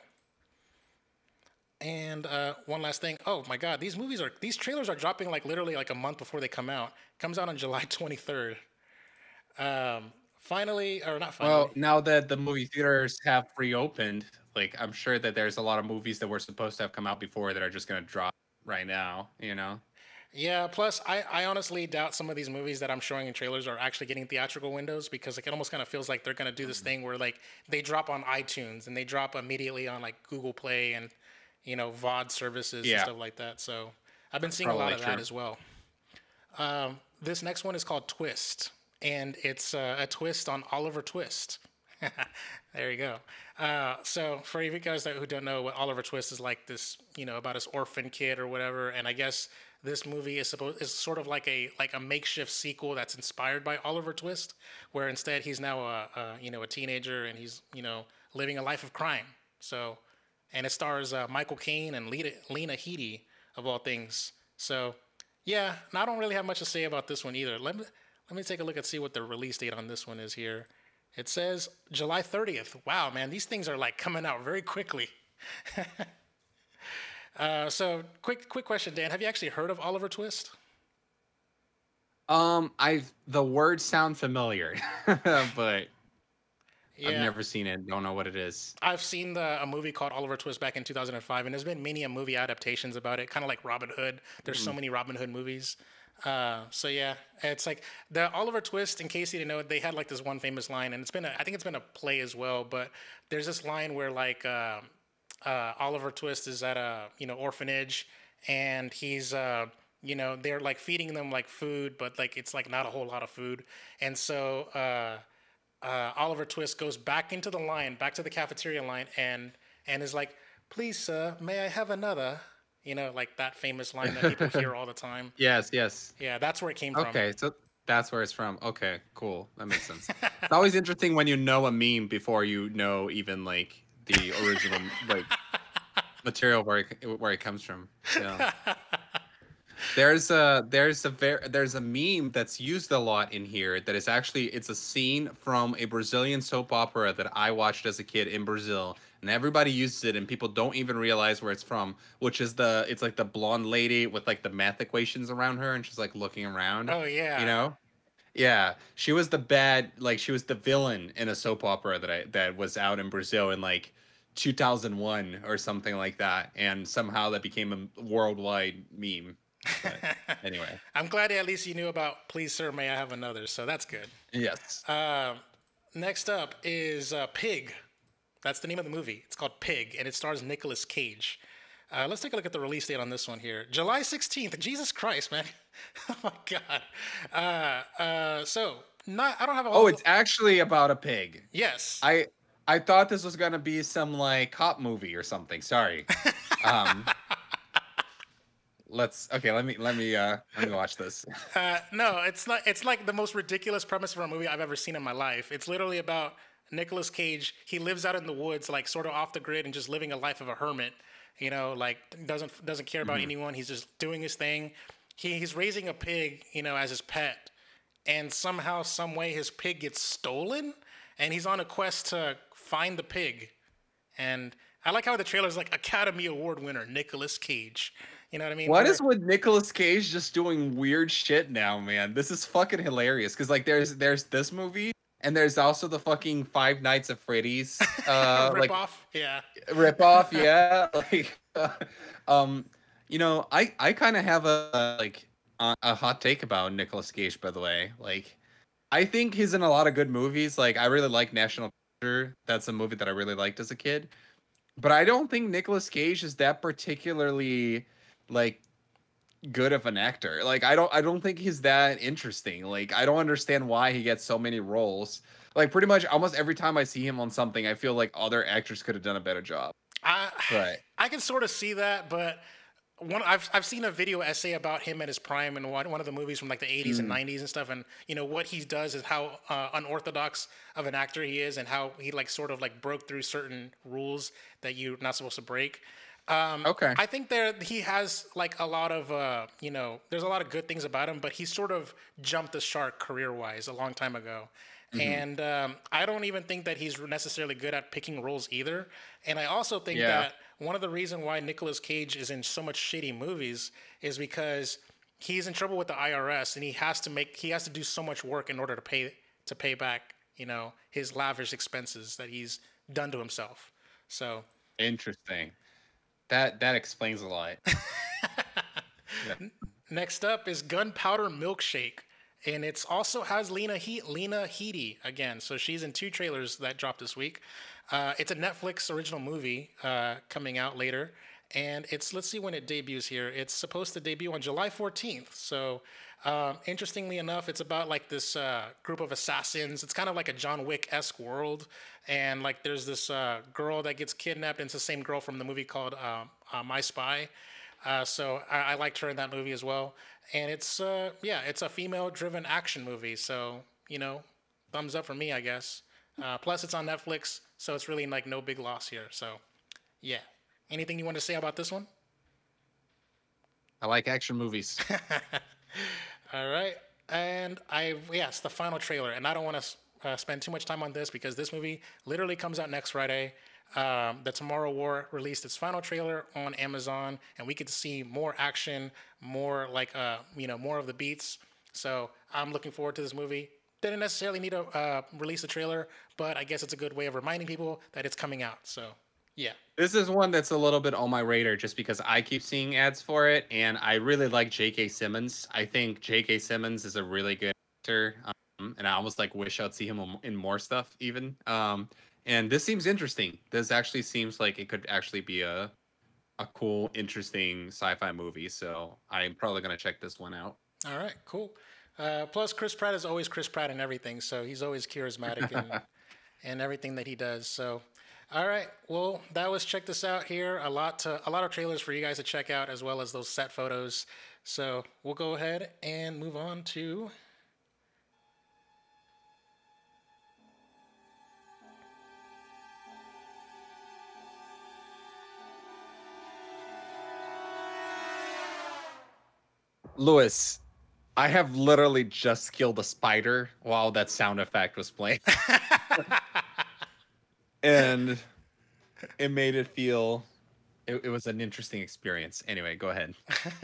And uh, one last thing. Oh my God, these movies are these trailers are dropping like literally like a month before they come out. Comes out on July twenty-third. Um, finally, or not finally. Well, now that the movie theaters have reopened, like I'm sure that there's a lot of movies that were supposed to have come out before that are just gonna drop right now. You know. Yeah, plus I, I honestly doubt some of these movies that I'm showing in trailers are actually getting theatrical windows because like it almost kind of feels like they're gonna do this thing where like they drop on iTunes and they drop immediately on like Google Play and you know V O D services Yeah. and stuff like that. So I've been seeing a lot Probably of that true. as well. Um, this next one is called Twist, and it's uh, a twist on Oliver Twist. There you go. Uh, so for you guys that, who don't know what Oliver Twist is like, this you know about this orphan kid or whatever, and I guess this movie is supposed is sort of like a like a makeshift sequel that's inspired by Oliver Twist, where instead he's now a, a you know a teenager and he's you know living a life of crime. So, and it stars uh, Michael Caine and Lena, Lena Headey of all things. So, yeah, and I don't really have much to say about this one either. Let me let me take a look and see what the release date on this one is here. It says July thirtieth. Wow, man, these things are like coming out very quickly. uh, so, quick, quick question, Dan. Have you actually heard of Oliver Twist? Um, I've the words sound familiar, but Yeah, I've never seen it. Don't know what it is. I've seen the, a movie called Oliver Twist back in two thousand five, and there's been many a movie adaptations about it, kind of like Robin Hood. There's so many Robin Hood movies. Uh, so yeah, it's like the Oliver Twist. In case you didn't know, they had like this one famous line, and it's been a, I think it's been a play as well. But there's this line where like uh, uh, Oliver Twist is at a you know orphanage, and he's uh, you know they're like feeding them like food, but like it's like not a whole lot of food, and so. Uh, Uh, Oliver Twist goes back into the line, back to the cafeteria line, and and is like, "Please, sir, may I have another?" You know, like that famous line that people hear all the time. Yes, yes. Yeah, that's where it came from. Okay, so that's where it's from. Okay, cool. That makes sense. It's always interesting when you know a meme before you know even like the original like material where it, where it comes from. Yeah. There's a there's a ver- there's a meme that's used a lot in here that is actually it's a scene from a Brazilian soap opera that I watched as a kid in Brazil, and everybody uses it and people don't even realize where it's from, which is the it's like the blonde lady with like the math equations around her and she's like looking around. Oh yeah. You know? Yeah, she was the bad like she was the villain in a soap opera that I that was out in Brazil in like two thousand one or something like that, and somehow that became a worldwide meme. But anyway. I'm glad at least you knew about "Please, sir, may I have another?" So that's good. Yes. Uh, next up is uh, Pig. That's the name of the movie. It's called Pig, and it stars Nicolas Cage. Uh, let's take a look at the release date on this one here. July sixteenth. Jesus Christ, man. Oh, my God. Uh, uh, so, not, I don't have a whole... Oh, it's actually about a pig. Yes. I I thought this was gonna be some like cop movie or something. Sorry. Um Let's okay. Let me let me uh let me watch this. Uh, no, it's not. It's like the most ridiculous premise for a movie I've ever seen in my life. It's literally about Nicolas Cage. He lives out in the woods, like sort of off the grid, and just living a life of a hermit. You know, like doesn't doesn't care about anyone. He's just doing his thing. He he's raising a pig, you know, as his pet, and somehow, some way, his pig gets stolen, and he's on a quest to find the pig. And I like how the trailer's like Academy Award winner Nicolas Cage. You know what I mean? What Where- is with Nicolas Cage just doing weird shit now, man? This is fucking hilarious. Cause like there's there's this movie and there's also the fucking Five Nights at Freddy's uh rip like off? Yeah. rip off, yeah. Like uh, um you know, I I kind of have a like a, a hot take about Nicolas Cage, by the way. Like I think he's in a lot of good movies. Like I really like National Treasure. That's a movie that I really liked as a kid. but I don't think Nicolas Cage is that particularly like good of an actor. Like I don't I don't think he's that interesting. Like I don't understand why he gets so many roles. Like pretty much almost every time I see him on something, I feel like other actors could have done a better job. I But I can sort of see that, but one I've I've seen a video essay about him at his prime in one one of the movies from like the eighties and mm, nineties and stuff, and you know what he does is how uh, unorthodox of an actor he is, and how he like sort of like broke through certain rules that you're not supposed to break. Um, okay. I think there he has like a lot of uh, you know there's a lot of good things about him, but he sort of jumped the shark career wise a long time ago. Hmm. And um, I don't even think that he's necessarily good at picking roles either. And I also think Yeah. that one of the reasons why Nicolas Cage is in so much shitty movies is because he's in trouble with the I R S, and he has to make he has to do so much work in order to pay to pay back, you know, his lavish expenses that he's done to himself. So Interesting. That that explains a lot. Yeah. next up is Gunpowder Milkshake, and it's also has Lena he- Lena Headey again. So she's in two trailers that dropped this week. Uh, it's a Netflix original movie uh, coming out later, and it's let's see when it debuts here. It's supposed to debut on July fourteenth. So um, interestingly enough, it's about like this uh, group of assassins. It's kind of like a John Wick-esque world, and like there's this uh, girl that gets kidnapped, and it's the same girl from the movie called uh, uh, My Spy. Uh, so I, I liked her in that movie as well. And it's uh, yeah, it's a female-driven action movie. So you know, thumbs up for me, I guess. Uh, plus, it's on Netflix, so it's really like no big loss here. So yeah, anything you want to say about this one? I like action movies. All right, and I yes, the final trailer, and I don't want to uh, spend too much time on this because this movie literally comes out next Friday. Um, the Tomorrow War released its final trailer on Amazon, and we get to see more action, more like uh, you know, more of the beats. So I'm looking forward to this movie. Didn't necessarily need to uh, release a trailer, but I guess it's a good way of reminding people that it's coming out. So yeah. This is one that's a little bit on my radar just because I keep seeing ads for it, and I really like J K. Simmons. I think J K. Simmons is a really good actor, um, and I almost like wish I'd see him on- in more stuff even. Um, and this seems interesting. This actually seems like it could actually be a a cool, interesting sci-fi movie. So I'm probably gonna check this one out. All right, cool. Uh, plus, Chris Pratt is always Chris Pratt in everything, so he's always charismatic and and everything that he does. So, all right, well, that was check this out here. A lot to a lot of trailers for you guys to check out, as well as those set photos. So we'll go ahead and move on to. Lewis, I have literally just killed a spider while that sound effect was playing. And it made it feel it, it was an interesting experience. Anyway, go ahead.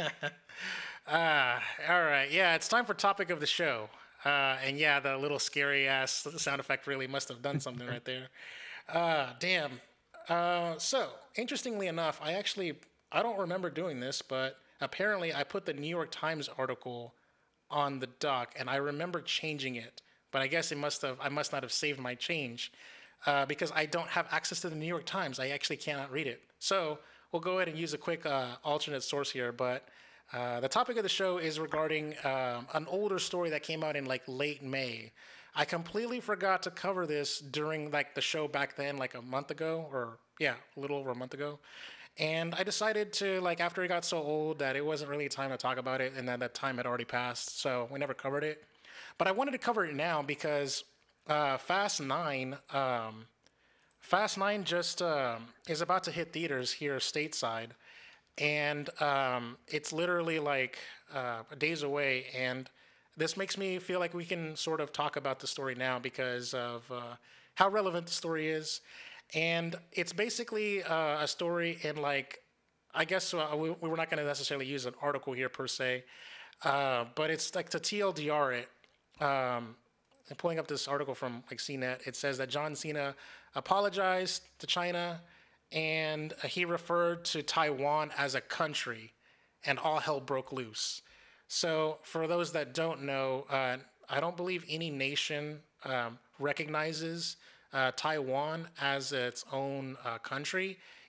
Ah, all right. Yeah, it's time for topic of the show. Uh, and yeah, the little scary ass sound effect really must have done something right there. Uh, damn. Uh, so interestingly enough, I actually I don't remember doing this, but apparently I put the New York Times article on the doc, and I remember changing it. But I guess it must have I must not have saved my change uh, because I don't have access to the New York Times. I actually cannot read it. So we'll go ahead and use a quick uh, alternate source here, but. Uh, the topic of the show is regarding um, an older story that came out in like late May. I completely forgot to cover this during like the show back then, like a month ago, or yeah, a little over a month ago. And I decided to like after it got so old that it wasn't really time to talk about it, and that that time had already passed, so we never covered it. But I wanted to cover it now because uh, Fast Nine, um, Fast Nine just um, is about to hit theaters here stateside. And um, it's literally like uh, days away, and this makes me feel like we can sort of talk about the story now because of uh, how relevant the story is. And it's basically uh, a story in like, I guess uh, we, we were not going to necessarily use an article here per se, uh, but it's like to T L D R it. Um, and pulling up this article from like C net, it says that John Cena apologized to China, and he referred to Taiwan as a country, and all hell broke loose. So, for those that don't know, uh, I don't believe any nation um, recognizes uh, Taiwan as its own uh, country,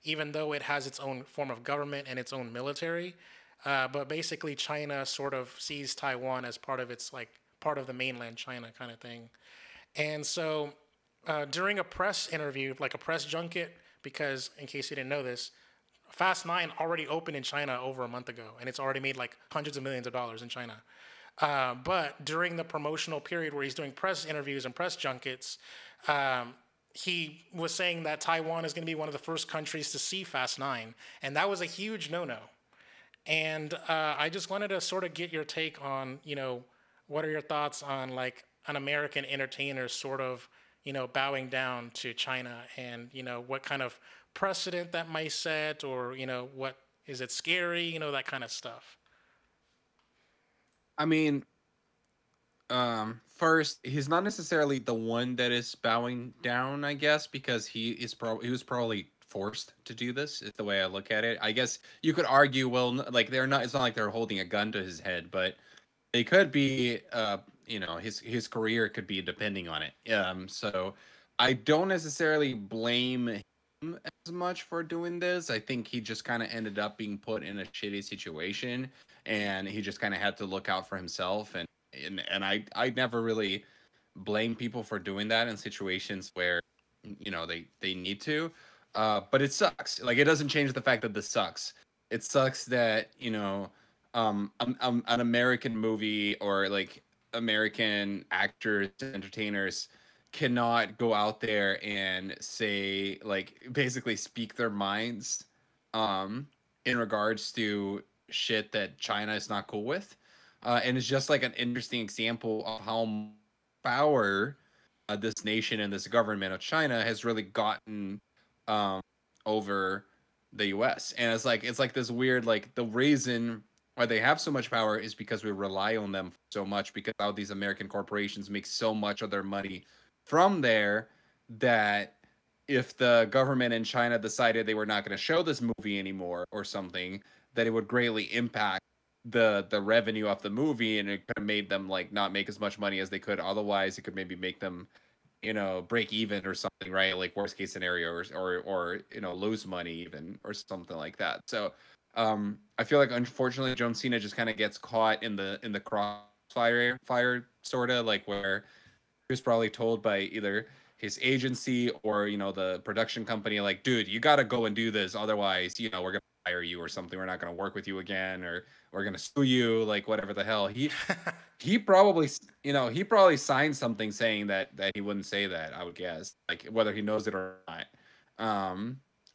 even though it has its own form of government and its own military. Uh, but basically, China sort of sees Taiwan as part of its like part of the mainland China kind of thing. And so uh, during a press interview, like a press junket, because in case you didn't know this, Fast Nine already opened in China over a month ago, and it's already made like hundreds of millions of dollars in China. Uh, but during the promotional period where he's doing press interviews and press junkets, um, he was saying that Taiwan is going to be one of the first countries to see Fast Nine, and that was a huge no-no. And uh, I just wanted to sort of get your take on, you know, what are your thoughts on like an American entertainer sort of, you know, bowing down to China, and you know what kind of precedent that might set, or you know what is it scary, you know, that kind of stuff. I mean, um, first, he's not necessarily the one that is bowing down, I guess, because he is probably he was probably forced to do this. Is the way I look at it. I guess you could argue, well, n- like they're not. It's not like they're holding a gun to his head, but they could be. Uh, you know, his his career could be depending on it. Um, so I don't necessarily blame him as much for doing this. I think he just kind of ended up being put in a shitty situation, and he just kind of had to look out for himself. And and and I I never really blame people for doing that in situations where you know they they need to. Uh, but it sucks. Like it doesn't change the fact that this sucks. It sucks that you know um, um, um an American movie or like American actors, entertainers cannot go out there and say like basically speak their minds um in regards to shit that China is not cool with. Uh, and it's just like an interesting example of how much power uh, this nation and this government of China has really gotten um over the U S. And it's like it's like this weird like the reason why they have so much power is because we rely on them so much because how these American corporations make so much of their money from there that if the government in China decided they were not going to show this movie anymore or something, that it would greatly impact the the revenue of the movie, and it could have made them like not make as much money as they could otherwise. It could maybe make them, you know, break even or something, right? Like worst case scenario, or or, or you know, lose money even or something like that. So um, I feel like unfortunately John Cena just kind of gets caught in the in the crossfire fire sort of like where he was probably told by either his agency or you know the production company like, dude, you got to go and do this, otherwise you know we're gonna fire you or something, we're not gonna work with you again, or we're gonna sue you, like whatever the hell. He he probably you know he probably signed something saying that that he wouldn't say that, I would guess, like whether he knows it or not. um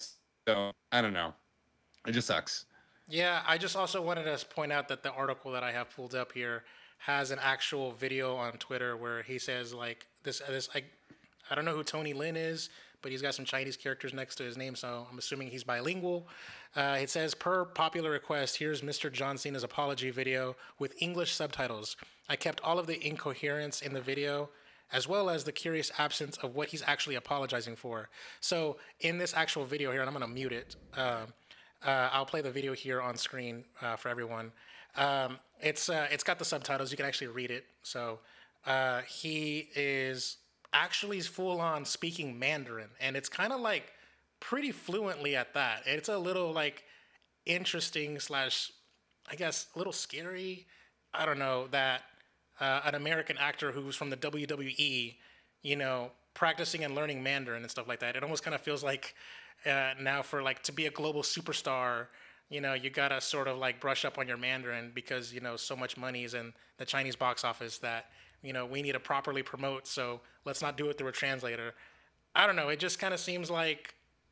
so I don't know, it just sucks. Yeah, I just also wanted to point out that the article that I have pulled up here has an actual video on Twitter where he says like this this I I don't know who Tony Lin is, but he's got some Chinese characters next to his name, so I'm assuming he's bilingual. Uh, it says, per popular request, here's Mister John Cena's apology video with English subtitles. I kept all of the incoherence in the video, as well as the curious absence of what he's actually apologizing for. So in this actual video here, and I'm going to mute it, uh, uh, I'll play the video here on screen uh, for everyone. Um, it's uh, it's got the subtitles. You can actually read it. So uh, he is actually full on speaking Mandarin, and it's kind of like pretty fluently at that. It's a little like interesting slash, I guess, a little scary. I don't know that uh, an American actor who's from the W W E, you know, practicing and learning Mandarin and stuff like that. It almost kind of feels like uh, now for like to be a global superstar, you know, you gotta sort of like brush up on your Mandarin because you know so much money is in the Chinese box office that you know we need to properly promote. So let's not do it through a translator. I don't know. It just kind of seems like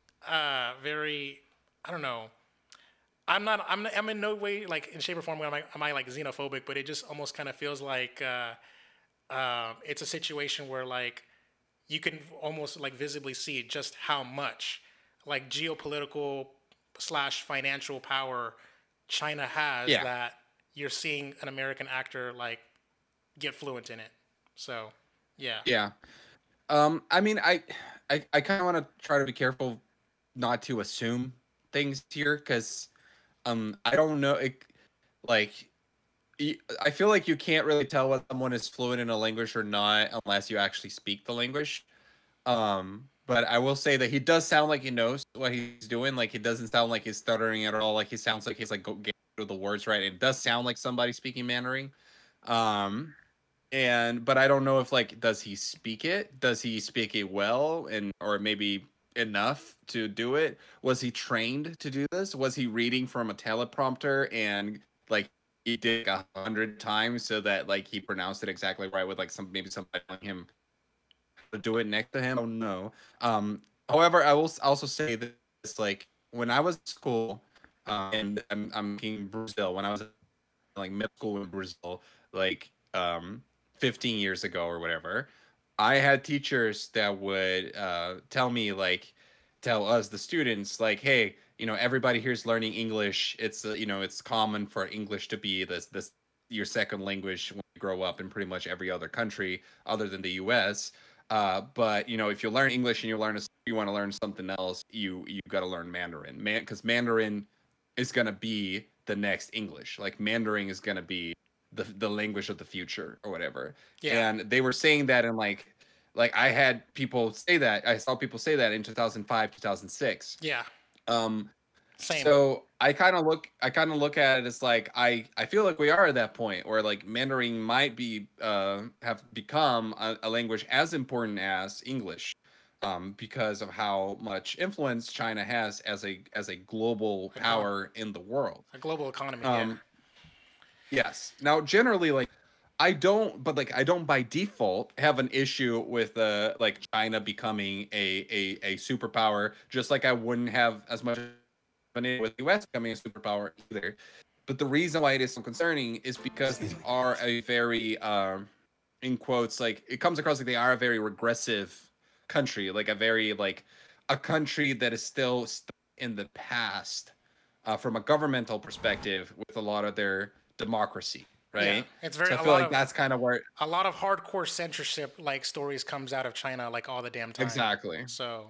uh, very. I don't know. I'm not. I'm. I'm in no way like in shape or form am I, am I like xenophobic, but it just almost kind of feels like uh, uh, it's a situation where like you can almost like visibly see just how much like geopolitical slash financial power China has, Yeah. that you're seeing an American actor like get fluent in it. So, yeah. Yeah. Um, I mean, I, I, I kind of want to try to be careful not to assume things here because, um, I don't know. It, like, y- I feel like you can't really tell whether someone is fluent in a language or not unless you actually speak the language. Um, but I will say that he does sound like he knows what he's doing. Like, he doesn't sound like he's stuttering at all. Like, he sounds like he's like go- getting the words right. It does sound like somebody speaking Mandarin. Um, and but I don't know if like does he speak it? Does he speak it well and or maybe enough to do it? Was he trained to do this? Was he reading from a teleprompter and like he did a hundred times so that like he pronounced it exactly right with like some maybe somebody telling him to do it next to him? Oh no. Um, however, I will also say this: like when I was in school, uh, and I'm I'm in Brazil. When I was in, like middle school in Brazil, like um, fifteen years ago or whatever, I had teachers that would uh, tell me like, tell us the students like, hey, you know, everybody here's learning English. It's uh, you know, it's common for English to be this this your second language when you grow up in pretty much every other country other than the U S. Uh, but you know, if you learn English and you learn a, you want to learn something else, you you got to learn Mandarin, man, because Mandarin is gonna be the next English. Like Mandarin is gonna be the the language of the future or whatever. Yeah. And they were saying that in like like I had people say that. I saw people say that in two thousand five, two thousand six. Yeah. Um Same. so I kind of look I kind of look at it as like I I feel like we are at that point where like Mandarin might be uh have become a, a language as important as English um because of how much influence China has as a as a global A glo- power in the world. A global economy. Yeah. Um yes. Now generally like I don't but like I don't by default have an issue with uh like China becoming a a a superpower just like I wouldn't have as much with the U S becoming a superpower either. But the reason why it is so concerning is because they are a very, um, in quotes, like it comes across like they are a very regressive country, like a very like a country that is still stuck in the past uh, from a governmental perspective with a lot of their democracy, Yeah. right? It's very So I a feel lot like of that's kind of where a lot of hardcore censorship like stories comes out of China like all the damn time. exactly. So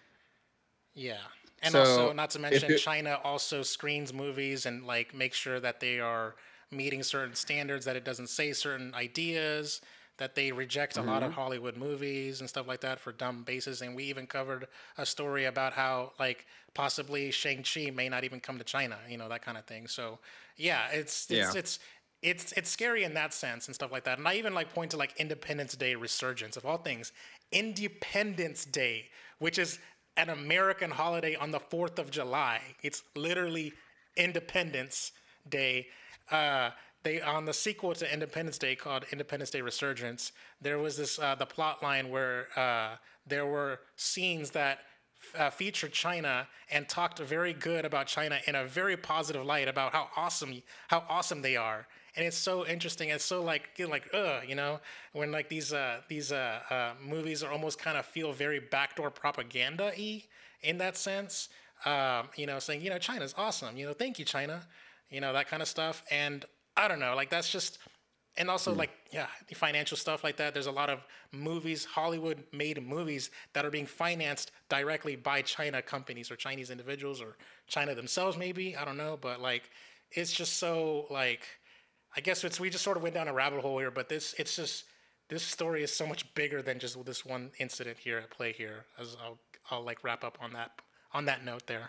yeah. And also, So not to if mention, it, China also screens movies and like makes sure that they are meeting certain standards, that it doesn't say certain ideas, that they reject a lot of Mhm. Hollywood movies and stuff like that for dumb basis. And we even covered a story about how like possibly Shang-Chi may not even come to China, you know, that kind of thing. So yeah, it's it's yeah, it's it's it's scary in that sense and stuff like that. And I even like point to like Independence Day resurgence of all things, Independence Day, which is an American holiday on the fourth of July. It's literally Independence Day. Uh, they on the sequel to Independence Day called Independence Day Resurgence. There was this uh, the plot line where uh, there were scenes that uh, featured China and talked very good about China in a very positive light about how awesome how awesome they are. And it's so interesting. It's so like you know, like ugh, you know, when like these uh, these uh, uh, movies are almost kind of feel very backdoor propaganda-y in that sense. Um, you know, saying you know China's awesome. You know, thank you China. You know that kind of stuff. And I don't know, like that's just and also like yeah the financial stuff like that. There's a lot of movies, Hollywood made movies that are being financed directly by China companies or Chinese individuals or China themselves maybe, I don't know, but like it's just so like I guess it's we just sort of went down a rabbit hole here, but this it's just this story is so much bigger than just this one incident here at play here, as I'll I'll like wrap up on that on that note there.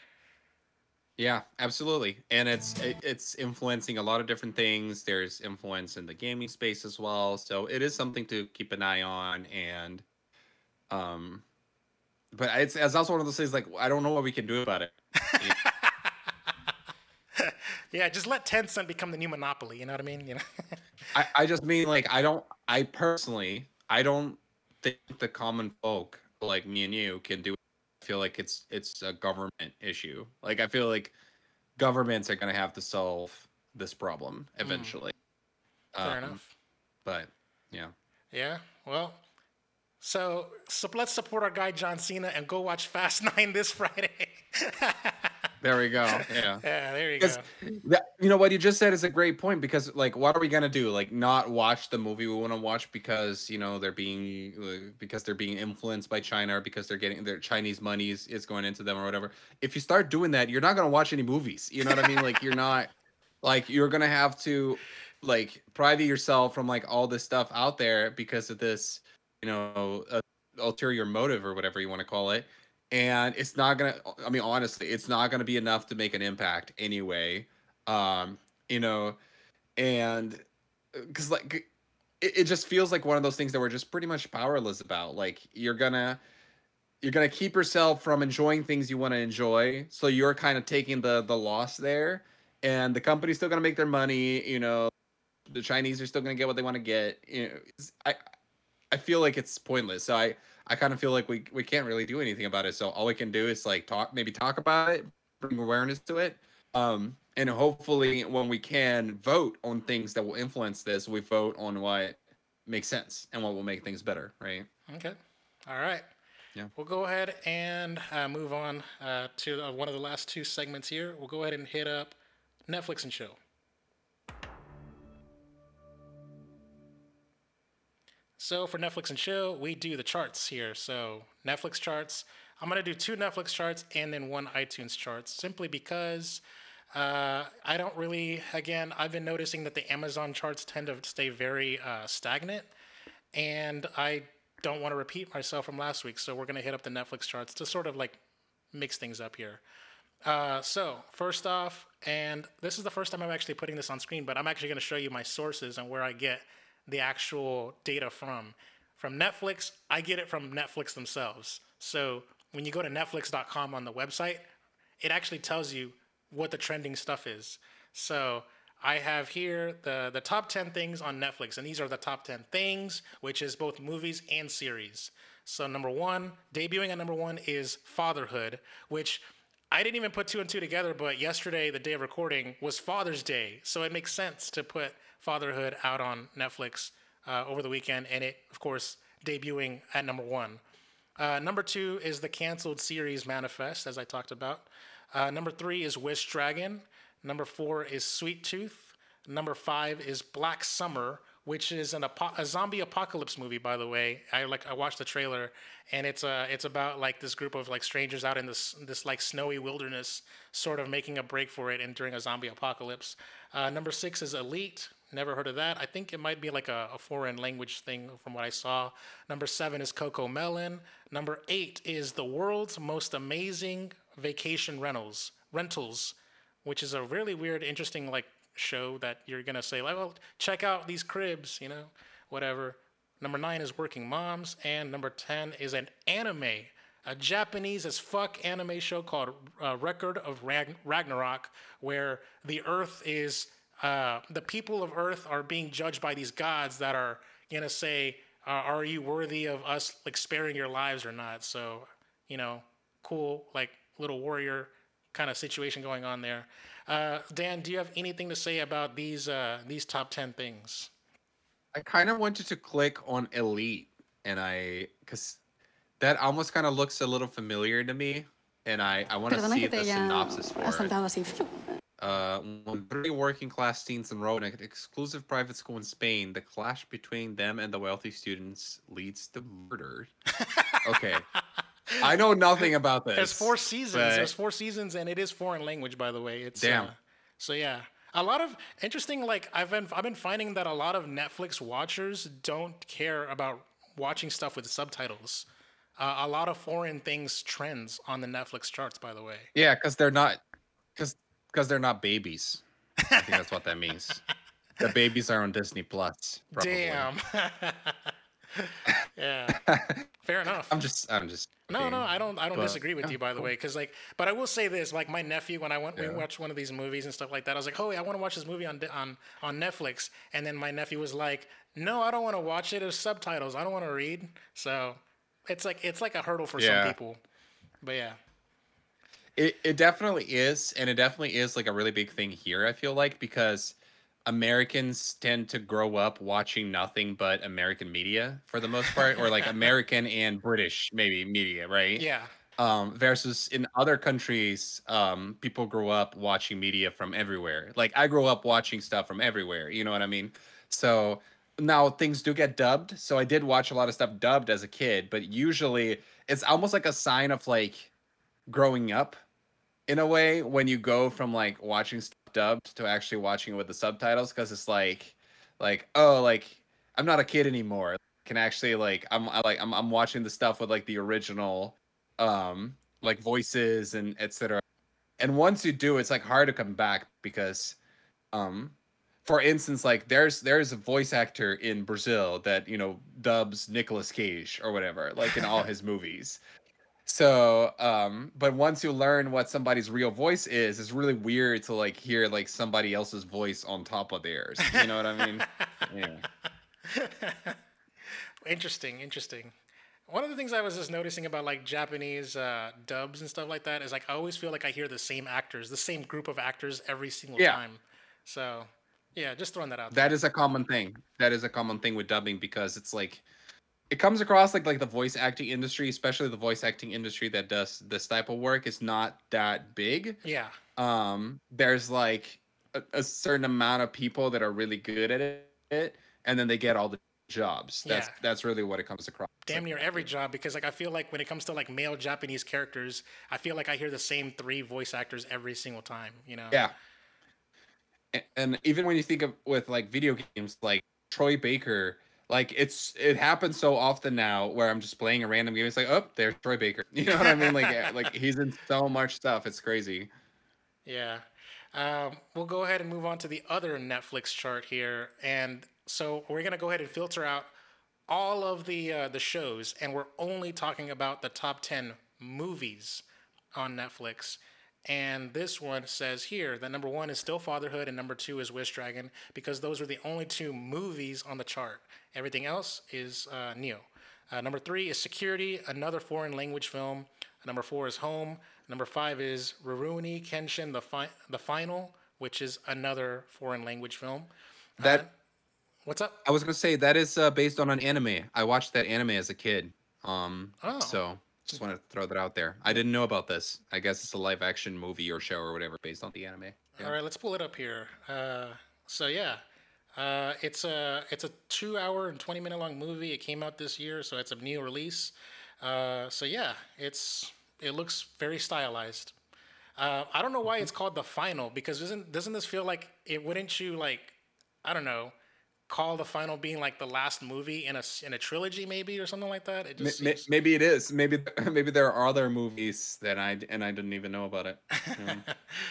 yeah, absolutely. And it's it, it's influencing a lot of different things. There's influence in the gaming space as well. So it is something to keep an eye on. And um, but it's, it's also one of those things like I don't know what we can do about it. Yeah. Yeah, just let Tencent become the new monopoly. You know what I mean? You know. I, I just mean like I don't I personally I don't think the common folk like me and you can do it. I feel like it's it's a government issue. Like I feel like governments are gonna have to solve this problem eventually. Fair Um, enough. but yeah. Yeah. Well, so so let's support our guy John Cena and go watch Fast Nine this Friday. There we go. Yeah. Yeah, there you Because go. that, you know what you just said is a great point because like what are we gonna do? Like not watch the movie we want to watch because you know they're being uh, because they're being influenced by China or because they're getting their Chinese money is, is going into them or whatever. If you start doing that, you're not gonna watch any movies. You know what I mean? Like you're not like you're gonna have to like private yourself from like all this stuff out there because of this, you know, uh, ulterior motive or whatever you want to call it, and it's not gonna. I mean, honestly, it's not gonna be enough to make an impact anyway. Um, you know, and because like it, it just feels like one of those things that we're just pretty much powerless about. Like you're gonna you're gonna keep yourself from enjoying things you want to enjoy, so you're kind of taking the the loss there, and the company's still gonna make their money. You know, the Chinese are still gonna get what they want to get. You know, I I feel like it's pointless. So I I kind of feel like we we can't really do anything about it. So all we can do is like talk, maybe talk about it, bring awareness to it, um, and hopefully when we can vote on things that will influence this, we vote on what makes sense and what will make things better, right? Okay. All right. Yeah. We'll go ahead and uh, move on uh, to uh, one of the last two segments here. We'll go ahead and hit up Netflix and chill. So for Netflix and chill, we do the charts here. So Netflix charts. I'm gonna do two Netflix charts and then one iTunes charts, simply because uh, I don't really. Again, I've been noticing that the Amazon charts tend to stay very uh, stagnant, and I don't want to repeat myself from last week. So we're gonna hit up the Netflix charts to sort of like mix things up here. Uh, so first off, and this is the first time I'm actually putting this on screen, but I'm actually gonna show you my sources and where I get the actual data from. From Netflix, I get it from Netflix themselves. So when you go to netflix dot com on the website, it actually tells you what the trending stuff is. So I have here the, the top ten things on Netflix, and these are the top ten things, which is both movies and series. So number one, debuting at number one is Fatherhood, which I didn't even put two and two together, but yesterday, the day of recording, was Father's Day. So it makes sense to put Fatherhood out on Netflix uh, over the weekend, and it, of course, debuting at number one. Uh, number two is the canceled series Manifest, as I talked about. Uh, number three is Wish Dragon. Number four is Sweet Tooth. Number five is Black Summer, which is an apo- a zombie apocalypse movie, by the way. I like I watched the trailer, and it's uh it's about like this group of like strangers out in this this like snowy wilderness, sort of making a break for it and during a zombie apocalypse. Uh, number six is Elite. Never heard of that. I think it might be like a, a foreign language thing from what I saw. Number seven is Coco Melon. Number eight is The World's Most Amazing Vacation Rentals, Rentals, which is a really weird, interesting like show that you're gonna say like, well, check out these cribs, you know, whatever. Number nine is Working Moms, and number ten is an anime, a Japanese as fuck anime show called uh, Record of Rag- Ragnarok, where the Earth is uh, the people of Earth are being judged by these gods that are gonna say, uh, are you worthy of us like sparing your lives or not? So, you know, cool like little warrior kind of situation going on there. Uh, Dan, do you have anything to say about these uh, these top ten things? I kind of wanted to click on Elite, and I because that almost kind of looks a little familiar to me, and I I want to Perdona see que te the haya synopsis for it. asaltado así. Uh, when three working class teens enroll in an exclusive private school in Spain, the clash between them and the wealthy students leads to murder. Okay. I know nothing about this. There's four seasons. but- There's four seasons, and it is foreign language, by the way. It's Damn. Uh, so yeah, a lot of interesting. Like I've been I've been finding that a lot of Netflix watchers don't care about watching stuff with subtitles. Uh, a lot of foreign things trends on the Netflix charts, by the way. Yeah, because they're not, because because they're not babies. I think that's what that means. The babies are on Disney Plus. Probably. Damn. Yeah. Fair enough. I'm just, I'm just. No, kidding. no, I don't. I don't But- disagree with yeah, you, by the cool. way, because like, but I will say this: like, my nephew, when I went, we Yeah. watched one of these movies and stuff like that. I was like, oh, I want to watch this movie on on on Netflix, and then my nephew was like, no, I don't want to watch it. There's subtitles. I don't want to read. So it's like it's like a hurdle for Yeah. some people. But yeah, It it definitely is, and it definitely is like a really big thing here. I feel like because Americans tend to grow up watching nothing but American media for the most part, or like American and British maybe media, right? yeah, Um, versus in other countries, um, people grow up watching media from everywhere. Like I grew up watching stuff from everywhere. You know what I mean? So now things do get dubbed. So I did watch a lot of stuff dubbed as a kid, but usually it's almost like a sign of like growing up in a way when you go from like watching stuff dubbed to actually watching it with the subtitles, because it's like like oh like I'm not a kid anymore. can actually like I'm I, like I'm I'm watching the stuff with like the original um like voices and et cetera. And once you do, it's like hard to come back because um for instance, like there's there's a voice actor in Brazil that, you know, dubs Nicolas Cage or whatever, like in all his movies. So, um, but once you learn what somebody's real voice is, it's really weird to like hear like somebody else's voice on top of theirs. You know what I mean? Yeah. Interesting, interesting. One of the things I was just noticing about like Japanese uh, dubs and stuff like that is like I always feel like I hear the same actors, the same group of actors every single Yeah. time. So, yeah, just throwing that out That there. is a common thing. That is a common thing with dubbing because it's like it comes across like like the voice acting industry, especially the voice acting industry that does this type of work, is not that big. Yeah, Um, there's like a, a certain amount of people that are really good at it, and then they get all the jobs. That's Yeah. that's really what it comes across. damn Like, near every job because like I feel like when it comes to like male Japanese characters, I feel like I hear the same three voice actors every single time. You know? yeah, A- and even when you think of with like video games, like Troy Baker, like it's it happens so often now where I'm just playing a random game. It's like, oh, there's Troy Baker. You know what I mean? Like eh, like he's in so much stuff. It's crazy. Yeah. Um, we'll go ahead and move on to the other Netflix chart here, and so we're gonna go ahead and filter out all of the uh, the shows, and we're only talking about the top ten movies on Netflix. And this one says here that number one is still Fatherhood, and number two is Wish Dragon, because those are the only two movies on the chart. Everything else is uh, Neo. Uh, number three is Security, another foreign language film. Number four is Home. Number five is Rurouni Kenshin, the fi- the Final, which is another foreign language film. Uh, That what's up? I was gonna say that is uh, based on an anime. I watched that anime as a kid. Um, Oh, so just want to throw that out there. I didn't know about this. I guess it's a live action movie or show or whatever based on the anime. Yeah. all right. Let's pull it up here. Uh, so yeah, uh, it's a it's a two hour and twenty minute long movie. It came out this year, so it's a new release. Uh, so yeah, it's it looks very stylized. Uh, I don't know why it's called the final because doesn't doesn't this feel like it? Wouldn't you like? I don't know. Call the final being like the last movie in a s- in a trilogy maybe or something like that. It May- just may- seems. Maybe it is. Maybe maybe there are other movies that I and I didn't even know about it. Um,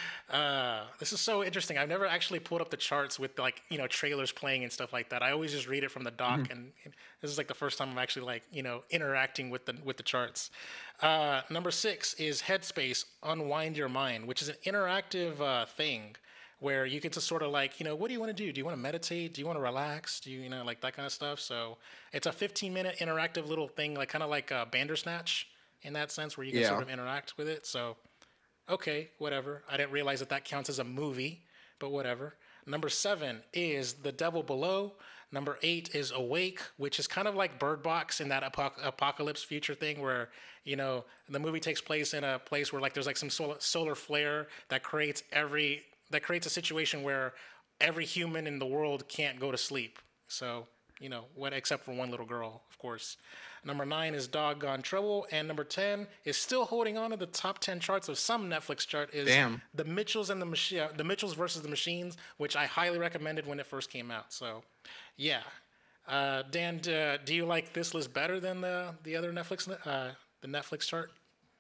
Uh, this is so interesting. I've never actually pulled up the charts with like you know trailers playing and stuff like that. I always just read it from the doc, and, and this is like the first time I'm actually like you know interacting with the with the charts. Uh, number six is Headspace: Unwind Your Mind, which is an interactive uh, thing where you get to sort of like you know what do you want to do? Do you want to meditate? Do you want to relax? Do you you know like that kind of stuff? So it's a fifteen minute interactive little thing, like kind of like uh, Bandersnatch in that sense, where you can Yeah. sort of interact with it. So okay, whatever. I didn't realize that that counts as a movie, but whatever. Number seven is The Devil Below. Number eight is Awake, which is kind of like Bird Box in that apoc- apocalypse future thing where, you know, the movie takes place in a place where like there's like some solar, solar flare that creates every that creates a situation where every human in the world can't go to sleep. So, you know, what except for one little girl, of course. Number nine is Doggone Trouble, and number ten is still holding on to the top ten charts of some Netflix chart is Damn. The Mitchells and the Machi- The Mitchells versus the Machines, which I highly recommended when it first came out. So, yeah. Uh, Dan, uh, do you like this list better than the the other Netflix uh, the Netflix chart?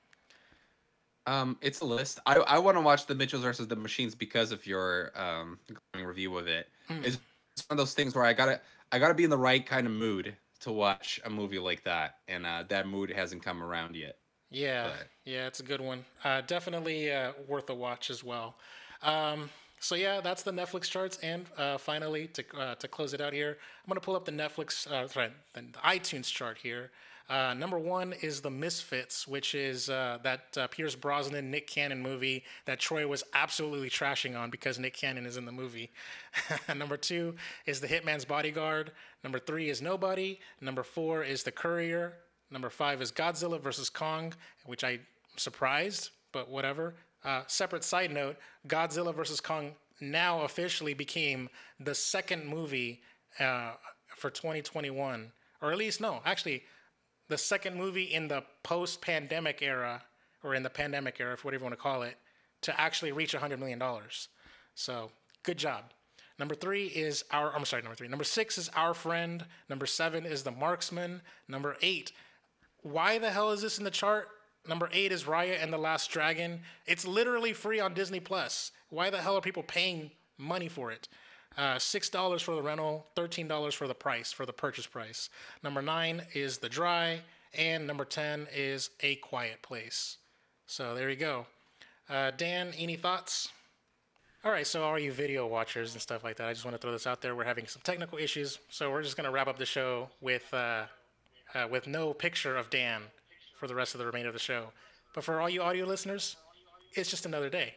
Um, it's a list. I I want to watch the Mitchells versus the Machines because of your um glowing review of it. It's one of those things where I gotta I gotta be in the right kind of mood to watch a movie like that, and uh, that mood hasn't come around yet. Yeah, But yeah, it's a good one. Uh, definitely uh, worth a watch as well. Um, so yeah, that's the Netflix charts, and uh, finally to uh, to close it out here, I'm gonna pull up the Netflix, uh, sorry, the iTunes chart here. Uh, number one is The Misfits, which is uh, that uh, Pierce Brosnan, Nick Cannon movie that Troy was absolutely trashing on because Nick Cannon is in the movie. Number two is The Hitman's Bodyguard. Number three is Nobody. Number four is The Courier. Number five is Godzilla versus Kong, which I'm surprised, but whatever. Uh, separate side note, Godzilla versus Kong now officially became the second movie uh, for twenty twenty-one. Or at least, no, actually, the second movie in the post-pandemic era, or in the pandemic era, for whatever you want to call it, to actually reach one hundred million dollars. So, good job. Number three is our. I'm sorry, number three. Number six is Our Friend. Number seven is The Marksman. Number eight. Why the hell is this in the chart? Number eight is Raya and the Last Dragon. It's literally free on Disney Plus. Why the hell are people paying money for it? Uh, six dollars for the rental, thirteen dollars for the price, for the purchase price. Number nine is The Dry, and number ten is A Quiet Place. So there you go. Uh, Dan, any thoughts? All right, so all you video watchers and stuff like that, I just want to throw this out there. We're having some technical issues, so we're just going to wrap up the show with uh, uh, with no picture of Dan for the rest of the remainder of the show. But for all you audio listeners, it's just another day.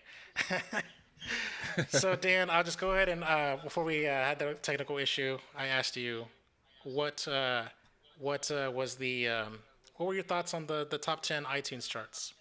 So, Dan, I'll just go ahead and, uh, before we uh, had the technical issue, I asked you what uh, what uh, was the, um, what were your thoughts on the, the top ten iTunes charts?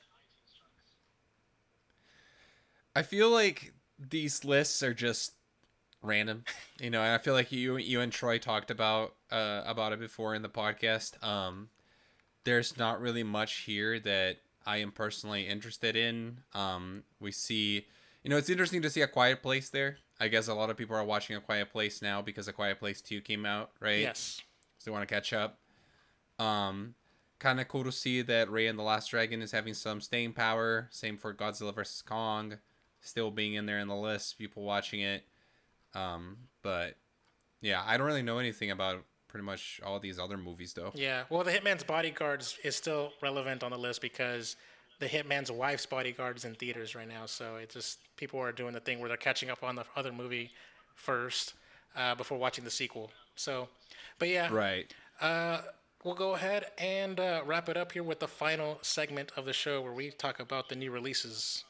I feel like these lists are just random, you know. And I feel like you you and Troy talked about uh, about it before in the podcast. Um, there's not really much here that I am personally interested in. Um, we see, you know, it's interesting to see A Quiet Place there. I guess a lot of people are watching A Quiet Place now because A Quiet Place two came out, right? Yes. So they want to catch up. Um, kind of cool to see that Raya and the Last Dragon is having some staying power. Same for Godzilla versus Kong. Still being in there in the list, people watching it. Um, but yeah, I don't really know anything about pretty much all these other movies though. Yeah, well, The Hitman's Bodyguard is, is still relevant on the list because The Hitman's Wife's Bodyguard is in theaters right now. So it just, people are doing the thing where they're catching up on the other movie first uh, before watching the sequel. So, but yeah. Right. Uh, we'll go ahead and uh, wrap it up here with the final segment of the show where we talk about the new releases.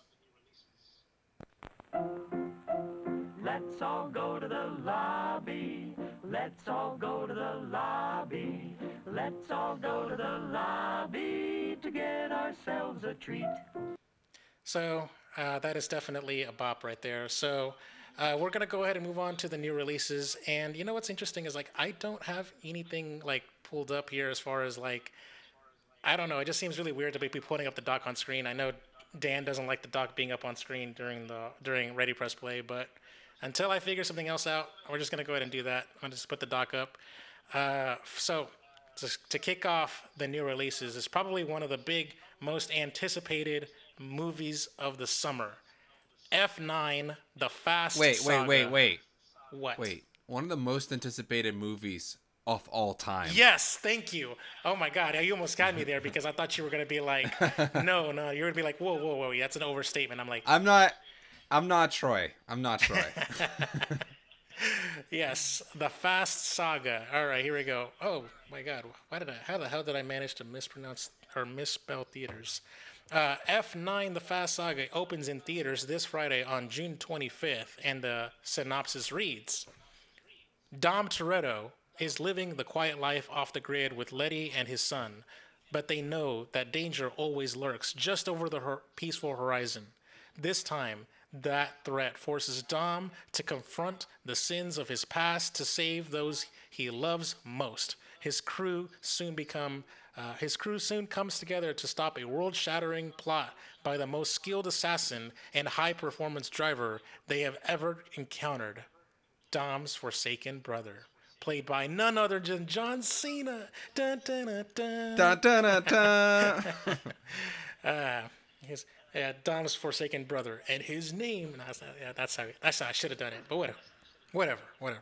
Let's all go to the lobby. Let's all go to the lobby. Let's all go to the lobby to get ourselves a treat. So uh, that is definitely a bop right there. So uh, we're gonna go ahead and move on to the new releases. And you know what's interesting is like I don't have anything like pulled up here as far as like, I don't know. It just seems really weird to be putting up the doc on screen. I know Dan doesn't like the doc being up on screen during the during Ready Press Play, but until I figure something else out, we're just gonna go ahead and do that. I'm gonna just put the doc up. Uh, so to, to kick off the new releases is probably one of the big, most anticipated movies of the summer. F nine, The Fast Wait, Saga. wait, wait, wait. What? Wait. One of the most anticipated movies of all time. Yes, thank you. Oh my God, you almost got me there because I thought you were gonna be like, no, no, you were gonna be like, whoa, whoa, whoa, that's an overstatement. I'm like, I'm not. I'm not Troy. I'm not Troy. yes, The Fast Saga. All right, here we go. Oh my God, why did I? How the hell did I manage to mispronounce or misspell theaters? Uh, F nine, The Fast Saga opens in theaters this Friday on June twenty-fifth, and the synopsis reads: Dom Toretto is living the quiet life off the grid with Letty and his son, but they know that danger always lurks just over the her- peaceful horizon. This time, that threat forces Dom to confront the sins of his past to save those he loves most. His crew soon become uh, his crew soon comes together to stop a world-shattering plot by the most skilled assassin and high-performance driver they have ever encountered, Dom's forsaken brother, played by none other than John Cena. Dun, dun, dun, dun. Dun, dun, dun, dun. uh, his, yeah, Dom's forsaken brother, and his name. No, that's, not, yeah, that's how. That's how I should have done it. But whatever, whatever, whatever.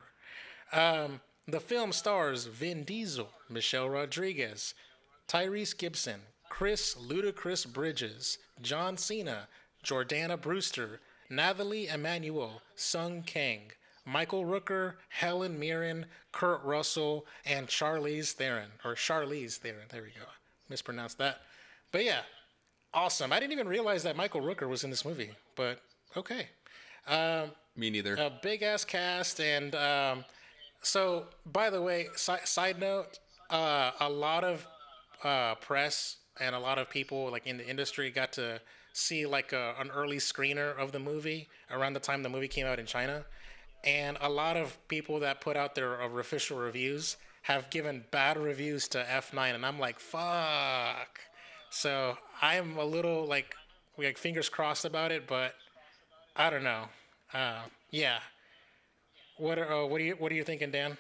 Um, the film stars Vin Diesel, Michelle Rodriguez, Tyrese Gibson, Chris Ludacris Bridges, John Cena, Jordana Brewster, Nathalie Emmanuel, Sung Kang, Michael Rooker, Helen Mirren, Kurt Russell, and Charlize Theron, or Charlize Theron. There we go. Mispronounced that. But yeah, awesome. I didn't even realize that Michael Rooker was in this movie, but okay. Um, Me neither. a big ass cast, and um, so by the way, si- side note, uh, a lot of uh, press and a lot of people like in the industry got to see like a, an early screener of the movie around the time the movie came out in China. And a lot of people that put out their uh, official reviews have given bad reviews to F nine, and I'm like, fuck. So I'm a little like, like fingers crossed about it, but I don't know. Uh, yeah. What are uh, what are you what are you thinking, Dan?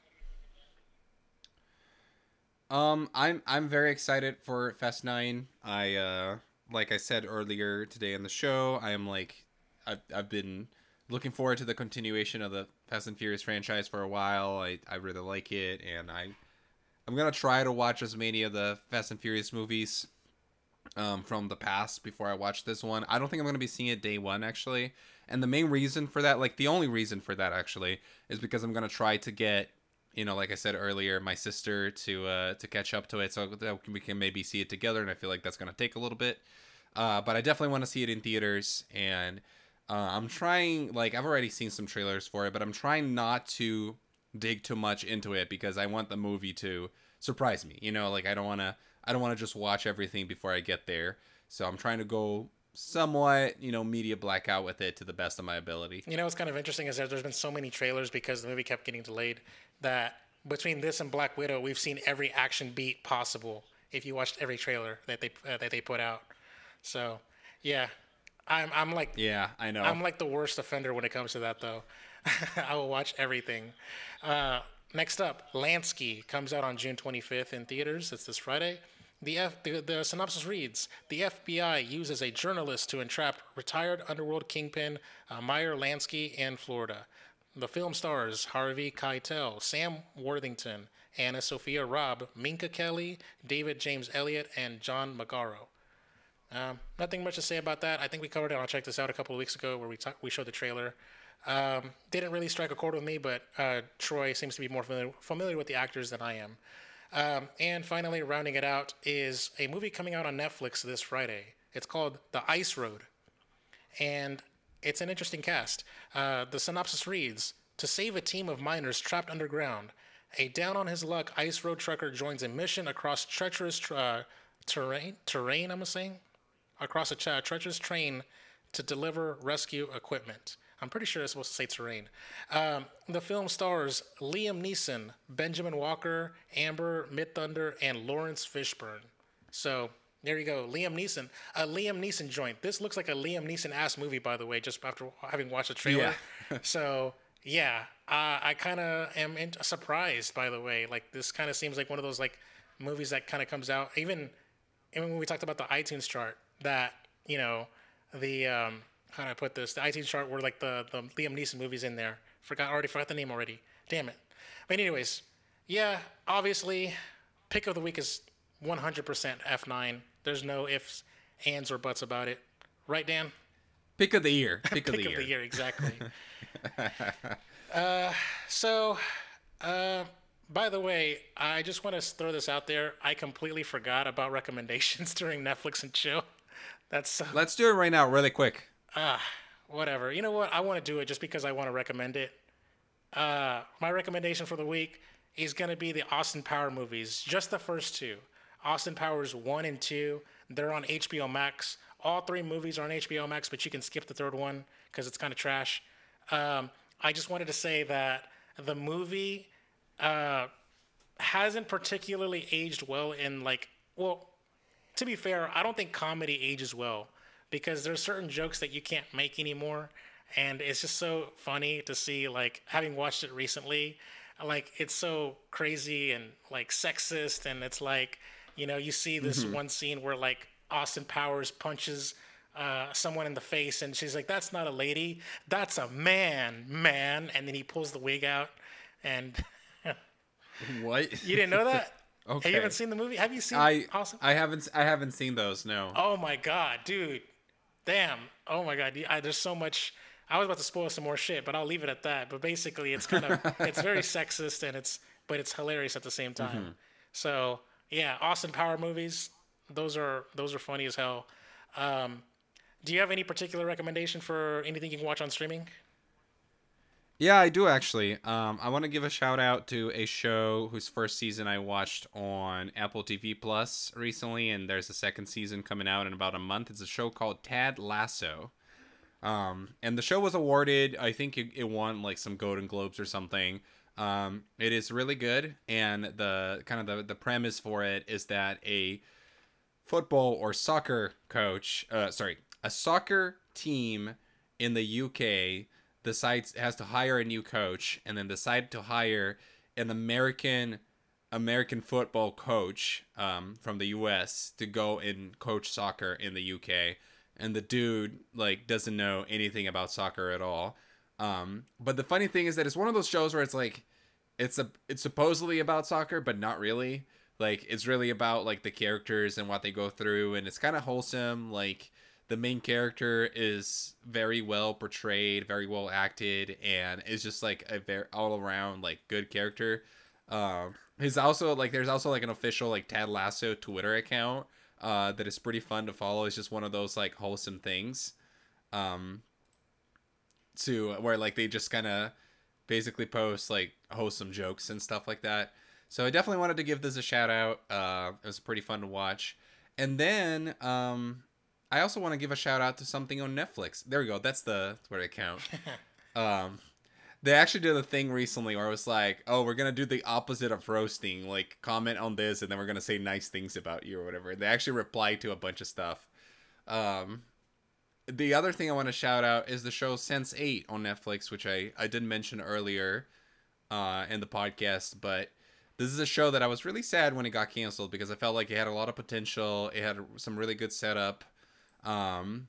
Um, I'm I'm very excited for Fast Nine. I uh, like I said earlier today in the show, I am like, I've I've been looking forward to the continuation of the Fast and Furious franchise for a while. I I really like it, and I I'm gonna try to watch as many of the Fast and Furious movies um from the past before I watch this one. I don't think I'm gonna be seeing it day one actually, and the main reason for that, like the only reason for that actually, is because I'm gonna try to get, you know, like I said earlier, my sister to uh, to catch up to it so that we can maybe see it together, and I feel like that's going to take a little bit. Uh, but I definitely want to see it in theaters, and uh, I'm trying, like, I've already seen some trailers for it, but I'm trying not to dig too much into it because I want the movie to surprise me. You know, like, I don't want to, I don't want to just watch everything before I get there. So I'm trying to go somewhat, you know, media blackout with it to the best of my ability. You know what's kind of interesting is that there's been so many trailers because the movie kept getting delayed that between this and Black Widow, we've seen every action beat possible if you watched every trailer that they uh, that they put out. So, yeah, I'm I'm like yeah, I know. I'm like the worst offender when it comes to that though. I will watch everything. Uh, next up, Lansky comes out on June twenty-fifth in theaters. It's this Friday. The, F, the, the synopsis reads, the F B I uses a journalist to entrap retired underworld kingpin uh, Meyer Lansky in Florida. The film stars Harvey Keitel, Sam Worthington, Anna Sophia Robb, Minka Kelly, David James Elliott, and John Magaro. Um, nothing much to say about that. I think we covered it. I'll check this out a couple of weeks ago where we talk, we showed the trailer. Um, didn't really strike a chord with me, but uh, Troy seems to be more familiar, familiar with the actors than I am. Um, and finally, rounding it out is a movie coming out on Netflix this Friday. It's called The Ice Road, and it's an interesting cast. Uh, the synopsis reads, to save a team of miners trapped underground, a down-on-his-luck ice road trucker joins a mission across treacherous uh, terrain, terrain, I'm saying, across a tre- treacherous train to deliver rescue equipment. I'm pretty sure it's supposed to say terrain. Um, the film stars Liam Neeson, Benjamin Walker, Amber Midthunder, and Lawrence Fishburne. So there you go, Liam Neeson. A Liam Neeson joint. This looks like a Liam Neeson-ass movie, by the way, just after having watched the trailer. Yeah. So yeah, uh, I kind of am in- surprised, by the way. Like this kind of seems like one of those like movies that kind of comes out. Even, even when we talked about the iTunes chart, that, you know, the... Um, how do I put this? The iTunes chart were like the, the Liam Neeson movies in there. Forgot already forgot the name already. Damn it. But anyways, yeah, obviously, pick of the week is one hundred percent F nine. There's no ifs, ands, or buts about it. Right, Dan? Pick of the year. Pick, Pick of the of year. the year, exactly. uh, so, uh, by the way, I just want to throw this out there. I completely forgot about recommendations during Netflix and chill. That's so... Let's do it right now, really quick. Ah, whatever. You know what? I want to do it just because I want to recommend it. Uh, my recommendation for the week is going to be the Austin Power movies, just the first two. Austin Powers one and two. They're on H B O Max. All three movies are on H B O Max, but you can skip the third one because it's kind of trash. Um, I just wanted to say that the movie uh, hasn't particularly aged well in like, well, to be fair, I don't think comedy ages well. Because there's certain jokes that you can't make anymore, and it's just so funny to see, like, having watched it recently, like, it's so crazy and, like, sexist, and it's like, you know, you see this mm-hmm. one scene where, like, Austin Powers punches uh, someone in the face, and she's like, that's not a lady, that's a man, man, and then he pulls the wig out, and... What? You didn't know that? Okay. Hey, you haven't seen the movie? Have you seen I, Austin? I haven't I haven't seen those, no. Oh, my God, dude. Damn. Oh my God. I, there's so much. I was about to spoil some more shit, but I'll leave it at that. But basically, it's kind of it's very sexist and it's but it's hilarious at the same time. Mm-hmm. So yeah, Austin Power movies. Those are those are funny as hell. Um, do you have any particular recommendation for anything you can watch on streaming? Yeah, I do actually. Um, I want to give a shout out to a show whose first season I watched on Apple T V Plus recently, and there's a second season coming out in about a month. It's a show called Ted Lasso. Um, and the show was awarded, I think it, it won like some Golden Globes or something. Um, it is really good, and the kind of the, the premise for it is that a football or soccer coach, uh, sorry, a soccer team in the U K decides has to hire a new coach, and then decided to hire an American American football coach um, from the U S to go and coach soccer in the U K. And the dude like doesn't know anything about soccer at all. Um, but the funny thing is that it's one of those shows where it's like it's a it's supposedly about soccer, but not really. Like it's really about like the characters and what they go through, and it's kind of wholesome. Like the main character is very well portrayed, very well acted, and is just like a very all around like good character. Um, he's also like there's also like an official like Ted Lasso Twitter account uh, that is pretty fun to follow. It's just one of those like wholesome things, um, to where like they just kind of basically post like wholesome jokes and stuff like that. So I definitely wanted to give this a shout out. Uh, it was pretty fun to watch, and then um. I also want to give a shout out to something on Netflix. There we go. That's the Twitter account. um, they actually did a thing recently where it was like, oh, we're going to do the opposite of roasting. Like, comment on this, and then we're going to say nice things about you or whatever. They actually replied to a bunch of stuff. Um, the other thing I want to shout out is the show sense eight on Netflix, which I, I did mention earlier uh, in the podcast. But this is a show that I was really sad when it got canceled because I felt like it had a lot of potential. It had some really good setup. Um,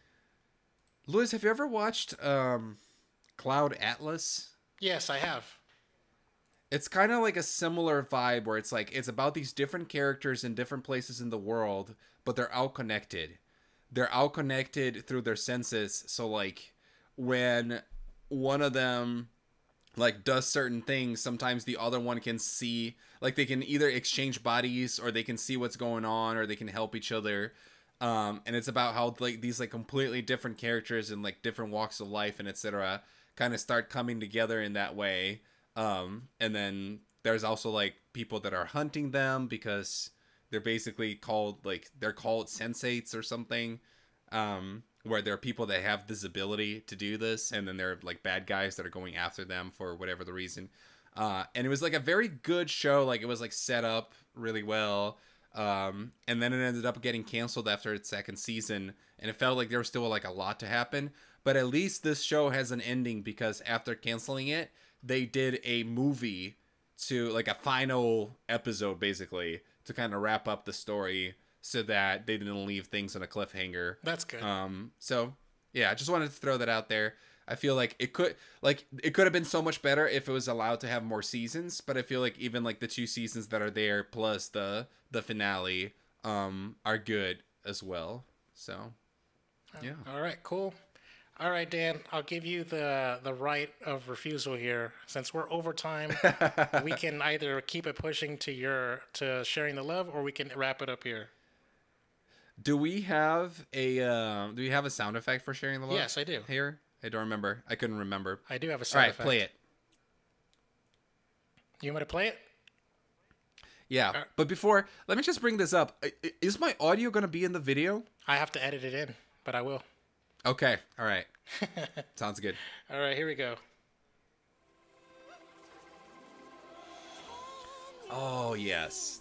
Louis, have you ever watched um, Cloud Atlas? Yes, I have. It's kind of like a similar vibe where it's like it's about these different characters in different places in the world, but they're all connected. They're all connected through their senses. So like when one of them like does certain things, sometimes the other one can see, like they can either exchange bodies or they can see what's going on or they can help each other. Um, and it's about how like these like completely different characters in like different walks of life and et cetera kind of start coming together in that way. Um, and then there's also like people that are hunting them because they're basically called like they're called sensates or something. Um, where there are people that have this ability to do this, and then there are like bad guys that are going after them for whatever the reason. Uh, and it was like a very good show. Like it was like set up really well. Um, and then it ended up getting canceled after its second season, and it felt like there was still like a lot to happen, but at least this show has an ending because after canceling it, they did a movie to like a final episode basically to kind of wrap up the story so that they didn't leave things on a cliffhanger. That's good. Um, so yeah, I just wanted to throw that out there. I feel like it could like it could have been so much better if it was allowed to have more seasons, but I feel like even like the two seasons that are there plus the the finale um are good as well. So yeah. All right, cool. All right, Dan, I'll give you the the right of refusal here. Since we're overtime, we can either keep it pushing to your to sharing the love, or we can wrap it up here. Do we have a uh, do we have a sound effect for sharing the love? Yes, I do. Here, I don't remember. I couldn't remember. I do have a All sound right, effect. play it. You want me to play it? Yeah, Uh, but before, let me just bring this up. I- I- Is my audio going to be in the video? I have to edit it in, but I will. Okay, all right. Sounds good. All right, here we go. Oh, yes.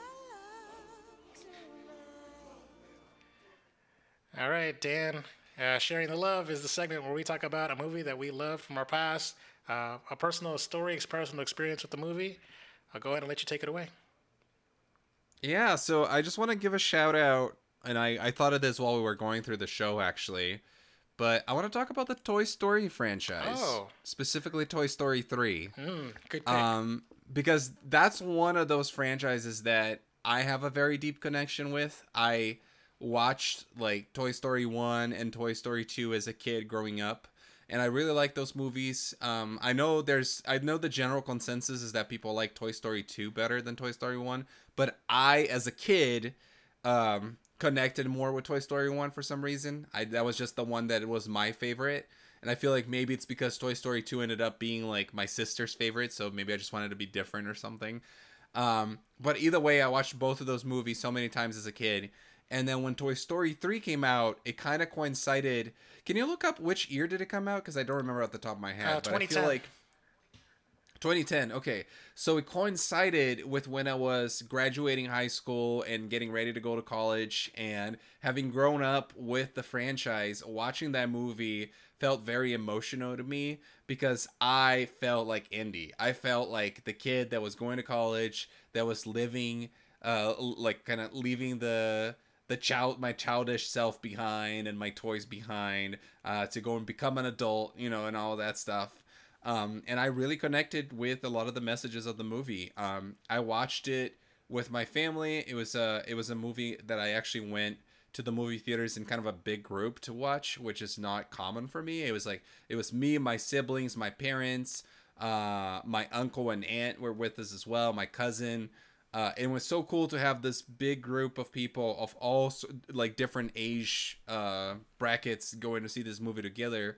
All right, Dan. Uh, Sharing the Love is the segment where we talk about a movie that we love from our past, uh, a personal story, a personal experience with the movie. I'll go ahead and let you take it away. Yeah, so I just want to give a shout out, and I, I thought of this while we were going through the show, actually, but I want to talk about the Toy Story franchise. Oh. Specifically Toy Story three. Mm, good pick. Um, because that's one of those franchises that I have a very deep connection with. I watched like Toy Story one and Toy Story two as a kid growing up, and I really like those movies. Um, I know there's, I know the general consensus is that people like Toy Story two better than Toy Story one, but I, as a kid, um, connected more with Toy Story one for some reason. I that was just the one that was my favorite, and I feel like maybe it's because Toy Story two ended up being like my sister's favorite, so maybe I just wanted to be different or something. Um, but either way, I watched both of those movies so many times as a kid. And then when Toy Story three came out, it kind of coincided. Can you look up which year did it come out? Because I don't remember off the top of my head. Uh, but I twenty ten. feel like twenty ten. Okay. So it coincided with when I was graduating high school and getting ready to go to college, and having grown up with the franchise, watching that movie felt very emotional to me because I felt like Indy. I felt like the kid that was going to college, that was living uh like kind of leaving the the child my childish self behind and my toys behind uh to go and become an adult, you know, and all that stuff. Um, and I really connected with a lot of the messages of the movie. Um, I watched it with my family. It was a it was a movie that I actually went to the movie theaters in kind of a big group to watch, which is not common for me. It was like it was me, my siblings, my parents, uh, my uncle and aunt were with us as well, my cousin. Uh, it was so cool to have this big group of people of all like different age uh, brackets going to see this movie together.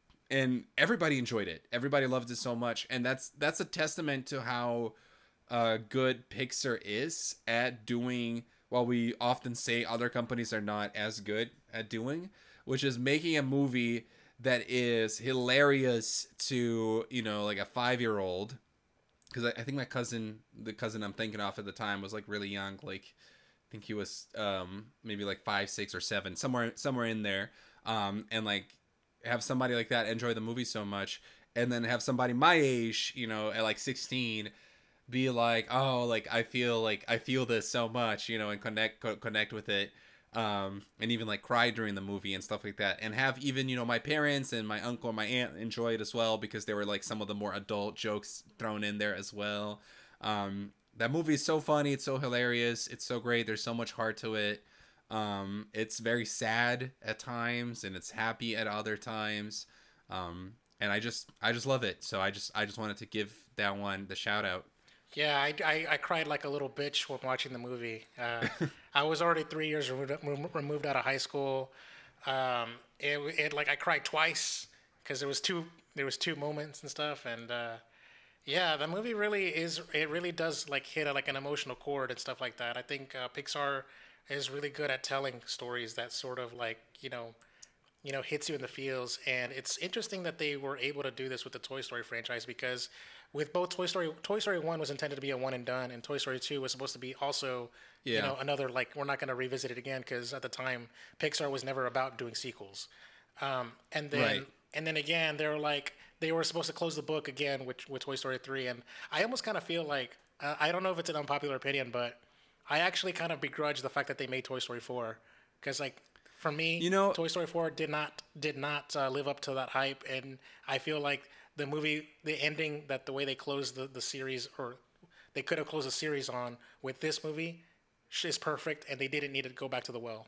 And everybody enjoyed it. Everybody loved it so much. And that's that's a testament to how uh, good Pixar is at doing what we often say other companies are not as good at doing, which is making a movie that is hilarious to, you know, like a five-year-old. Because I, I think my cousin, the cousin I'm thinking of at the time, was like really young. Like, I think he was um, maybe like five, six, or seven, somewhere somewhere in there. Um, and like, have somebody like that enjoy the movie so much, and then have somebody my age, you know, at like sixteen, be like, oh, like I feel like I feel this so much, you know, and connect co- connect with it, um, and even like cry during the movie and stuff like that, and have even, you know, my parents and my uncle and my aunt enjoy it as well because there were like some of the more adult jokes thrown in there as well. Um, that movie is so funny, it's so hilarious, it's so great. There's so much heart to it. Um, it's very sad at times and it's happy at other times. Um, and I just, I just love it. So I just, I just wanted to give that one the shout out. Yeah, I, I, I cried like a little bitch when watching the movie. Uh, I was already three years removed, removed out of high school. Um, it, it like I cried twice because there was two, there was two moments and stuff. And, uh, yeah, the movie really is, it really does like hit a, like an emotional chord and stuff like that. I think, uh, Pixar is really good at telling stories that sort of like, you know, you know, hits you in the feels. And it's interesting that they were able to do this with the Toy Story franchise, because with both Toy Story, Toy Story one was intended to be a one and done, and Toy Story two was supposed to be also, yeah. you know, another, like, we're not going to revisit it again, because at the time, Pixar was never about doing sequels. Um, and then, right. and then again, they were like, they were supposed to close the book again with, with Toy Story three. And I almost kind of feel like, uh, I don't know if it's an unpopular opinion, but I actually kind of begrudge the fact that they made Toy Story four, because like for me, you know, Toy Story four did not did not uh, live up to that hype, and I feel like the movie, the ending, that the way they closed the, the series, or they could have closed the series on with this movie, is perfect, and they didn't need to go back to the well.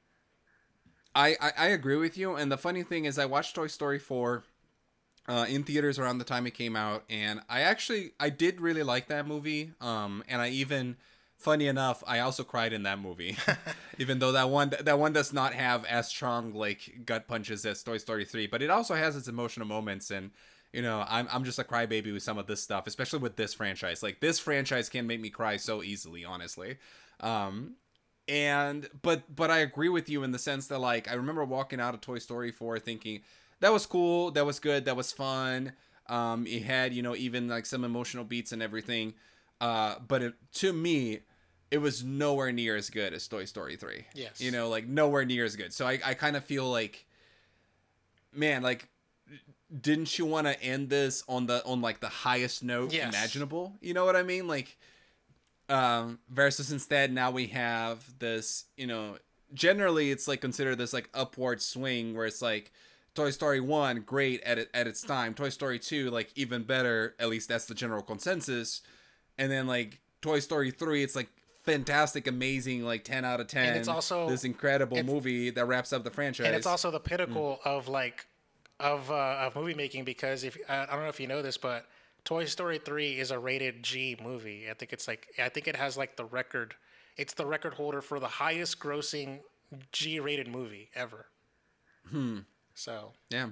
I, I, I agree with you, and the funny thing is I watched Toy Story four uh, in theaters around the time it came out, and I actually, I did really like that movie, um, and I even... Funny enough, I also cried in that movie, even though that one that one does not have as strong like gut punches as Toy Story three, but it also has its emotional moments. And you know, I'm I'm just a crybaby with some of this stuff, especially with this franchise. Like this franchise can make me cry so easily, honestly. Um, and but but I agree with you in the sense that like I remember walking out of Toy Story four thinking that was cool, that was good, that was fun. Um, it had, you know, even like some emotional beats and everything. Uh, but it, to me, it was nowhere near as good as Toy Story three. Yes. You know, like nowhere near as good. So I, I kind of feel like, man, like, didn't you want to end this on the, on like the highest note yes. imaginable? You know what I mean? Like, um, versus instead now we have this, you know, generally it's like considered this like upward swing where it's like Toy Story one, great at it, at its time. Toy Story two, like even better. At least that's the general consensus. And then like Toy Story three, it's like fantastic, amazing, like ten out of ten. And it's also this incredible movie that wraps up the franchise. And it's also the pinnacle mm. of like of uh, of movie making, because if I don't know if you know this, but Toy Story three is a rated G movie. I think it's like I think it has like the record. It's the record holder for the highest grossing G rated movie ever. Hmm. So yeah.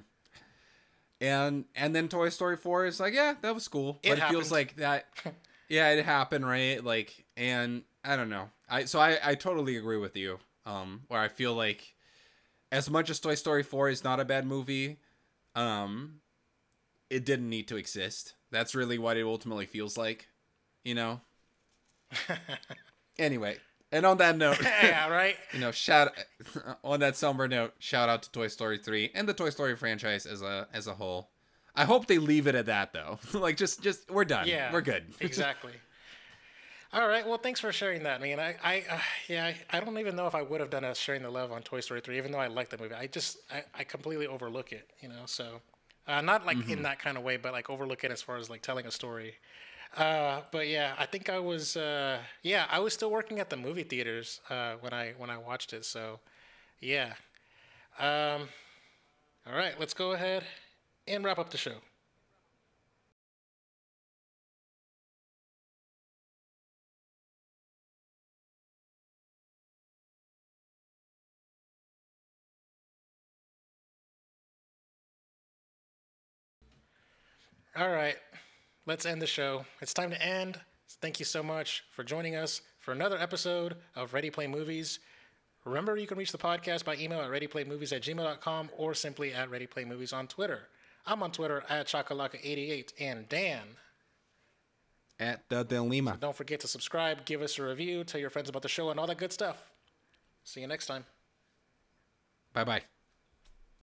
And and then Toy Story four is like, yeah, that was cool, it but happened. It feels like that. Yeah, it happened, right? Like, and I don't know. I so I, I totally agree with you. Um, where I feel like, as much as Toy Story four is not a bad movie, um, it didn't need to exist. That's really what it ultimately feels like, you know? Anyway, and on that note, yeah, right? You know, shout on that somber note, shout out to Toy Story three and the Toy Story franchise as a as a whole. I hope they leave it at that though. Like just just we're done. Yeah, we're good. Exactly. All right. Well, thanks for sharing that, man. I, I, uh, yeah, I, I don't even know if I would have done a sharing the love on Toy Story three, even though I like the movie. I just, I, I completely overlook it, you know. So, uh, not like mm-hmm. in that kind of way, but like overlook it as far as like telling a story. Uh, but yeah, I think I was, uh, yeah, I was still working at the movie theaters uh, when I when I watched it. So, yeah. Um, all right, let's go ahead and wrap up the show. All right, let's end the show. It's time to end. Thank you so much for joining us for another episode of Ready Play Movies. Remember, you can reach the podcast by email at readyplaymovies at gmail dot com or simply at readyplaymovies on Twitter. I'm on Twitter at chakalaka eighty-eight and Dan at the Del Lima. So don't forget to subscribe, give us a review, tell your friends about the show and all that good stuff. See you next time. Bye-bye.